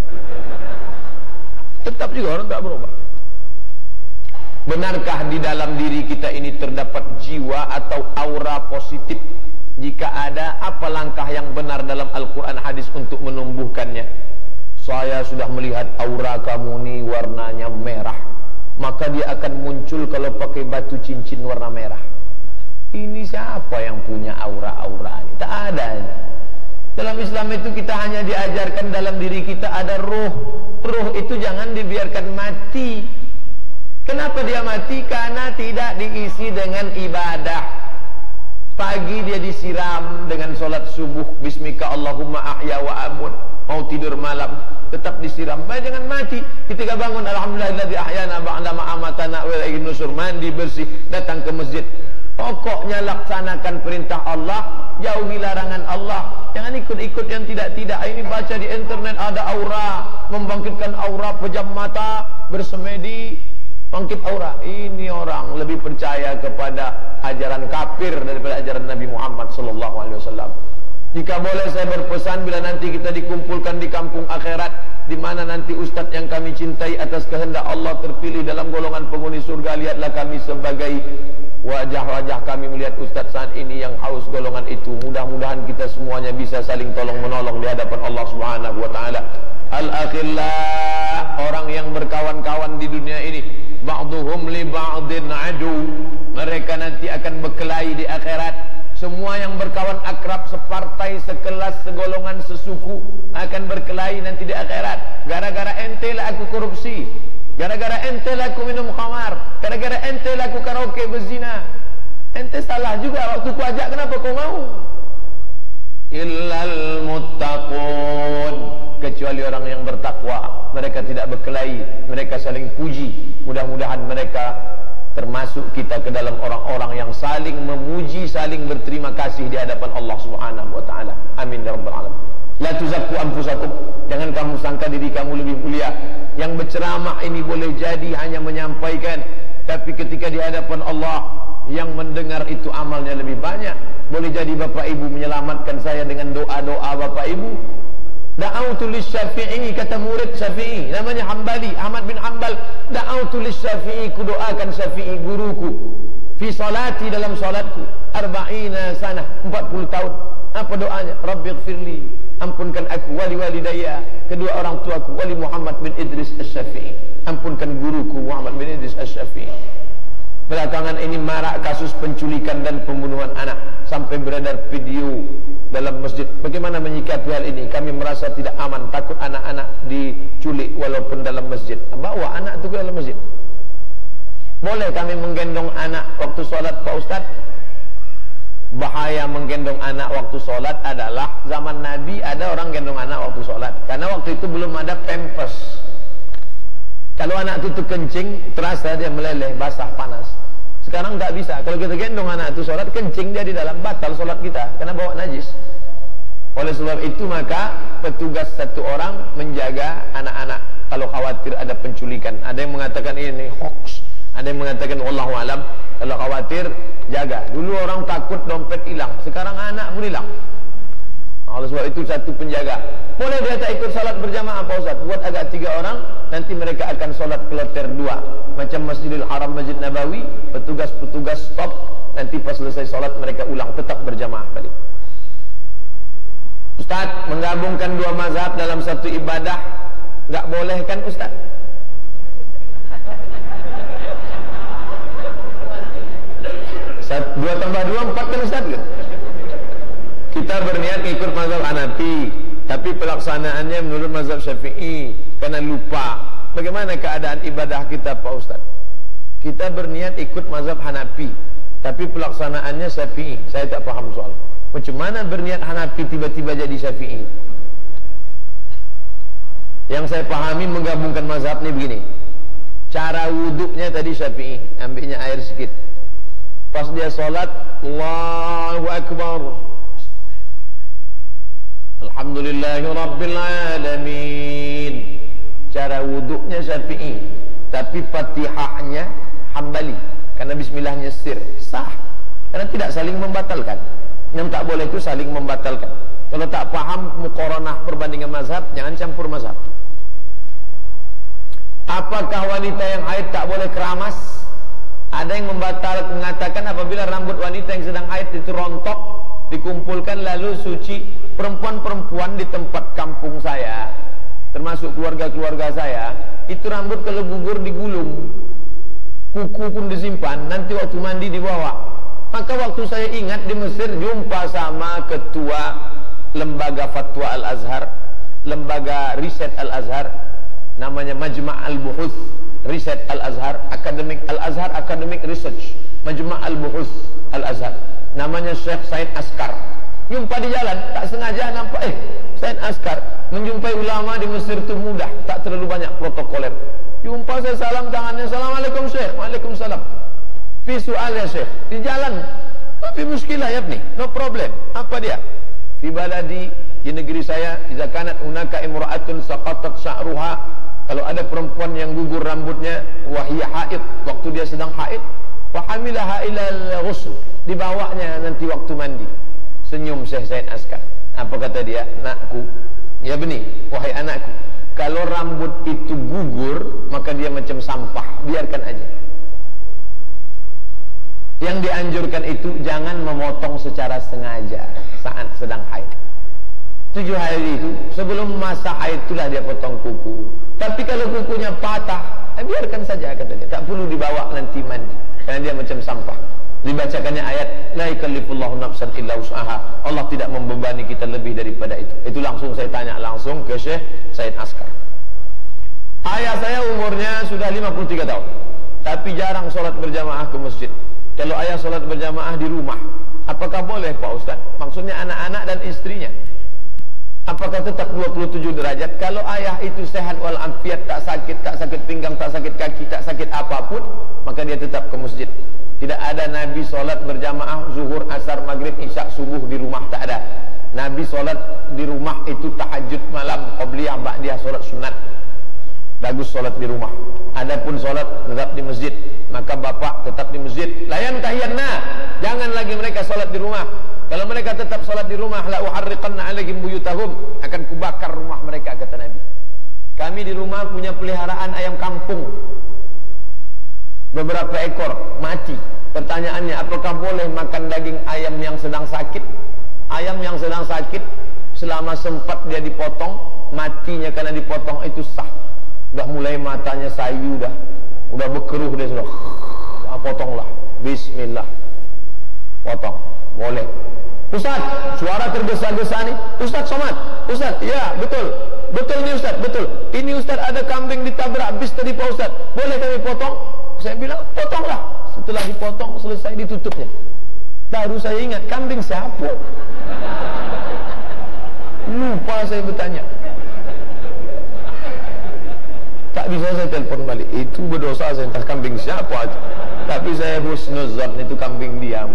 Tetap juga orang tak berubah. Benarkah di dalam diri kita ini terdapat jiwa atau aura positif? Jika ada, apa langkah yang benar dalam Al-Quran hadis untuk menumbuhkannya? Saya sudah melihat aura kamu ini warnanya merah. Maka dia akan muncul kalau pakai batu cincin warna merah. Ini siapa yang punya aura-aura ini? Tak ada. Dalam Islam itu kita hanya diajarkan dalam diri kita ada ruh. Ruh itu jangan dibiarkan mati. Kenapa dia mati? Karena tidak diisi dengan ibadah. Pagi dia disiram dengan solat subuh, Bismika Allahumma ahya wa amut. Mau tidur malam, tetap disiram. Baik, jangan mati. Ketika bangun, alhamdulillahilladzi ahyana ba'da ma amatana wa ilaihin nusur. Mandi bersih, datang ke masjid. Pokoknya laksanakan perintah Allah, jauhi larangan Allah. Jangan ikut-ikut yang tidak-tidak. Ini baca di internet ada aura, membangkitkan aura, pejam mata, bersemedi, bangkit aura. Ini orang lebih percaya kepada ajaran kafir daripada ajaran Nabi Muhammad sallallahu alaihi wasallam. Jika boleh saya berpesan, bila nanti kita dikumpulkan di kampung akhirat, di mana nanti ustaz yang kami cintai atas kehendak Allah terpilih dalam golongan penghuni surga, lihatlah kami sebagai wajah-wajah kami melihat ustaz saat ini yang haus golongan itu. Mudah-mudahan kita semuanya bisa saling tolong menolong di hadapan Allah Subhanahu wa taala. Al-akhillah, orang yang berkawan-kawan di dunia ini, ba'duhum li ba'din adu. Mereka nanti akan berkelahi di akhirat. Semua yang berkawan akrab, separtai, sekelas, segolongan, sesuku akan berkelahi nanti di akhirat. Gara-gara ente lah aku korupsi, gara-gara ente lah aku minum khamar, gara-gara ente lah aku karaoke berzina. Ente salah juga waktu ku ajak, kenapa kau mau? Illal muttaqun, kecuali orang yang bertakwa. Mereka tidak berkelahi, mereka saling puji. Mudah-mudahan mereka termasuk kita ke dalam orang-orang yang saling memuji, saling berterima kasih di hadapan Allah Subhanahu wa taala. Amin ya rabbal alamin. La tuzakku anfusakum, jangan kamu sangka diri kamu lebih mulia. Yang berceramah ini boleh jadi hanya menyampaikan, tapi ketika di hadapan Allah yang mendengar itu amalnya lebih banyak. Boleh jadi Bapak Ibu menyelamatkan saya dengan doa-doa Bapak Ibu. Da'autu lisyafi'i, kata murid Syafi'i namanya Hambali, Ahmad bin Hanbal. Da'autu lisyafi'i, ku doakan Syafi'i guruku, fi salati, dalam salatku, arba'ina sanah, empat puluh tahun. Apa doanya? Rabbighfirli, ampunkan aku, wali walidayya, kedua orang tuaku, wali Muhammad bin Idris Asy-Syafi'i, ampunkan guruku Muhammad bin Idris Asy-Syafi'i. Belakangan ini marak kasus penculikan dan pembunuhan anak, sampai beredar video dalam masjid. Bagaimana menyikapi hal ini? Kami merasa tidak aman, takut anak-anak diculik walaupun dalam masjid. Bawa anak itu ke dalam masjid. Boleh kami menggendong anak waktu sholat Pak Ustaz? Bahaya menggendong anak waktu sholat adalah zaman Nabi ada orang gendong anak waktu sholat, karena waktu itu belum ada pampers. Kalau anak itu kencing, terasa dia meleleh, basah, panas. Sekarang tak bisa. Kalau kita gendong anak itu sholat, kencing dia di dalam, batal sholat kita, karena bawa najis. Oleh sebab itu maka petugas satu orang menjaga anak-anak kalau khawatir ada penculikan. Ada yang mengatakan ini hoax, ada yang mengatakan wallahu alam. Kalau khawatir, jaga. Dulu orang takut dompet hilang, sekarang anak pun hilang. Oleh sebab itu satu penjaga. Boleh dia tak ikut salat berjamaah Pak Ustaz? Buat agak tiga orang, nanti mereka akan salat kloter dua. Macam Masjidil Haram, Masjid Nabawi, petugas-petugas stop, nanti pas selesai salat mereka ulang, tetap berjamaah balik. Ustaz, menggabungkan dua mazhab dalam satu ibadah, enggak boleh kan Ustaz? Dua tambah dua, empat kan Ustaz kan? Kita berniat ikut mazhab Hanafi, tapi pelaksanaannya menurut mazhab Syafi'i, karena lupa. Bagaimana keadaan ibadah kita Pak Ustaz? Kita berniat ikut mazhab Hanafi, tapi pelaksanaannya Syafi'i. Saya tak paham soal. Macam mana berniat Hanafi tiba-tiba jadi Syafi'i? Yang saya pahami menggabungkan mazhab ni begini. Cara wuduknya tadi Syafi'i, ambilnya air sikit. Pas dia solat, Allahu Akbar, Alhamdulillahi Rabbil Alamin. Cara wuduknya Syafi'i, tapi Fatihahnya Hambali, karena bismillahnya sir. Sah, karena tidak saling membatalkan. Yang tak boleh itu saling membatalkan. Kalau tak paham muqaranah perbandingan mazhab, jangan campur mazhab. Apakah wanita yang haid tak boleh keramas? Ada yang membatal mengatakan apabila rambut wanita yang sedang haid itu rontok, dikumpulkan lalu suci. Perempuan-perempuan di tempat kampung saya, termasuk keluarga-keluarga saya, itu rambut kalau gugur digulung, kuku pun disimpan, nanti waktu mandi dibawa. Maka waktu saya ingat di Mesir jumpa sama ketua lembaga fatwa Al-Azhar, lembaga riset Al-Azhar, namanya Majma' Al-Buhuth Riset Al-Azhar, Academic Al-Azhar Academic Research, Majma' Al-Buhuth Al-Azhar, namanya Syekh Said Askar. Jumpa di jalan, tak sengaja nampak, eh Said Askar. Menjumpai ulama di Mesir itu mudah, tak terlalu banyak protokoler. Jumpa saya, salam tangannya, Assalamualaikum Syekh. Waalaikumsalam. Fi soal ya Syekh, di jalan. Tapi muskilah ya nih, no problem. Apa dia? Fi baladi, di negeri saya, idza kanat hunaka imra'atun saqatat sya'ruha, kalau ada perempuan yang gugur rambutnya, wahiyya haid, waktu dia sedang haid, wa hamilaha ila al-ghusl, dibawanya nanti waktu mandi. Senyum Syekh Said Askar. Apa kata dia? Nakku, ya benih, wahai anakku, kalau rambut itu gugur, maka dia macam sampah, biarkan aja. Yang dianjurkan itu jangan memotong secara sengaja saat sedang haid. Tujuh hari itu sebelum masa haid itulah dia potong kuku. Tapi kalau kukunya patah, eh, biarkan saja kata dia, tak perlu dibawa nanti mandi, karena dia macam sampah. Dibacakannya ayat la yukallifullahu nafsan illa wus'aha, Allah tidak membebani kita lebih daripada itu. Itu langsung saya tanya langsung ke Syekh Said Askar. Ayah saya umurnya sudah lima puluh tiga tahun, tapi jarang sholat berjamaah ke masjid. Kalau ayah sholat berjamaah di rumah, apakah boleh Pak Ustaz? Maksudnya anak-anak dan istrinya. Apakah tetap dua puluh tujuh derajat? Kalau ayah itu sehat walafiat, tak sakit, tak sakit pinggang, tak sakit kaki, tak sakit apapun, maka dia tetap ke masjid. Tidak ada Nabi solat berjamaah zuhur, asar, maghrib, isya, subuh di rumah, tak ada. Nabi solat di rumah itu tahajud malam, qabliyah, ba'diyah, solat sunat. Bagus solat di rumah. Adapun solat tetap di masjid, maka bapak tetap di masjid. Layan tahiyatna, jangan lagi mereka solat di rumah. Kalau mereka tetap solat di rumah, la uharriqanna alaihim buyutahum, akan kubakar rumah mereka, kata Nabi. Kami di rumah punya peliharaan ayam kampung, beberapa ekor, mati. Pertanyaannya, apakah boleh makan daging ayam yang sedang sakit? Ayam yang sedang sakit, selama sempat dia dipotong, matinya karena dipotong itu sah. Udah mulai matanya sayu dah, udah berkeruh dia sudah, ah, potonglah, bismillah, potong, boleh. Ustaz, suara tergesa-gesa nih. Ustaz Somad, Ustaz, ya betul, betul nih Ustaz, betul. Ini Ustaz ada kambing ditabrak bis tadi Pak Ustaz, boleh kami potong? Saya bilang, potonglah. Setelah dipotong, selesai ditutupnya. Baru saya ingat, kambing siapa? Lupa saya bertanya. Tak bisa saya telepon balik. Itu berdosa saya, entah kambing siapa. Tapi saya husnuzan, itu kambing dia.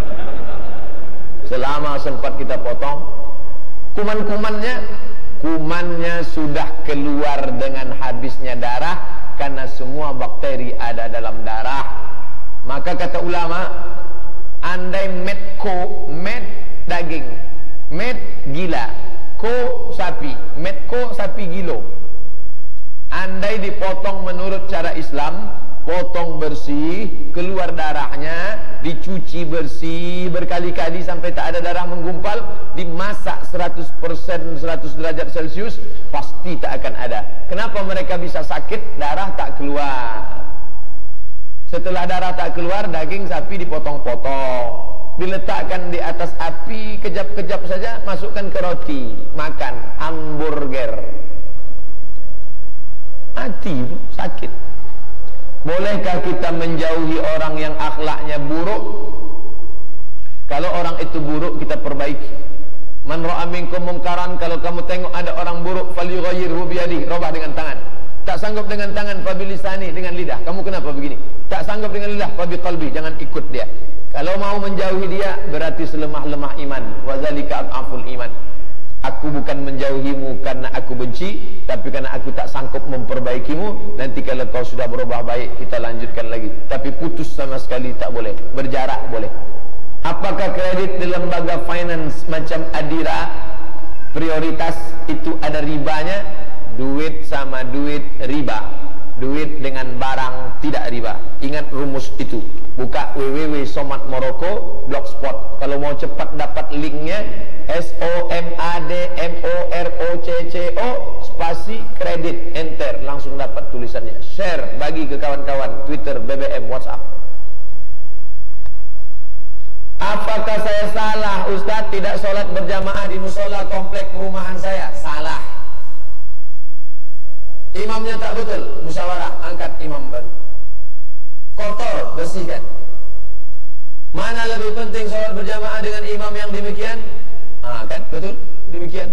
Selama sempat kita potong, kuman-kumannya, kumannya sudah keluar dengan habisnya darah, karena semua bakteri ada dalam darah. Maka kata ulama, andai met ko, met daging, met gila, ko sapi, met ko sapi gilo, andai dipotong menurut cara Islam, potong bersih, keluar darahnya, dicuci bersih berkali-kali sampai tak ada darah menggumpal, dimasak seratus persen seratus derajat Celcius, pasti tak akan ada. Kenapa mereka bisa sakit? Darah tak keluar. Setelah darah tak keluar, daging sapi dipotong-potong, diletakkan di atas api, kejap-kejap saja, masukkan ke roti, makan hamburger. Mati, sakit. Bolehkah kita menjauhi orang yang akhlaknya buruk? Kalau orang itu buruk, kita perbaiki. Man ra'a minkum munkaran, kalau kamu tengok ada orang buruk, falyughayyirhu biyadihi, robah dengan tangan. Tak sanggup dengan tangan, fabilisani, dengan lidah. Kamu kenapa begini? Tak sanggup dengan lidah, fabiqalbi, jangan ikut dia. Kalau mau menjauhi dia, berarti selemah-lemah iman. Wazalika ad'aful iman. Aku bukan menjauhimu karena aku benci, tapi karena aku tak sanggup memperbaikimu. Nanti kalau kau sudah berubah baik, kita lanjutkan lagi. Tapi putus sama sekali tak boleh. Berjarak boleh. Apakah kredit di lembaga finance macam Adira prioritas itu ada ribanya, duit sama duit riba, duit dengan barang tidak riba. Ingat rumus itu. Buka w w w titik somat moroko titik blogspot. Kalau mau cepat dapat linknya, S O M A D M O R O C C O spasi kredit, enter, langsung dapat tulisannya. Share, bagi ke kawan-kawan, Twitter, B B M, WhatsApp. Apakah saya salah, Ustadz, tidak sholat berjamaah di musola komplek perumahan saya? Salah. Imamnya tak betul, musyawarah, angkat imam baru. Kotor, bersihkan. Mana lebih penting sholat berjamaah dengan imam yang demikian? Ah, kan, betul, demikian.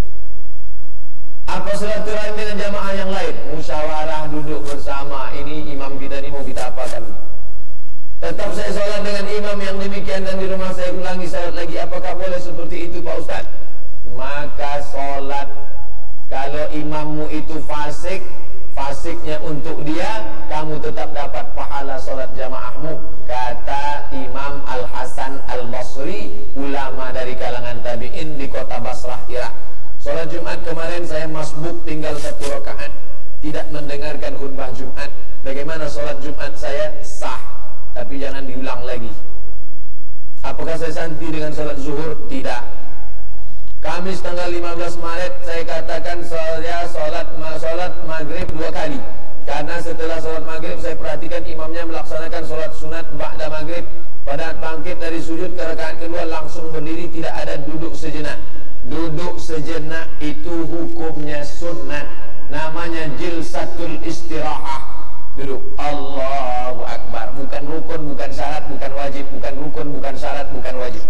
Apa silaturahim dengan jamaah yang lain? Musyawarah, duduk bersama. Ini imam kita ini mau kita apakan? Tetap saya sholat dengan imam yang demikian dan di rumah saya ulangi sholat lagi. Apakah boleh seperti itu Pak Ustaz? Maka sholat, kalau imammu itu fasik, fasiknya untuk dia, kamu tetap dapat pahala sholat jamaahmu. Kata Imam Al-Hasan Al-Basri, ulama dari kalangan tabi'in di kota Basrah, Irak. Sholat Jumat kemarin saya masbuk tinggal satu rakaat, tidak mendengarkan khutbah Jumat. Bagaimana sholat Jumat saya? Sah, tapi jangan diulang lagi. Apakah saya santi dengan sholat zuhur? Tidak. Kamis tanggal lima belas Maret saya katakan saya sholat, sholat maghrib dua kali. Karena setelah sholat maghrib saya perhatikan imamnya melaksanakan sholat sunat ba'da maghrib. Pada bangkit dari sujud ke rakaat kedua langsung berdiri, tidak ada duduk sejenak. Duduk sejenak itu hukumnya sunnat, namanya jilsatul istirahah. Duduk, Allahu Akbar, bukan rukun, bukan syarat, bukan wajib, bukan rukun, bukan syarat, bukan wajib.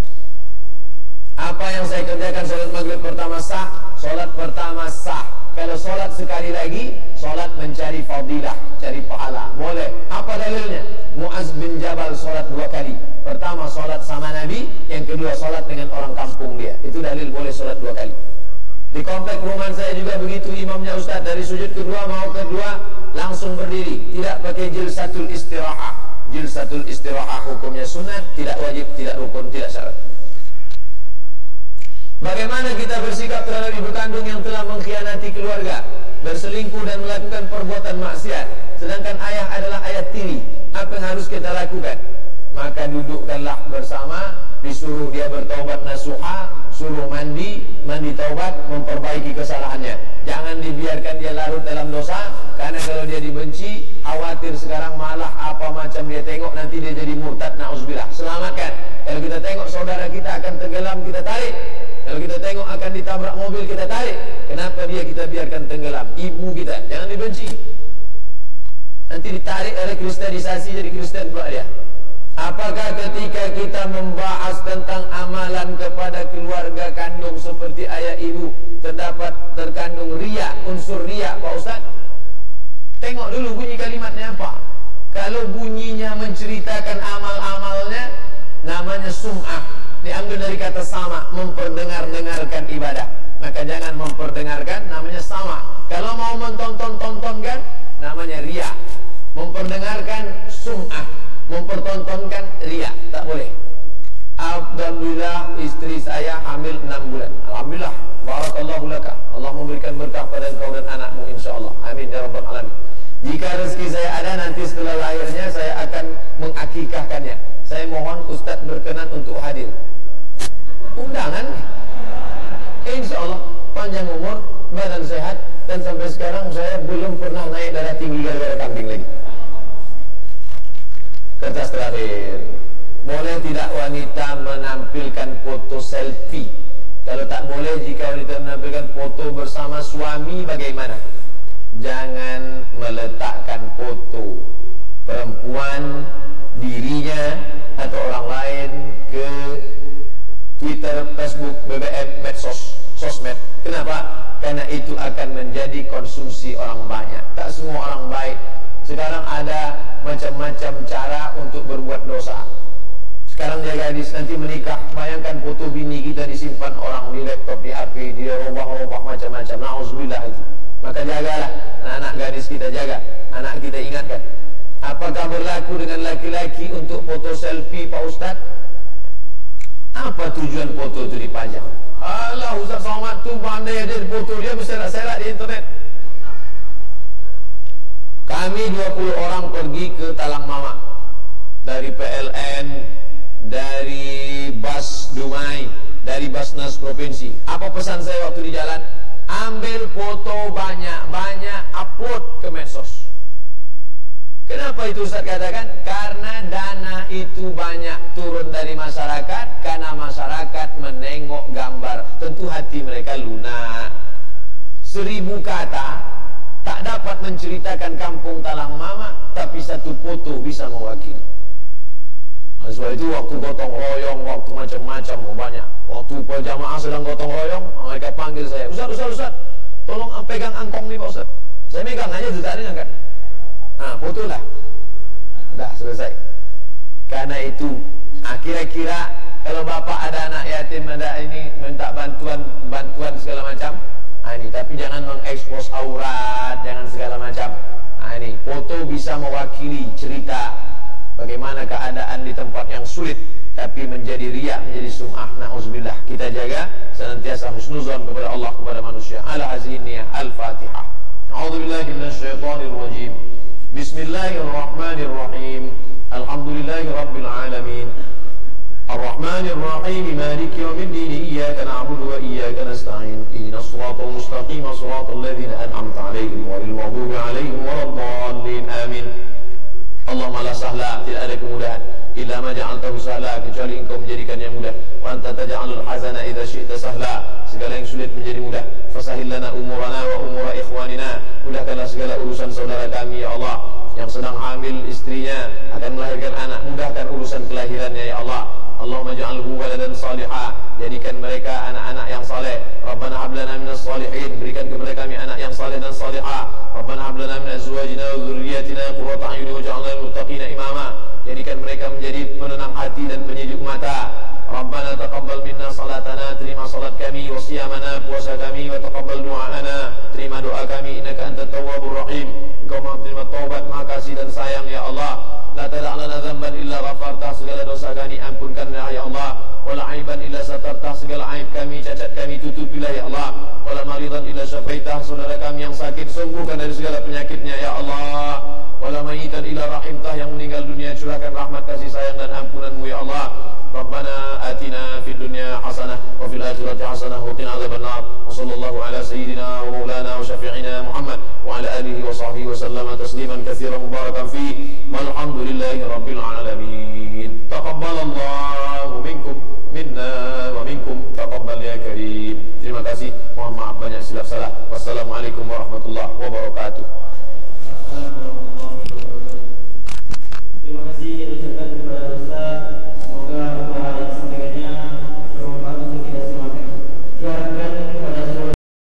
Apa yang saya kerjakan sholat maghrib pertama sah, sholat pertama sah. Kalau sholat sekali lagi, sholat mencari fadilah, cari pahala, boleh. Apa dalilnya? Mu'az bin Jabal sholat dua kali. Pertama sholat sama Nabi, yang kedua sholat dengan orang kampung dia. Itu dalil boleh sholat dua kali. Di komplek perumahan saya juga begitu, imamnya Ustaz dari sujud kedua mau kedua langsung berdiri, tidak pakai jilsatul istirahah. Jilsatul istirahah hukumnya sunat, tidak wajib, tidak rukun, tidak syarat. Bagaimana kita bersikap terhadap ibu kandung yang telah mengkhianati keluarga, berselingkuh dan melakukan perbuatan maksiat, sedangkan ayah adalah ayah tiri? Apa yang harus kita lakukan? Maka dudukkanlah bersama, disuruh dia bertaubat nasuha, suruh mandi, mandi taubat, memperbaiki kesalahannya. Jangan dibiarkan dia larut dalam dosa, karena kalau dia dibenci, khawatir sekarang malah apa macam dia tengok, nanti dia jadi murtad, na'udzubillah. Selamatkan. Kalau kita tengok saudara kita akan tenggelam, kita tarik. Kalau kita tengok akan ditabrak mobil, kita tarik. Kenapa dia kita biarkan tenggelam? Ibu kita, jangan dibenci. Nanti ditarik oleh kristenisasi, jadi Kristen pula dia. Apakah ketika kita membahas tentang amalan kepada keluarga kandung seperti ayah ibu, terdapat terkandung riya, unsur riya Pak Ustaz? Tengok dulu bunyi kalimatnya apa. Kalau bunyinya menceritakan amal-amalnya, namanya sum'ah. Diambil dari kata sama, memperdengar-dengarkan ibadah. Maka jangan memperdengarkan, namanya sama. Kalau mau mentonton-tontonkan, namanya riya. Memperdengarkan sum'ah, mempertontonkan riya, tak boleh. Alhamdulillah istri saya hamil enam bulan. Alhamdulillah, barakallahu laka. Allah memberikan berkah pada engkau dan anakmu insyaallah. Amin ya rabbal alamin. Jika rezeki saya ada nanti setelah lahirnya saya akan mengakikahkannya. Saya mohon Ustaz berkenan untuk hadir. Undangan, insyaallah panjang umur, badan sehat, dan sampai sekarang saya belum pernah naik darah tinggi gara-gara kambing lagi. Kertas terakhir, boleh tidak wanita menampilkan foto selfie? Kalau tak boleh, jika wanita menampilkan foto bersama suami, bagaimana? Jangan meletakkan foto perempuan, dirinya atau orang lain ke Twitter, Facebook, B B M, medsos, sosmed. Kenapa? Karena itu akan menjadi konsumsi orang banyak. Tak semua orang baik. Sekarang ada macam-macam cara untuk berbuat dosa. Sekarang dia gadis nanti menikah, bayangkan foto bini kita disimpan orang di laptop, di H P, dia robah-robah macam-macam. Na'udzubillah itu. Maka jagalah anak-anak gadis kita, jaga anak kita, ingatkan. Apakah berlaku dengan laki-laki untuk foto selfie Pak Ustaz? Apa tujuan foto itu dipajang? Alah Ustaz Somad tu pandai dia foto dia berserak-serak di internet. Kami dua puluh orang pergi ke Talang Mama dari P L N, dari Bas Dumai, dari Basnas Provinsi. Apa pesan saya waktu di jalan? Ambil foto banyak-banyak, upload ke medsos. Kenapa itu Ustaz katakan? Karena dana itu banyak turun dari masyarakat, karena masyarakat menengok gambar. Tentu hati mereka lunak. Seribu kata tak dapat menceritakan kampung Talang Mama, tapi satu foto bisa mewakili. Sebab itu waktu gotong royong, waktu macam-macam, oh banyak. Waktu jamaah sedang gotong royong, mereka panggil saya, Ustaz, Ustaz, Ustaz, tolong pegang angkong ni Pak Ustaz. Saya megang aja, tak ada kan? Nah, foto lah. Dah selesai. Karena itu, nah, kira-kira kalau bapak ada anak yatim, ada ini minta bantuan, bantuan segala macam. Nah ini, tapi jangan mengekspos aurat, jangan segala macam. Nah ini, foto bisa mewakili cerita bagaimana keadaan di tempat yang sulit, tapi menjadi riak, menjadi sum'ah. Na'udzubillah. Kita jaga senantiasa husnuzon kepada Allah, kepada manusia. Ala haziniyah. Al-Fatihah. A'udzubillahi minasyaitonir rajim. Bismillahirrahmanirrahim. Alhamdulillahi rabbil alamin. Ar-Rahmanir Rahim. Maliki yaumiddin. Iyyaka na'budu wa iyyaka nasta'in. Ihdinas siratal mustaqim, siratal ladzina an'amta 'alaihim ghairil maghdubi 'alaihim waladdallin. Amin. Allahumma la sahla, tidak ada kemudahan illa ma ja'altahu sahla, kecuali engkau menjadikannya mudah. Wa anta taj'alul hazana idza syi'ta sahla, segala yang sulit menjadi mudah. Fasahhil lana umurana wa umura ikhwanina, mudahkanlah segala urusan saudara kami ya Allah. Yang sedang hamil istrinya akan melahirkan anak, mudahkan urusan kelahirannya ya Allah. Allahumma ja'alhu waladan salihah, jadikan mereka anak-anak yang saleh. Rabbana hab lana minas salihin, berikan kepada kami anak yang saleh dan salihah. Rabbana hab lana min azwajina wa dhurriyyatina qurrata a'yun waj'alna lil muttaqina imama, jadikan mereka menjadi penenang hati dan penyejuk mata. Rabbana taqabbal minna salatana, terima salat kami, wa siyamana, puasa kami, wa taqabbal du'aana, terima doa kami, innaka antat tawwabur rahim. Engkau Maha penerima taubat, Maha kasih dan sayang ya Allah. La tada' lana dhanban illa ghafartah, segala dosa kami ampunkanlah ya Allah. Wala aiban illa satartah, segala aib kami, cacat kami tutupilah ya Allah. Wala maridan illa syafaitah, saudara kami yang sakit sembuhkan dari segala penyakitnya ya Allah. Wala mayitan illa rahimtah, yang meninggal dunia curahkan rahmat, kasih sayang dan ampunanmu ya Allah. Rabbana atina fid dunya hasanah wa fil akhirati hasanah wa qina adzabannar. Wa sallallahu ala sayyidina wa maulana wa syafi'ina Muhammad wa ala alihi wa sahbihi wa sallama tasliman katsiran mubarakan.